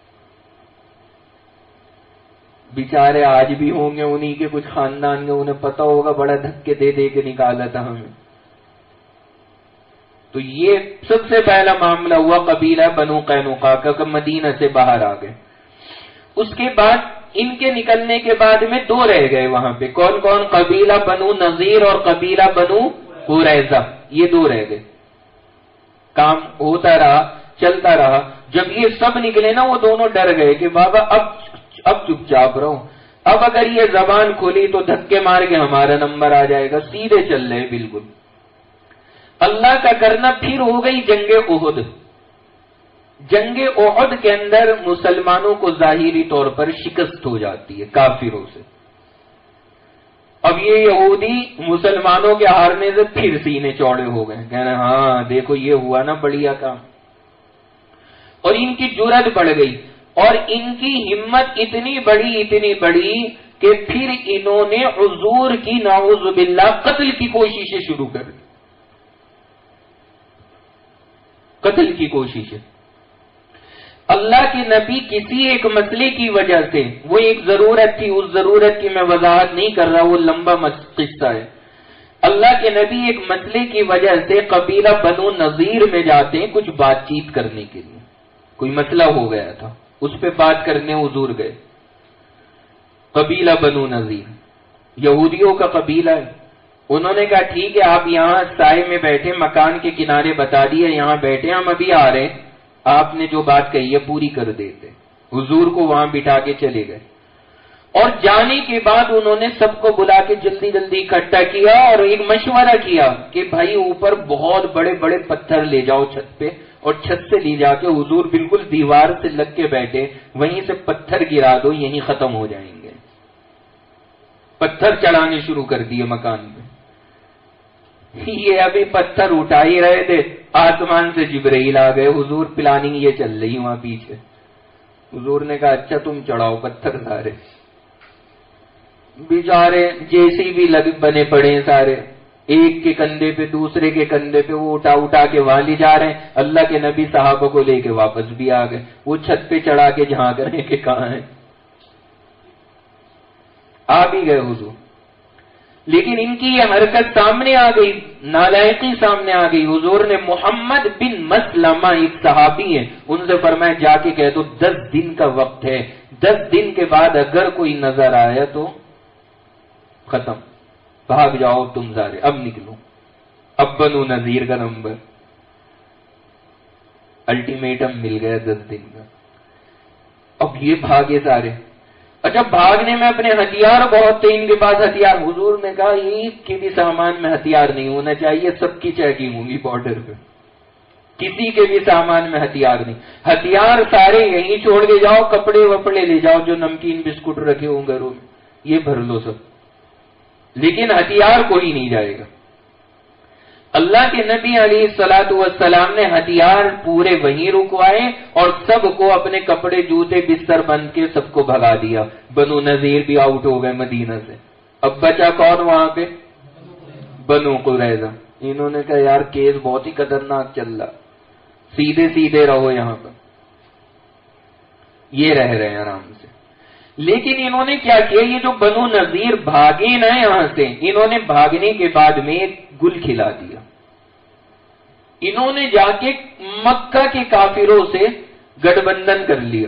بیچارے آج بھی ہوں گے انہی کے کچھ خاندان کے، انہیں پتا ہوگا بڑا دھکے دے دے کے نکالا تھا ہمیں۔ تو یہ سب سے پہلا معاملہ ہوا قبیلہ بنو قینقاع کا کہ مدینہ سے باہر آ گئے. اس کے بعد ان کے نکلنے کے بعد میں دو رہ گئے وہاں پہ. کون کون؟ قبیلہ بنو نذیر اور قبیلہ بنو قریظہ. یہ دو رہ گئے. کام ہوتا رہا، چلتا رہا. جب یہ سب نکلے نا وہ دونوں ڈر گئے کہ بابا اب اب چپ چاپ رہو، اب اگر یہ زبان کھلی تو دھکے مار کے ہمارا نمبر آ جائے گا. سیدھے چل رہے بالکل. اللہ کا کرنا پھر ہو گئی جنگ احد. جنگ احد کے اندر مسلمانوں کو ظاہری طور پر شکست ہو جاتی ہے کافروں سے. اب یہ یہودی مسلمانوں کے ہارنے سے پھر سینے چوڑے ہو گئے، کہنا ہاں دیکھو یہ ہوا نا بڑھیا کام. اور ان کی جرأت بڑھ گئی اور ان کی ہمت اتنی بڑی اتنی بڑی کہ پھر انہوں نے حضور کی نعوذ باللہ قتل کی کوششیں شروع کر دی. قتل کی کوششیں. اللہ کے نبی کسی ایک مسئلے کی وجہ سے، وہ ایک ضرورت تھی، اس ضرورت کی میں وضاحت نہیں کر رہا، وہ لمبا قصہ ہے. اللہ کے نبی ایک مسئلے کی وجہ سے قبیلہ بنو نذیر میں جاتے ہیں کچھ بات چیت کرنے کے لیے. کوئی مسئلہ ہو گیا تھا، اس پہ بات کرنے حضور گئے. قبیلہ بنو نذیر یہودیوں کا قبیلہ ہے. انہوں نے کہا ٹھیک ہے آپ یہاں سائے میں بیٹھے، مکان کے کنارے بتا دیے یہاں بیٹھے، ہم ابھی آ رہے ہیں، آپ نے جو بات کہی ہے پوری کر دیتے. حضور کو وہاں بٹھا کے چلے گئے. اور جانے کے بعد انہوں نے سب کو بلا کے جلدی جلدی اکٹھا کیا اور ایک مشورہ کیا کہ بھائی اوپر بہت بڑے بڑے پتھر لے جاؤ چھت پہ، اور چھت سے لے جا کے حضور بالکل دیوار سے لگ کے بیٹھے، وہیں سے پتھر گرا دو، یہیں ختم ہو جائیں گے. پتھر چڑھانے شروع کر دیے مکان میں. یہ ابھی پتھر اٹھا ہی رہے تھے، آسمان سے جبرائیل آ گئے. حضور پلاننگ یہ چل رہی وہاں پیچھے. حضور نے کہا اچھا تم چڑھاؤ پتھر سارے. بیچارے جیسی بھی لگ بنے پڑے سارے، ایک کے کندھے پہ دوسرے کے کندھے پہ وہ اٹھا اٹھا کے وہاں لے جا رہے ہیں. اللہ کے نبی صحابہ کو لے کے واپس بھی آ گئے. وہ چھت پہ چڑھا کے جھانک رہے کہ کہاں ہیں. آ بھی گئے حضور. لیکن ان کی یہ حرکت سامنے آ گئی، نالائقی سامنے آ گئی. حضور نے محمد بن مسلمہ ایک صحابی ہیں، ان سے فرمایا جا کے کہہ دو دس دن کا وقت ہے، دس دن کے بعد اگر کوئی نظر آیا تو ختم، بھاگ جاؤ تم سارے، اب نکلو. اب بنو نذیر کا نمبر. الٹیمیٹم مل گیا دس دن کا. اب یہ بھاگے سارے. اچھا بھاگنے میں اپنے ہتھیار بہت تھے ان کے پاس ہتھیار. حضور نے کہا ایک کے بھی سامان میں ہتھیار نہیں ہونا چاہیے، سب کی چیکنگ ہوگی بارڈر پہ، کسی کے بھی سامان میں ہتھیار نہیں. ہتھیار سارے یہیں چھوڑ کے جاؤ، کپڑے وپڑے لے جاؤ جو نمکین بسکٹ رکھے ہوں گھروں میں یہ بھر لو سب، لیکن ہتھیار کوئی نہیں جائے گا. اللہ کے نبی علیہ الصلوۃ والسلام نے ہتھیار پورے وہیں رکوائے اور سب کو اپنے کپڑے جوتے بستر بند کے سب کو بھگا دیا. بنو نذیر بھی آؤٹ ہو گئے مدینہ سے. اب بچا کون وہاں پہ؟ بنو قریظہ. انہوں نے کہا یار کیس بہت ہی خطرناک چل رہا، سیدھے سیدھے رہو یہاں پر. یہ رہ رہے ہیں آرام سے. لیکن انہوں نے کیا کیا، یہ جو بنو نذیر بھاگے نا یہاں سے، انہوں نے بھاگنے کے بعد میں ایک گل کھلا دیا. انہوں نے جا کے مکہ کے کافروں سے گٹھ بندھن کر لیا.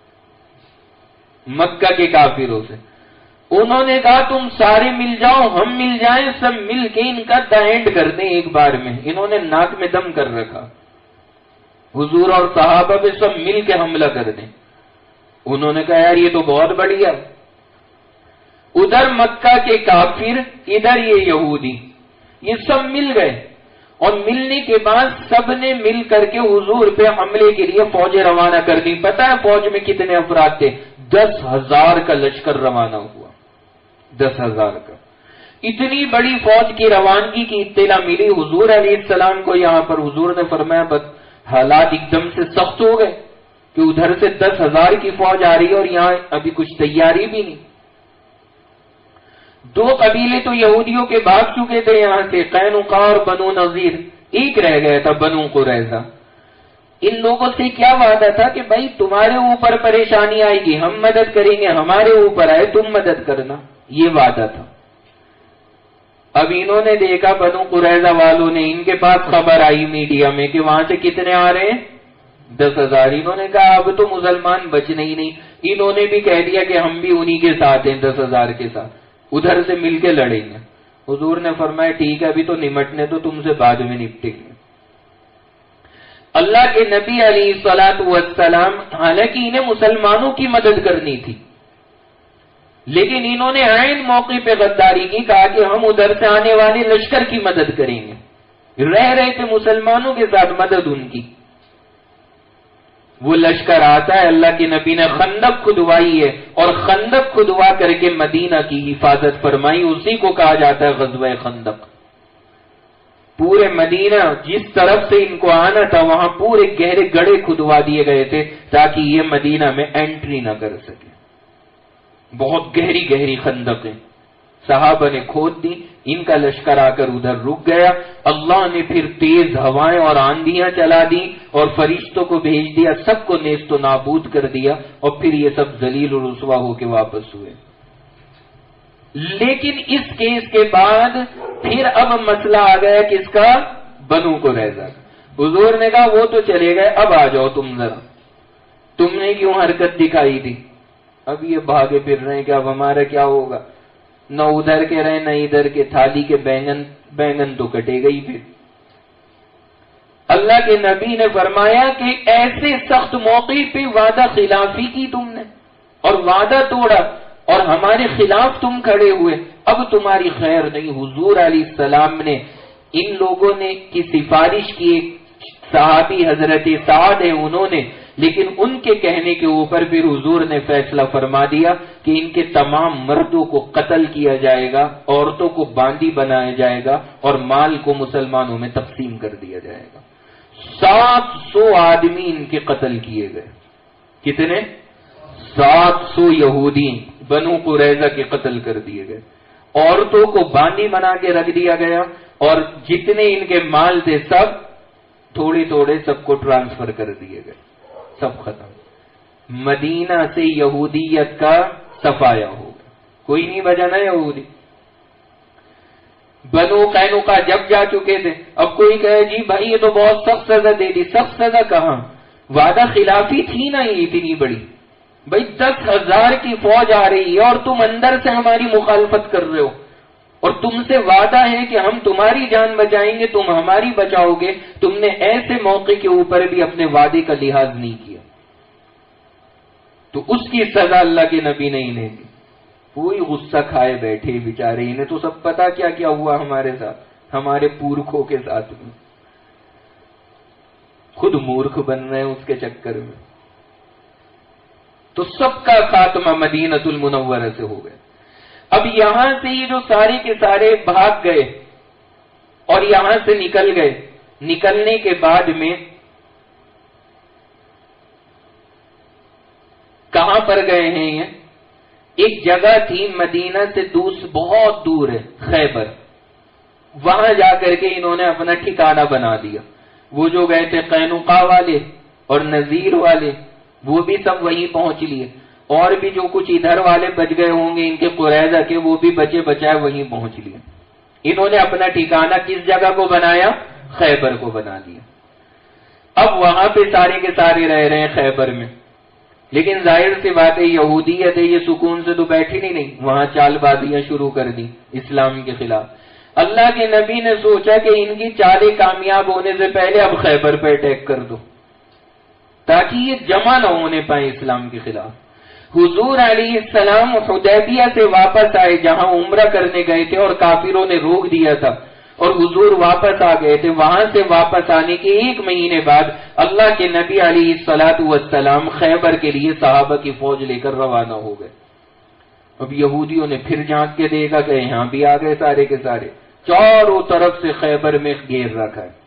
مکہ کے کافروں سے انہوں نے کہا تم سارے مل جاؤ، ہم مل جائیں، سب مل کے ان کا دا اینڈ کر دیں ایک بار میں. انہوں نے ناک میں دم کر رکھا، حضور اور صحابہ پہ سب مل کے حملہ کر دیں. انہوں نے کہا یار یہ تو بہت بڑھیا. ادھر مکہ کے کافر، ادھر یہ یہودی، یہ سب مل گئے. اور ملنے کے بعد سب نے مل کر کے حضور پہ حملے کے لیے فوجیں روانہ کر دی. پتہ ہے فوج میں کتنے افراد تھے؟ دس ہزار کا لشکر روانہ ہوا. دس ہزار کا. اتنی بڑی فوج کی روانگی کی اطلاع ملی حضور علیہ السلام کو. یہاں پر حضور نے فرمایا بس حالات ایک دم سے سخت ہو گئے کہ ادھر سے دس ہزار کی فوج آ رہی ہے اور یہاں ابھی کچھ تیاری بھی نہیں. دو قبیلے تو یہودیوں کے بھاگ چکے تھے یہاں سے، قینقاع اور بنو نذیر. ایک رہ گیا تھا بنو قریظہ. ان لوگوں سے کیا وعدہ تھا کہ بھائی تمہارے اوپر پریشانی آئے گی ہم مدد کریں گے، ہمارے اوپر آئے تم مدد کرنا، یہ وعدہ تھا. اب انہوں نے دیکھا بنو قریظہ والوں نے، ان کے پاس خبر آئی میڈیا میں کہ وہاں سے کتنے آ رہے ہیں؟ دس ہزار۔ انہوں نے کہا اب تو مسلمان بچنے ہی نہیں، انہوں نے بھی کہہ دیا کہ ہم بھی انہی کے ساتھ ہیں، دس ہزار کے ساتھ، ادھر سے مل کے لڑیں گے۔ حضور نے فرمایا ٹھیک ہے، ابھی تو نمٹنے تو تم سے بعد میں نپٹیں گے۔ اللہ کے نبی علیہ الصلوۃ والسلام، حالانکہ انہیں مسلمانوں کی مدد کرنی تھی، لیکن انہوں نے عین موقع پہ غداری کی، کہا کہ ہم ادھر سے آنے والے لشکر کی مدد کریں گے۔ رہ رہے تھے مسلمانوں کے ساتھ مدد ان کی۔ وہ لشکر آتا ہے، اللہ کے نبی نے خندق کھدوائی ہے اور خندق کھدوا کر کے مدینہ کی حفاظت فرمائی، اسی کو کہا جاتا ہے غزوہ خندق۔ پورے مدینہ جس طرف سے ان کو آنا تھا وہاں پورے گہرے گڑھے کھدوا دیے گئے تھے تاکہ یہ مدینہ میں انٹری نہ کر سکے۔ بہت گہری گہری خندقیں صحابہ نے کھود دی، ان کا لشکر آ کر ادھر رک گیا۔ اللہ نے پھر تیز ہوائیں اور آندھیاں چلا دی اور فرشتوں کو بھیج دیا، سب کو نیست و نابود کر دیا، اور پھر یہ سب ذلیل و رسوا ہو کے واپس ہوئے۔ لیکن اس کیس کے بعد پھر اب مسئلہ آ گیا کس کا؟ بنو قریظہ کا۔ حضور نے کہا وہ تو چلے گئے، اب آ جاؤ تم ذرا، تم نے کیوں حرکت دکھائی تھی؟ اب یہ بھاگے پھر رہے ہیں کہ اب ہمارا کیا ہوگا؟ نہ ادھر کے رہے نہ ادھر کے، تھالی کے بینگن بینگن تو کٹے گئی۔ پھر اللہ کے نبی نے فرمایا کہ ایسے سخت موقع پہ وعدہ خلافی کی تم نے اور وعدہ توڑا اور ہمارے خلاف تم کھڑے ہوئے، اب تمہاری خیر نہیں۔ حضور علیہ السلام نے ان لوگوں نے کی سفارش کی، ایک صحابی حضرت سعد ہے انہوں نے، لیکن ان کے کہنے کے اوپر پھر حضور نے فیصلہ فرما دیا کہ ان کے تمام مردوں کو قتل کیا جائے گا، عورتوں کو باندی بنایا جائے گا اور مال کو مسلمانوں میں تقسیم کر دیا جائے گا۔ سات سو آدمی ان کے قتل کیے گئے۔ کتنے؟ سات سو یہودی بنو قریظہ کے قتل کر دیے گئے، عورتوں کو باندی بنا کے رکھ دیا گیا، اور جتنے ان کے مال تھے سب تھوڑے تھوڑے سب کو ٹرانسفر کر دیے گئے، سب ختم۔ مدینہ سے یہودیت کا صفایا ہو گیا، کوئی نہیں بچا نا یہودی۔ بنو قینقاع جب جا چکے تھے، اب کوئی کہے جی بھائی یہ تو بہت سخت سزا دے دی، سخت سزا کہاں؟ وعدہ خلافی تھی نا یہ اتنی بڑی، بھائی دس ہزار کی فوج آ رہی ہے اور تم اندر سے ہماری مخالفت کر رہے ہو، اور تم سے وعدہ ہے کہ ہم تمہاری جان بچائیں گے، تم ہماری بچاؤ گے، تم نے ایسے موقع کے اوپر بھی اپنے وعدے کا لحاظ نہیں کیا، تو اس کی سزا اللہ کے نبی نے انہیں دی۔ کوئی غصہ کھائے بیٹھے بیچارے، انہیں تو سب پتا کیا کیا ہوا ہمارے ساتھ، ہمارے پورکھوں کے ساتھ میں، خود مورکھ بن رہے ہیں اس کے چکر میں۔ تو سب کا خاتمہ مدینۃ المنورہ سے ہو گیا۔ اب یہاں سے یہ جو سارے کے سارے بھاگ گئے اور یہاں سے نکل گئے، نکلنے کے بعد میں کہاں پر گئے ہیں؟ یہ ایک جگہ تھی مدینہ سے دوس بہت دور ہے، خیبر، وہاں جا کر کے انہوں نے اپنا ٹھکانہ بنا دیا۔ وہ جو گئے تھے قینقاع والے اور نذیر والے، وہ بھی سب وہیں پہنچ لیے، اور بھی جو کچھ ادھر والے بچ گئے ہوں گے ان کے قریظہ کے، وہ بھی بچے بچائے وہیں پہنچ لیے۔ انہوں نے اپنا ٹھکانہ کس جگہ کو بنایا؟ خیبر کو بنا دیا۔ اب وہاں پہ سارے کے سارے رہ رہے ہیں خیبر میں، لیکن ظاہر سی بات ہے یہودیت ہے، یہ سکون سے تو بیٹھی نہیں نہیں وہاں چال بازیاں شروع کر دی اسلام کے خلاف۔ اللہ کے نبی نے سوچا کہ ان کی چالیں کامیاب ہونے سے پہلے اب خیبر پہ اٹیک کر دو تاکہ یہ جمع نہ ہونے پائے اسلام کے خلاف۔ حضور علیہ السلام حدیبیہ سے واپس آئے، جہاں عمرہ کرنے گئے تھے اور کافروں نے روک دیا تھا، اور حضور واپس آ گئے تھے۔ وہاں سے واپس آنے کے ایک مہینے بعد اللہ کے نبی علیہ الصلوۃ والسلام خیبر کے لیے صحابہ کی فوج لے کر روانہ ہو گئے۔ اب یہودیوں نے پھر جھانک کے دیکھا کہ یہاں بھی آ گئے سارے کے سارے، چاروں طرف سے خیبر میں گھیر رکھا ہے۔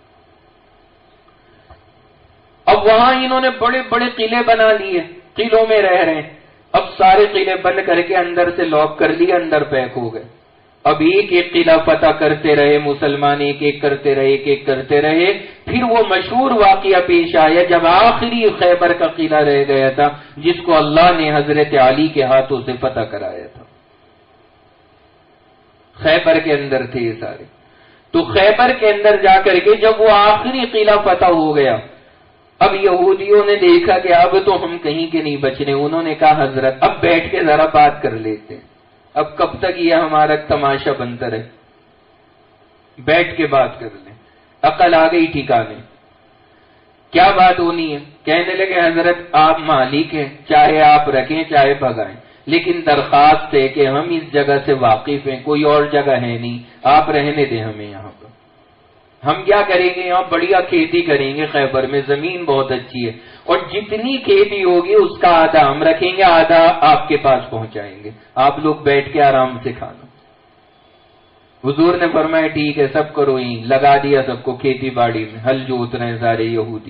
اب وہاں انہوں نے بڑے بڑے قلعے بنا لیے، قلعوں میں رہ رہے ہیں۔ اب سارے قلعے بند کر کے اندر سے لاک کر لیے، اندر پیک ہو گئے۔ اب ایک ایک قلعہ فتح کرتے رہے مسلمان، ایک ایک کرتے رہے ایک ایک کرتے رہے۔ پھر وہ مشہور واقعہ پیش آیا جب آخری خیبر کا قلعہ رہ گیا تھا، جس کو اللہ نے حضرت علی کے ہاتھوں سے فتح کرایا تھا۔ خیبر کے اندر تھے یہ سارے. تو خیبر کے اندر جا کر کے جب وہ آخری قلعہ فتح ہو گیا، اب یہودیوں نے دیکھا کہ اب تو ہم کہیں کے نہیں بچنے. انہوں نے کہا حضرت اب بیٹھ کے ذرا بات کر لیتے ہیں، اب کب تک یہ ہمارا تماشا بنتا رہے، بیٹھ کے بات کر لیں. عقل آ گئی ٹھکانے، کیا بات ہونی ہے؟ کہنے لگے حضرت آپ مالک ہیں، چاہے آپ رکھیں چاہے بھگائیں، لیکن درخواست ہے کہ ہم اس جگہ سے واقف ہیں، کوئی اور جگہ ہے نہیں، آپ رہنے دیں ہمیں یہاں پر. ہم کیا کریں گے؟ یہاں بڑھیا کھیتی کریں گے، خیبر میں زمین بہت اچھی ہے، اور جتنی کھیتی ہوگی اس کا آدھا ہم رکھیں گے، آدھا آپ کے پاس پہنچائیں گے، آپ لوگ بیٹھ کے آرام سے کھانا. حضور نے فرمایا ٹھیک ہے سب کرو. ہی لگا دیا سب کو کھیتی باڑی میں، ہل جوت رہے ہیں سارے یہودی.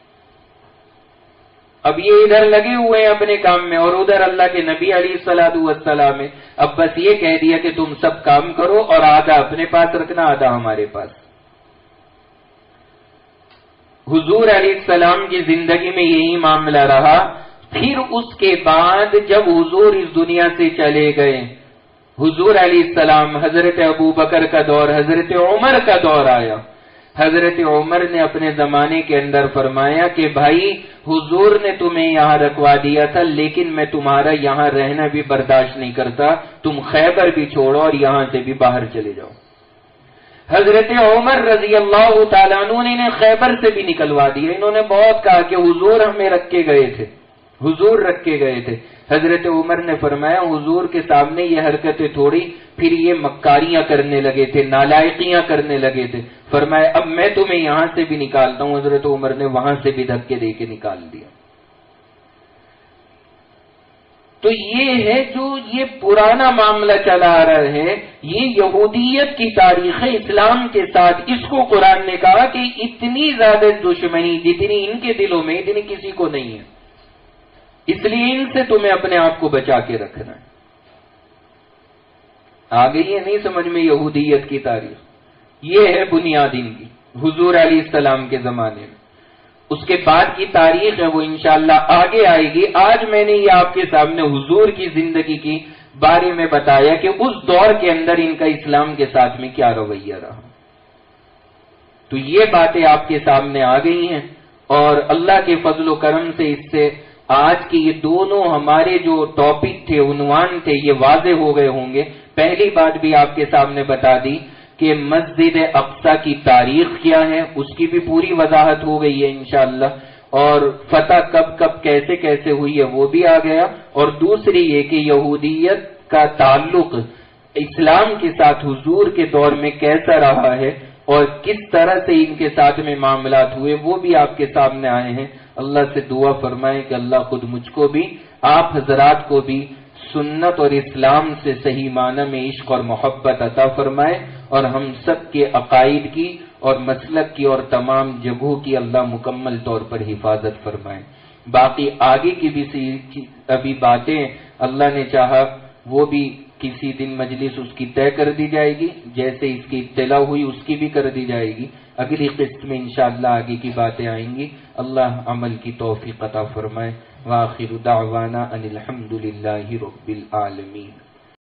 اب یہ ادھر لگے ہوئے ہیں اپنے کام میں، اور ادھر اللہ کے نبی علیہ الصلوۃ والسلام میں اب بس یہ کہہ دیا کہ تم سب کام کرو اور آدھا اپنے پاس رکھنا، آدھا ہمارے پاس. حضور علیہ السلام کی زندگی میں یہی معاملہ رہا. پھر اس کے بعد جب حضور اس دنیا سے چلے گئے، حضور علیہ السلام حضرت ابو بکر کا دور، حضرت عمر کا دور آیا. حضرت عمر نے اپنے زمانے کے اندر فرمایا کہ بھائی حضور نے تمہیں یہاں رکھوا دیا تھا، لیکن میں تمہارا یہاں رہنا بھی برداشت نہیں کرتا، تم خیبر بھی چھوڑو اور یہاں سے بھی باہر چلے جاؤ. حضرت عمر رضی اللہ تعالیٰ عنہ نے خیبر سے بھی نکلوا دیا. انہوں نے بہت کہا کہ حضور ہمیں رکھ کے گئے تھے، حضور رکھ کے گئے تھے. حضرت عمر نے فرمایا حضور کے سامنے یہ حرکتیں تھوڑی، پھر یہ مکاریاں کرنے لگے تھے، نالائقیاں کرنے لگے تھے. فرمایا اب میں تمہیں یہاں سے بھی نکالتا ہوں. حضرت عمر نے وہاں سے بھی دھکے دے کے نکال دیا. تو یہ ہے جو یہ پرانا معاملہ چلا آ رہا ہے، یہ یہودیت کی تاریخ ہے اسلام کے ساتھ. اس کو قرآن نے کہا کہ اتنی زیادہ دشمنی جتنی ان کے دلوں میں اتنی کسی کو نہیں ہے، اس لیے ان سے تمہیں اپنے آپ کو بچا کے رکھنا ہے. آگے یہ نہیں سمجھ میں یہودیت کی تاریخ، یہ ہے بنیاد ان کی حضور علیہ السلام کے زمانے میں. اس کے بعد کی تاریخ ہے وہ انشاءاللہ آگے آئے گی. آج میں نے یہ آپ کے سامنے حضور کی زندگی کی بارے میں بتایا کہ اس دور کے اندر ان کا اسلام کے ساتھ میں کیا رویہ رہا. تو یہ باتیں آپ کے سامنے آ گئی ہیں، اور اللہ کے فضل و کرم سے اس سے آج کی یہ دونوں ہمارے جو ٹاپک تھے، عنوان تھے، یہ واضح ہو گئے ہوں گے. پہلی بات بھی آپ کے سامنے بتا دی کہ مسجد اقصی کی تاریخ کیا ہے، اس کی بھی پوری وضاحت ہو گئی ہے انشاءاللہ، اور فتح کب کب کیسے کیسے ہوئی ہے وہ بھی آ گیا. اور دوسری یہ کہ یہودیت کا تعلق اسلام کے ساتھ حضور کے دور میں کیسا رہا ہے اور کس طرح سے ان کے ساتھ میں معاملات ہوئے وہ بھی آپ کے سامنے آئے ہیں. اللہ سے دعا فرمائیں کہ اللہ خود مجھ کو بھی آپ حضرات کو بھی سنت اور اسلام سے صحیح معنی میں عشق اور محبت عطا فرمائے، اور ہم سب کے عقائد کی اور مسلک کی اور تمام جگہوں کی اللہ مکمل طور پر حفاظت فرمائے. باقی آگے کی بھی ابھی باتیں اللہ نے چاہا وہ بھی کسی دن مجلس اس کی طے کر دی جائے گی، جیسے اس کی اطلاع ہوئی اس کی بھی کر دی جائے گی. اگلی قسط میں انشاءاللہ آگے کی باتیں آئیں گی. اللہ عمل کی توفیق عطا فرمائے. وآخر دعوانا ان الحمد للہ رب العالمین.